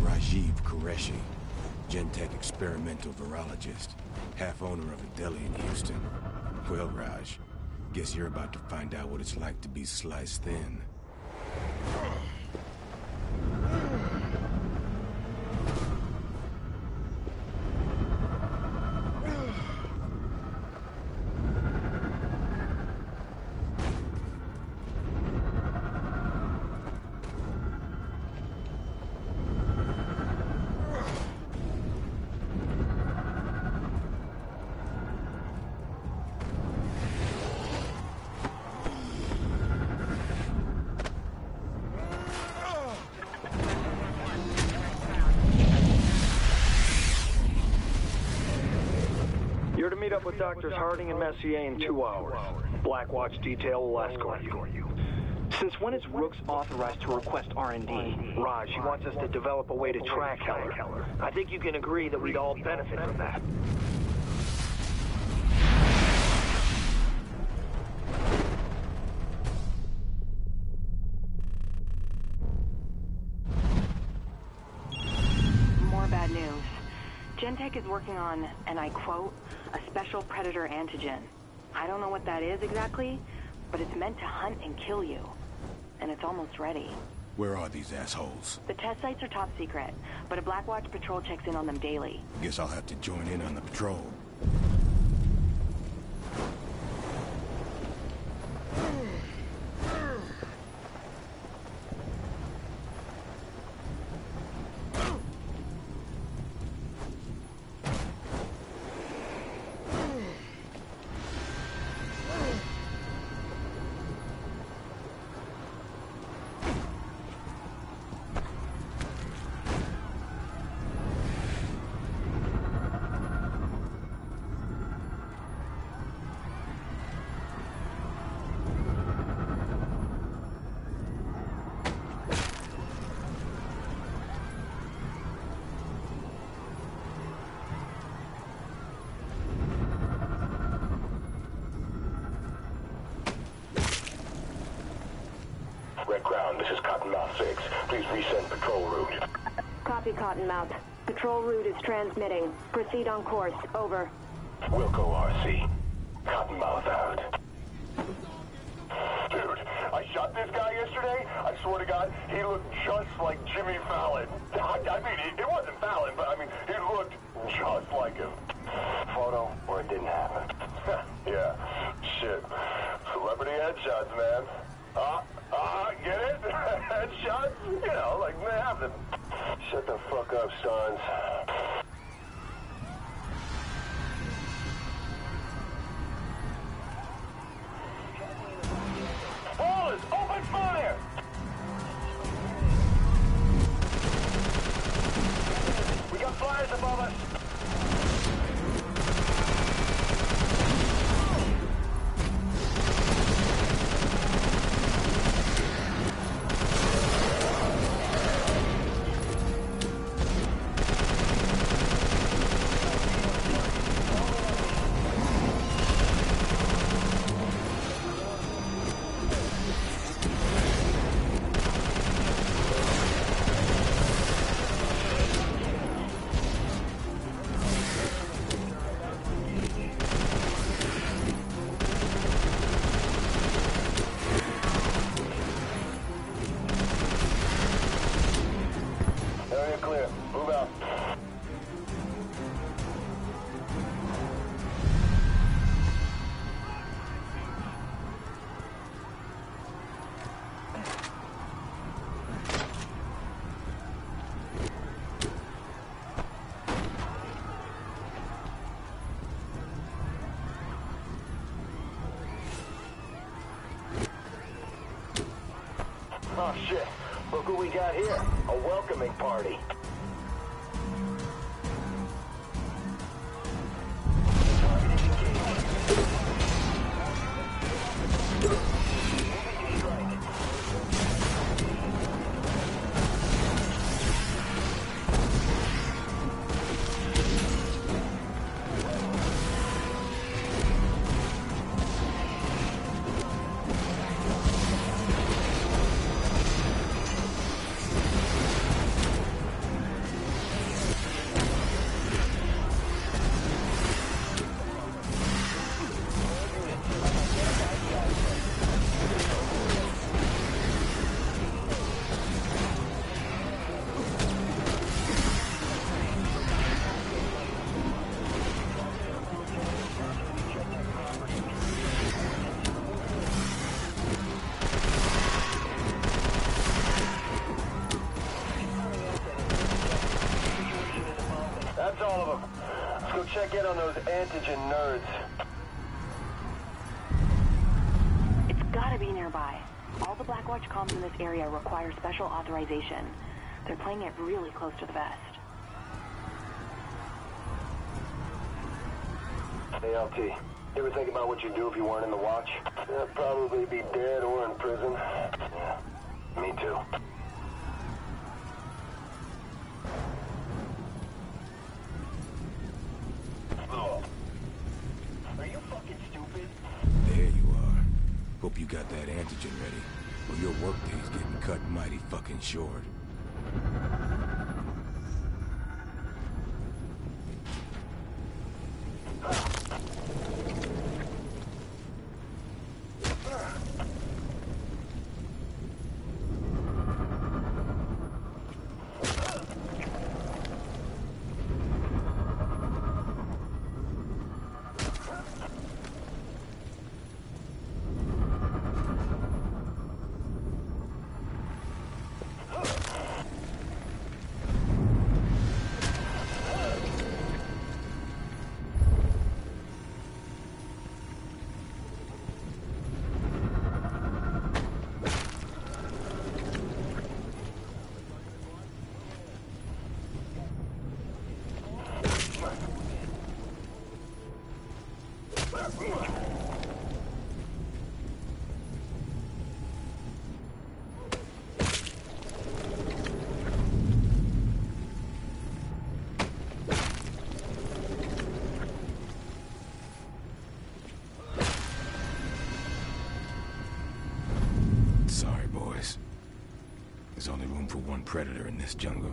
Rajiv Qureshi, Gentech experimental virologist, half owner of a deli in Houston. Well, Raj, guess you're about to find out what it's like to be sliced thin. You're to meet up with Doctors Harding and Messier in 2 hours. Black Watch detail will escort you. Since when is Rooks authorized to request R&D? Raj, he wants us to develop a way to track Heller. I think you can agree that we'd all benefit from that. More bad news. Gentech is working on, and I quote, a special predator antigen. I don't know what that is exactly, but it's meant to hunt and kill you. And it's almost ready. Where are these assholes? The test sites are top secret, but a Black Watch patrol checks in on them daily. Guess I'll have to join in on the patrol. Red Ground, this is Cottonmouth 6. Please resend patrol route. Copy, Cottonmouth. Patrol route is transmitting. Proceed on course. Over. Wilco RC. Cottonmouth out. Dude, I shot this guy yesterday. I swear to God, he looked just like Jimmy Fallon. I mean, it wasn't Fallon, but I mean, he looked just like him. Photo, or it didn't happen. Yeah, shit. Celebrity headshots, man. Get it? Headshots? You know, like nothing. Shut the fuck up, sons. Ballers, open fire! We got flyers above us. Oh shit, look who we got here. A welcoming party. all of them. Let's go check in on those antigen nerds. It's gotta be nearby. All the Blackwatch comms in this area require special authorization. They're playing it really close to the vest. Hey, LT. You ever think about what you'd do if you weren't in the Watch? I'd probably be dead or in prison. Yeah, me too. Oh. Are you fucking stupid? There you are. Hope you got that antigen ready, or your workday's getting cut mighty fucking short. Sorry, boys. There's only room for one predator in this jungle.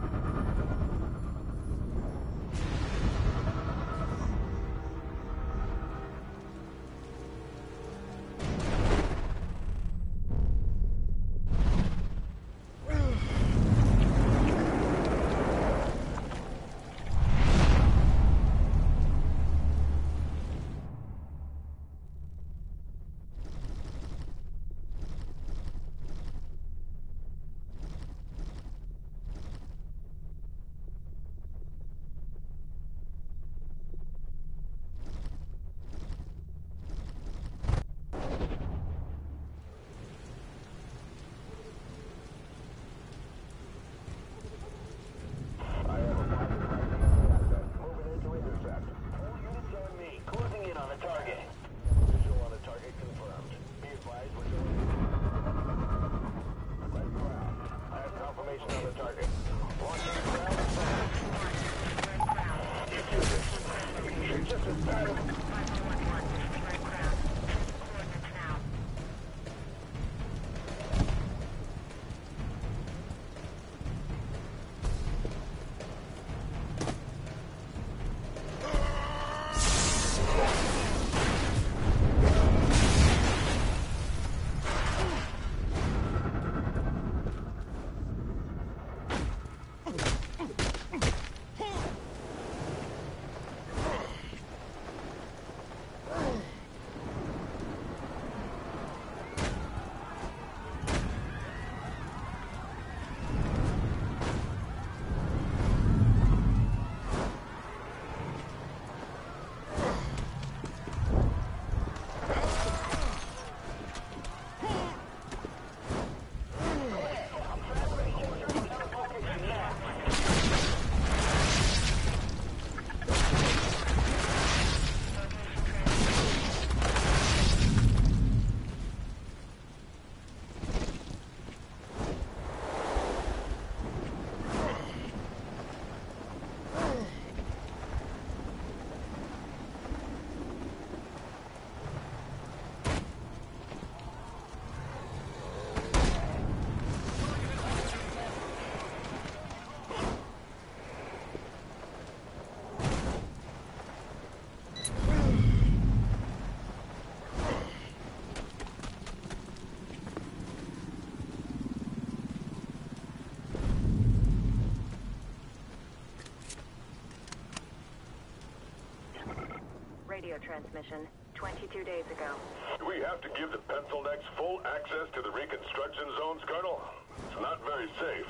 Radio transmission 22 days ago. Do we have to give the pencil necks full access to the reconstruction zones, Colonel? It's not very safe.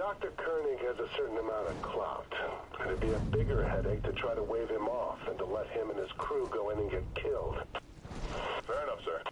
Dr. Koenig has a certain amount of clout. And it'd be a bigger headache to try to wave him off than to let him and his crew go in and get killed. Fair enough, sir.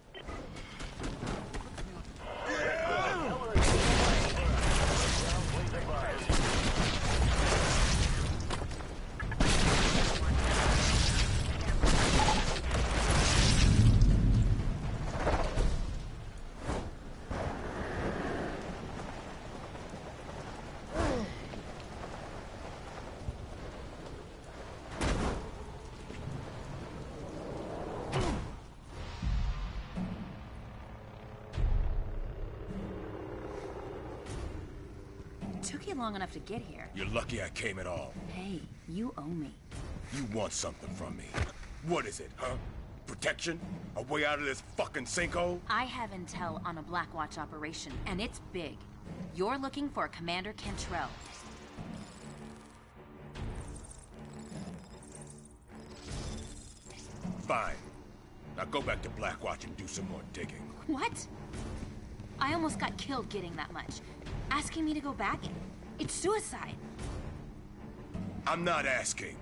Took you long enough to get here. You're lucky I came at all. Hey, you owe me. You want something from me. What is it, huh? Protection? A way out of this fucking sinkhole? I have intel on a Blackwatch operation, and it's big. You're looking for Commander Cantrell. Fine. Now go back to Blackwatch and do some more digging. What? I almost got killed getting that much. Asking me to go back? It's suicide. I'm not asking.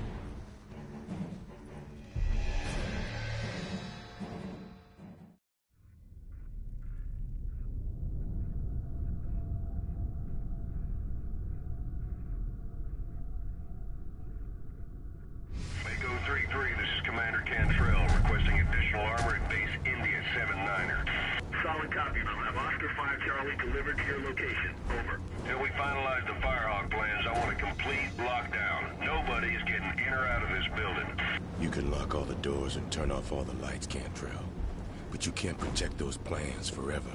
Mako 3-3, this is Commander Cantrell, requesting additional armor at base India 7-9er. Solid copy. I'll have Oscar 5 Charlie delivered to your location. Over. Till we finalize the Firehawk plans, I want a complete lockdown. Nobody is getting in or out of this building. You can lock all the doors and turn off all the lights, Cantrell. But you can't protect those plans forever.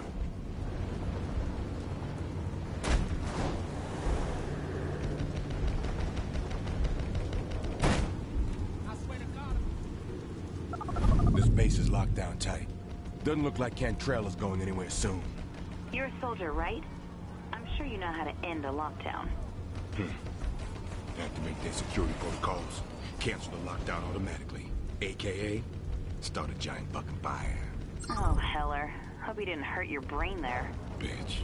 This base is locked down tight. Doesn't look like Cantrell is going anywhere soon. You're a soldier, right? I'm sure you know how to end a lockdown. Activate their security protocols. Cancel the lockdown automatically. AKA, start a giant fucking fire. Oh, Heller. Hope he didn't hurt your brain there. Bitch.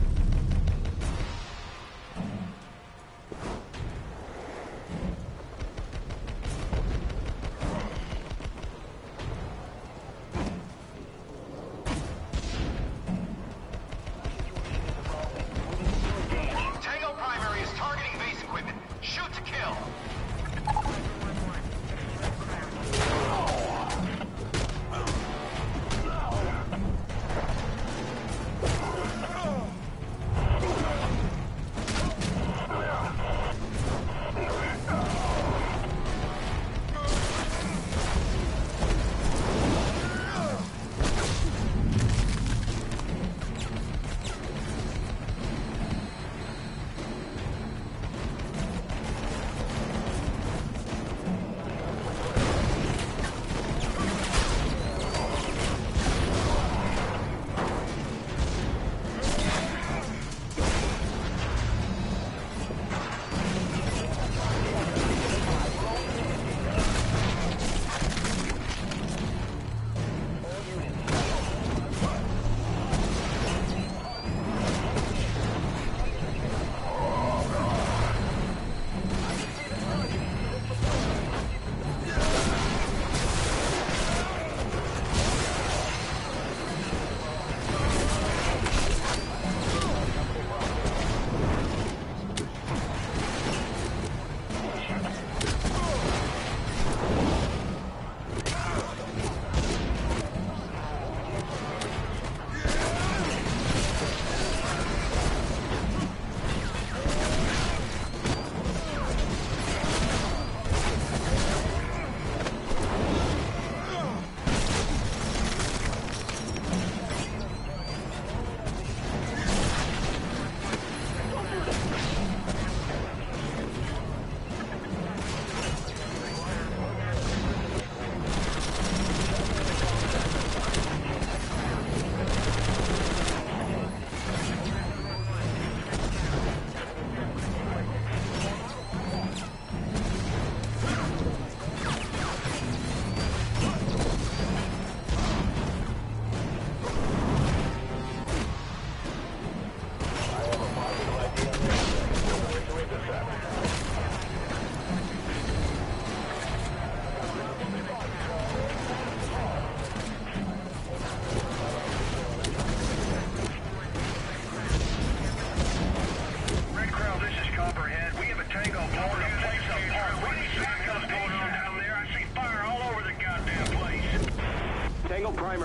Tango Primary is targeting base equipment. Shoot to kill.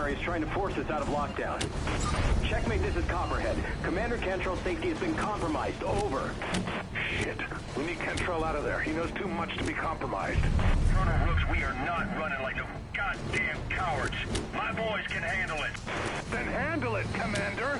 mercenary is trying to force us out of lockdown. Checkmate, this is Copperhead. Commander Cantrell's safety has been compromised. Over. Shit. We need Cantrell out of there. He knows too much to be compromised. Colonel Rooks, we are not running like no goddamn cowards. My boys can handle it. Then handle it, Commander!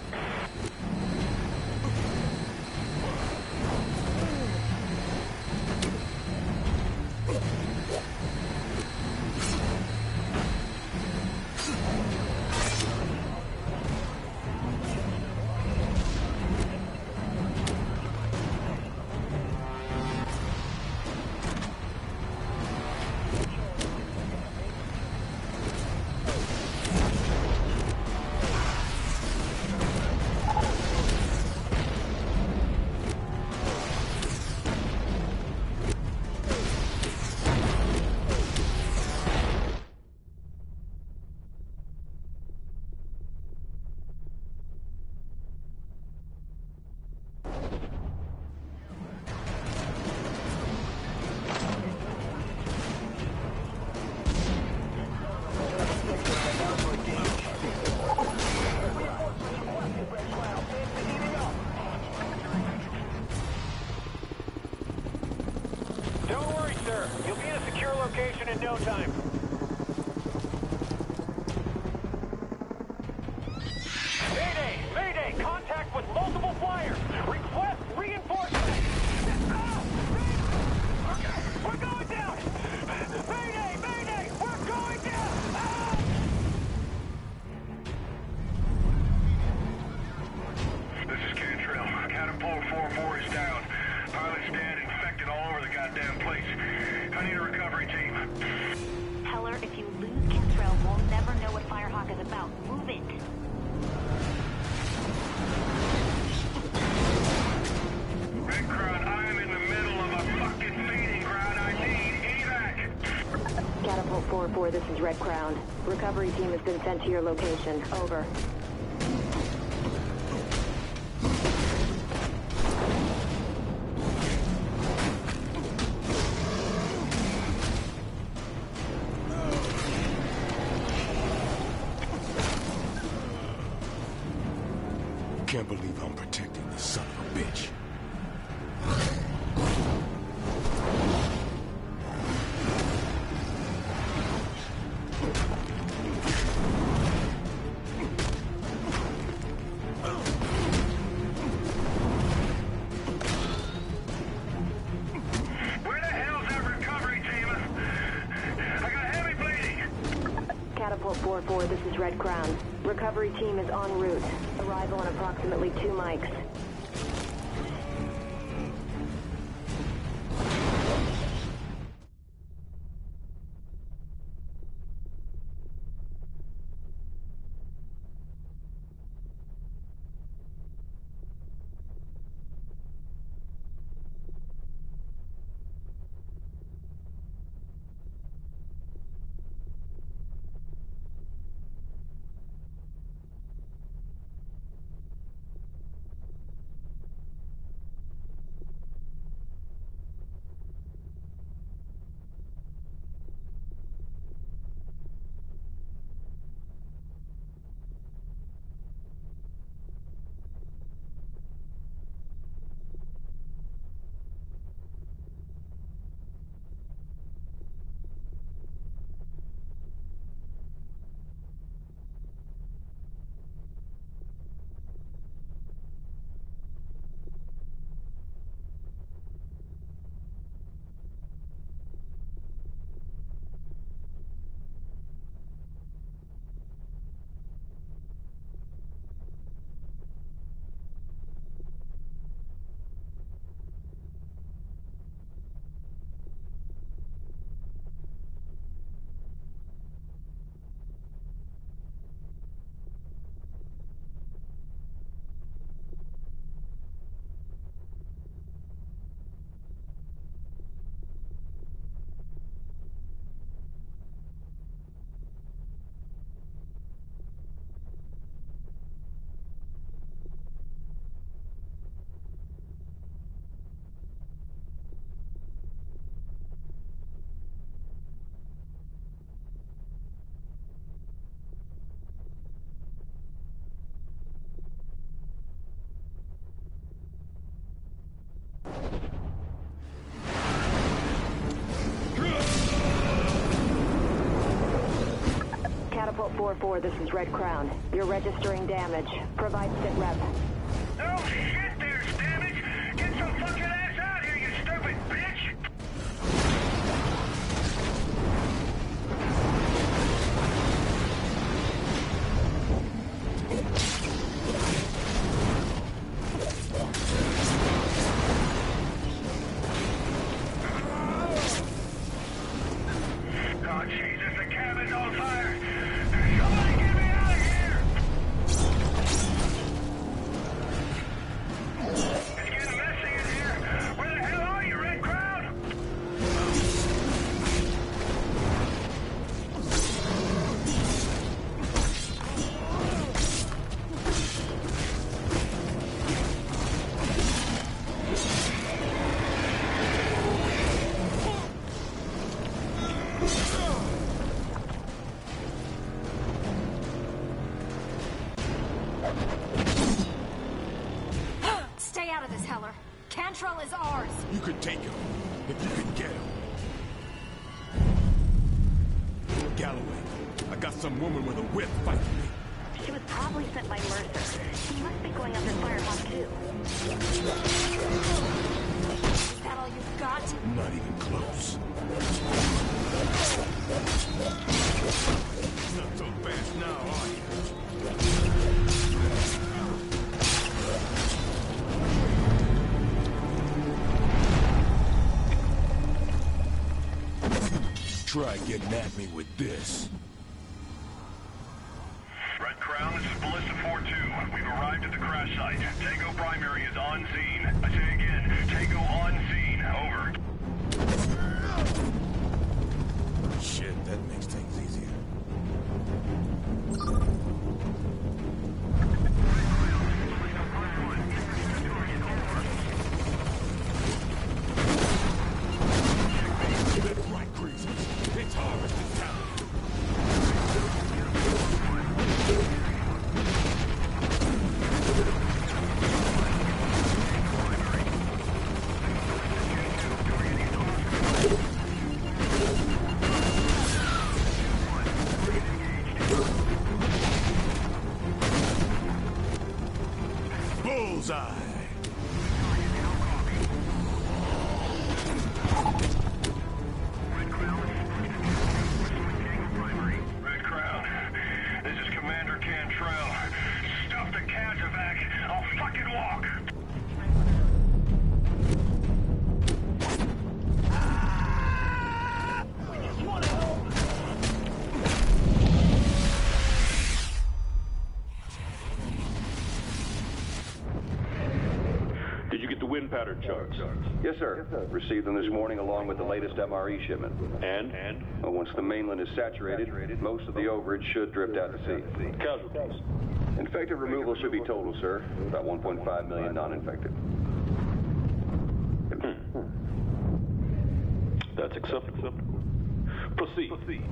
location in no time. Mayday! Mayday! Contact with multiple flyers! Request reinforcements! We're going down! Mayday! Mayday! We're going down! This is Cantrell. Catapult 4-4 is down. Pilot's dead, infected all over the goddamn place. I need a recovery team. Heller, if you lose Cantrell, we'll never know what Firehawk is about. Move it. Red Crown, I am in the middle of a fucking feeding ground. I need evac. Catapult 4-4, this is Red Crown. Recovery team has been sent to your location. Over. Can't believe I'm protecting this son of a bitch. Where the hell's that recovery team? I got heavy bleeding. Catapult 4-4, this is Red Crown. Recovery team is en route. Arrival in approximately 2 mics. 4-4, this is Red Crown. You're registering damage. Provide sit rep. Oh shit, there's damage! Get your fucking ass out here, you stupid bitch! Oh Jesus, the cabin's on fire! Somebody get me out of here! It's getting messy in here. Where the hell are you, Red Crown? Stay out of this, Heller. Cantrell is ours. You could take him, if you could get him. Galloway, I got some woman with a whip fighting me. She was probably sent by Mercer. He must be going after Firehawk, too. Is that all you've got? Not even close. Not so fast now, are you? Try getting at me with this. Red Crown, this is Ballista 4-2. We've arrived at the crash site. Tango Primary is on scene. I say again, Tango on scene. Over. Shit, that makes things easier. That's right, Greasers. It's harvesting time. Bullseye! Red Crown, this is Commander Cantrell. Stuff the Cazovac. I'll fucking walk. Did you get the wind pattern charts? Yes, sir. Received them this morning along with the latest MRE shipment. And? Well, once the mainland is saturated, most of the overage should drift out to sea. Casualties? Infected removal should be total, sir. About 1.5 million non-infected. That's acceptable. Proceed.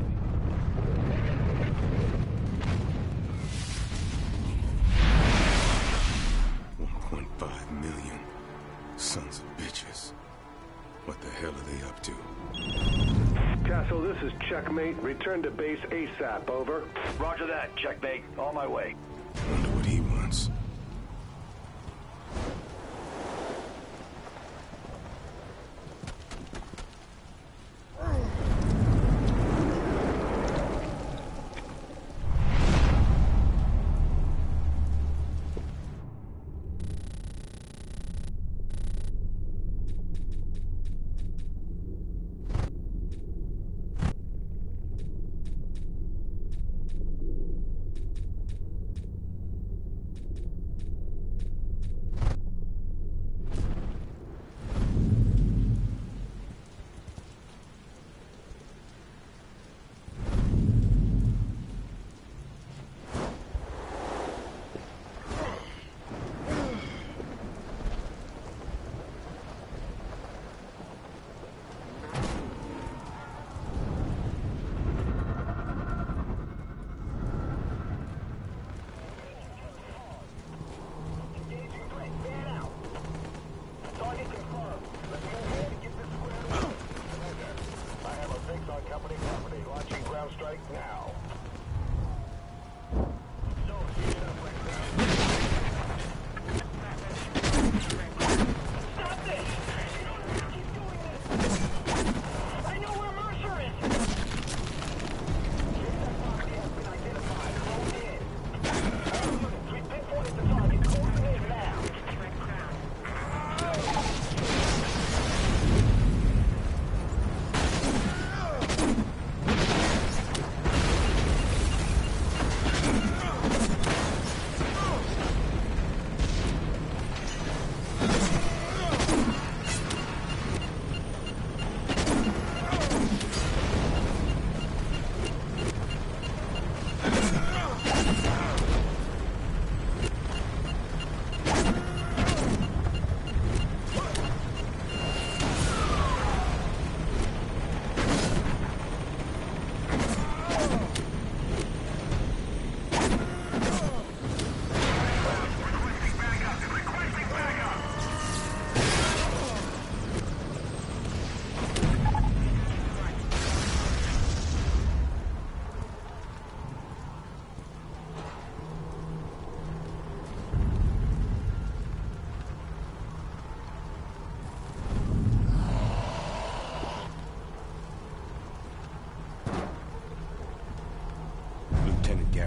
1.5 million. Sons of bitches. What the hell are they up to? Castle, this is Checkmate. Return to base ASAP, over. Roger that, Checkmate. On my way. Wonder what he wants.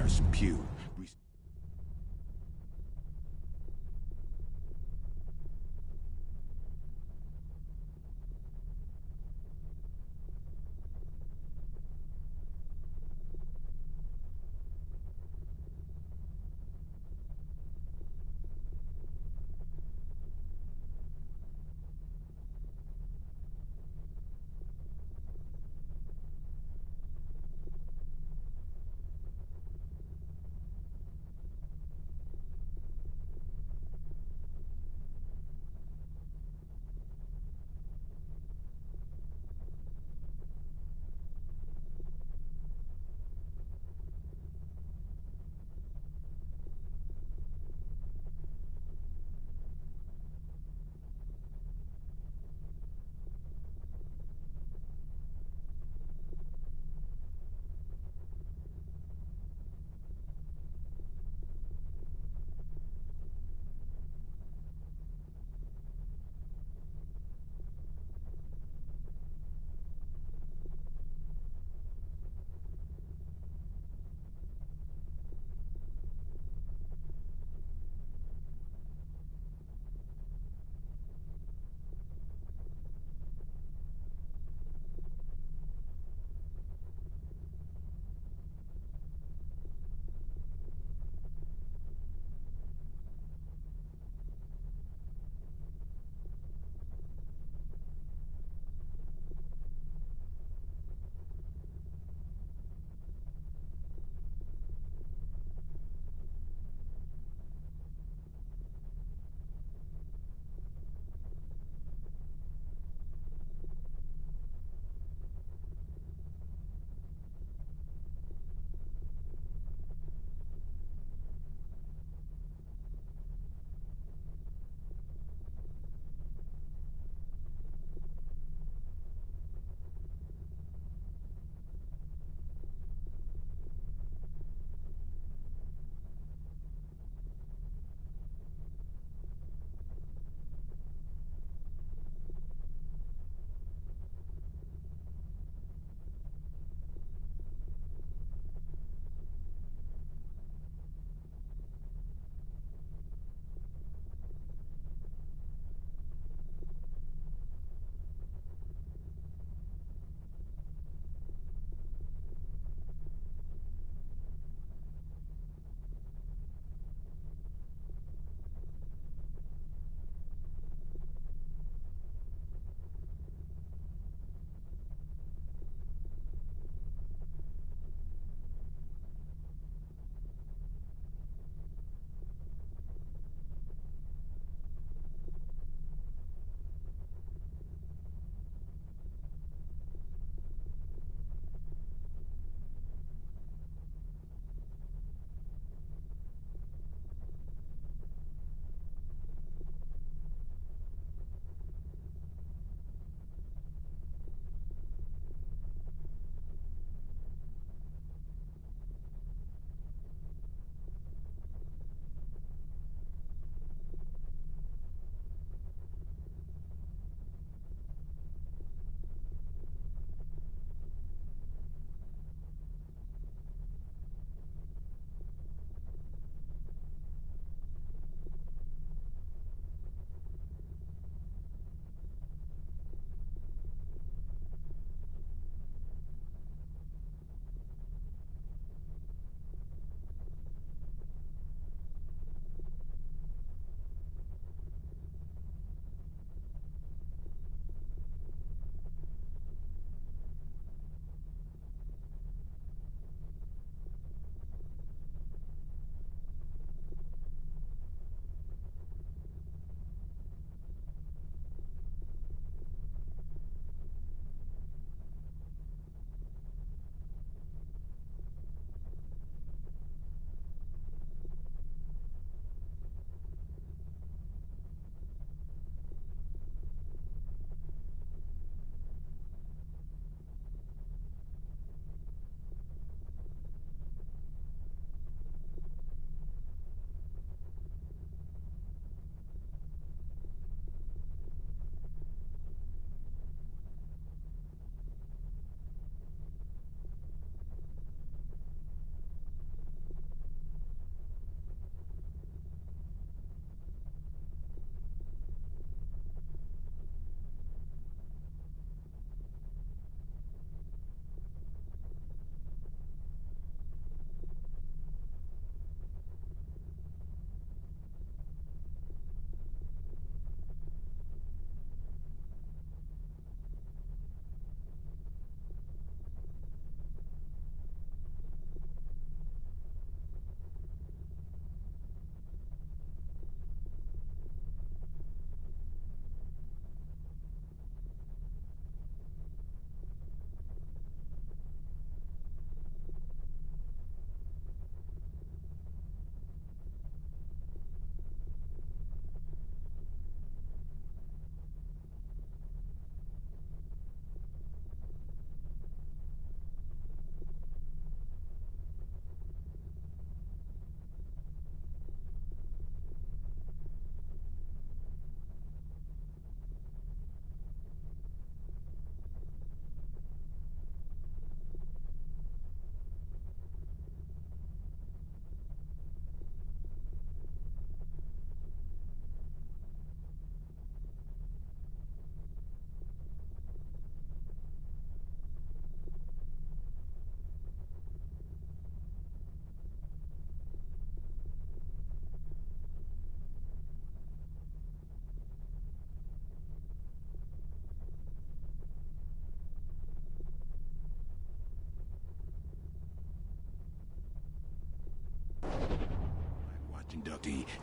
Harrison Pugh.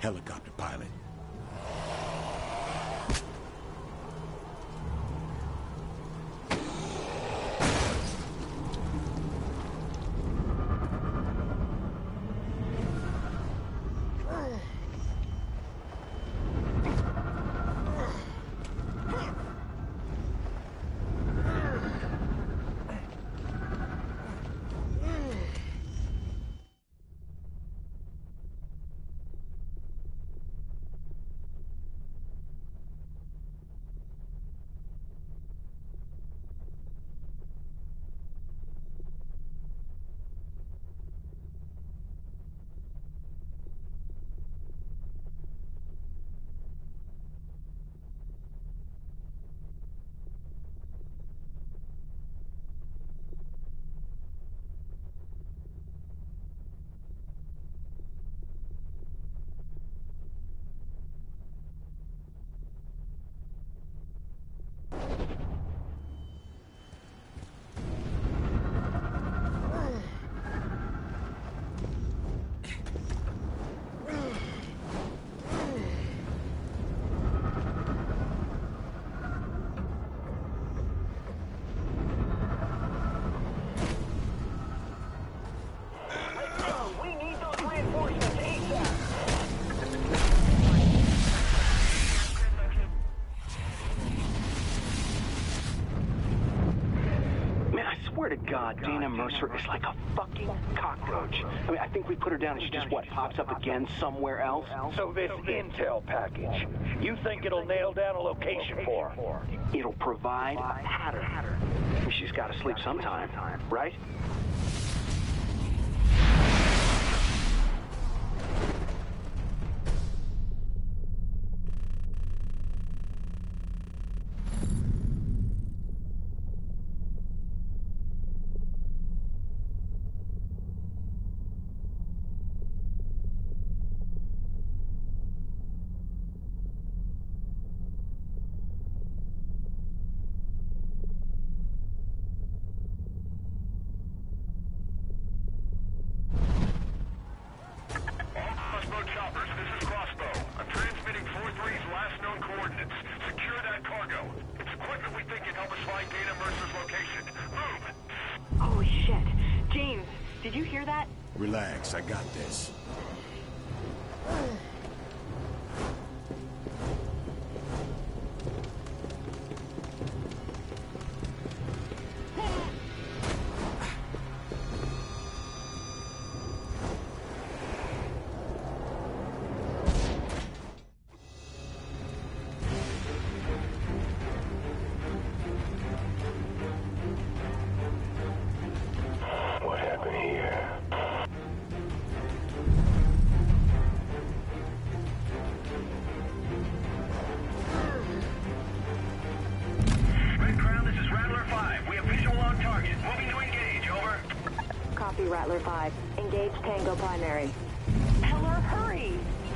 Helicopter pilot. God, Dana Mercer is like a fucking cockroach. I mean, I think we put her down and she just, what, pops up again somewhere else? So this intel package, you think it'll nail down a location for her? It'll provide a pattern. I mean, she's got to sleep sometime, right? Relax, I got this. What happened here? Copy, Rattler 5. Engage Tango Primary. Heller, hurry!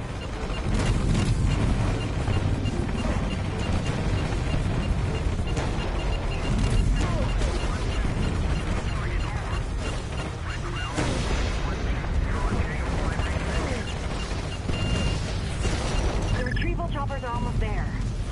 The retrieval choppers are almost there.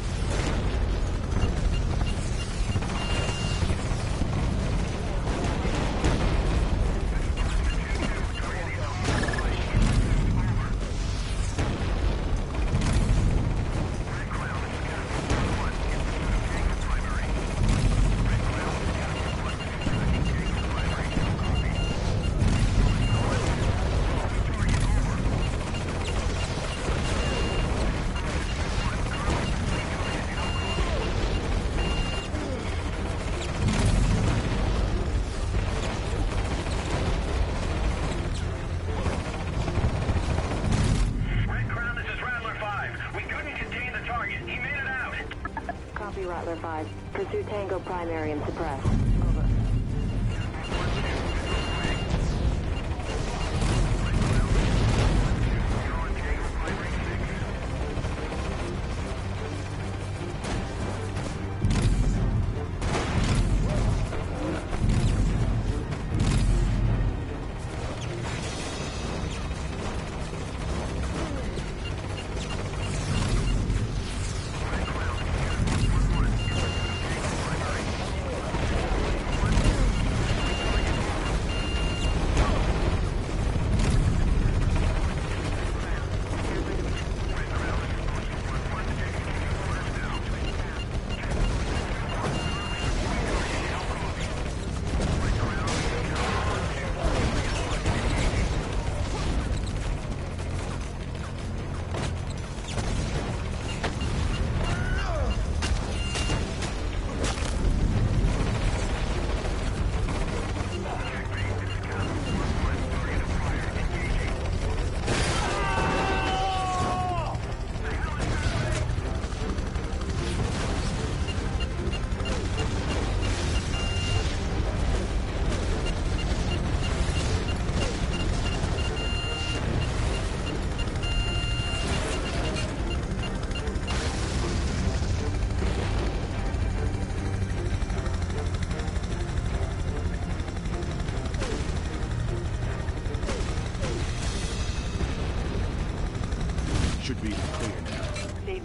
Rattler 5. Pursue Tango Primary and suppress.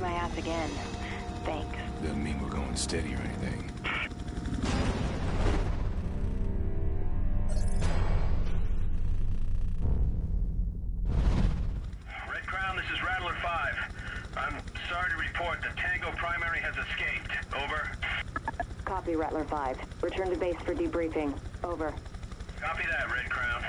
my ass again. Thanks. Doesn't mean we're going steady or anything. Red Crown, this is Rattler 5. I'm sorry to report that Tango Primary has escaped. Over. Copy, Rattler 5. Return to base for debriefing. Over. Copy that, Red Crown.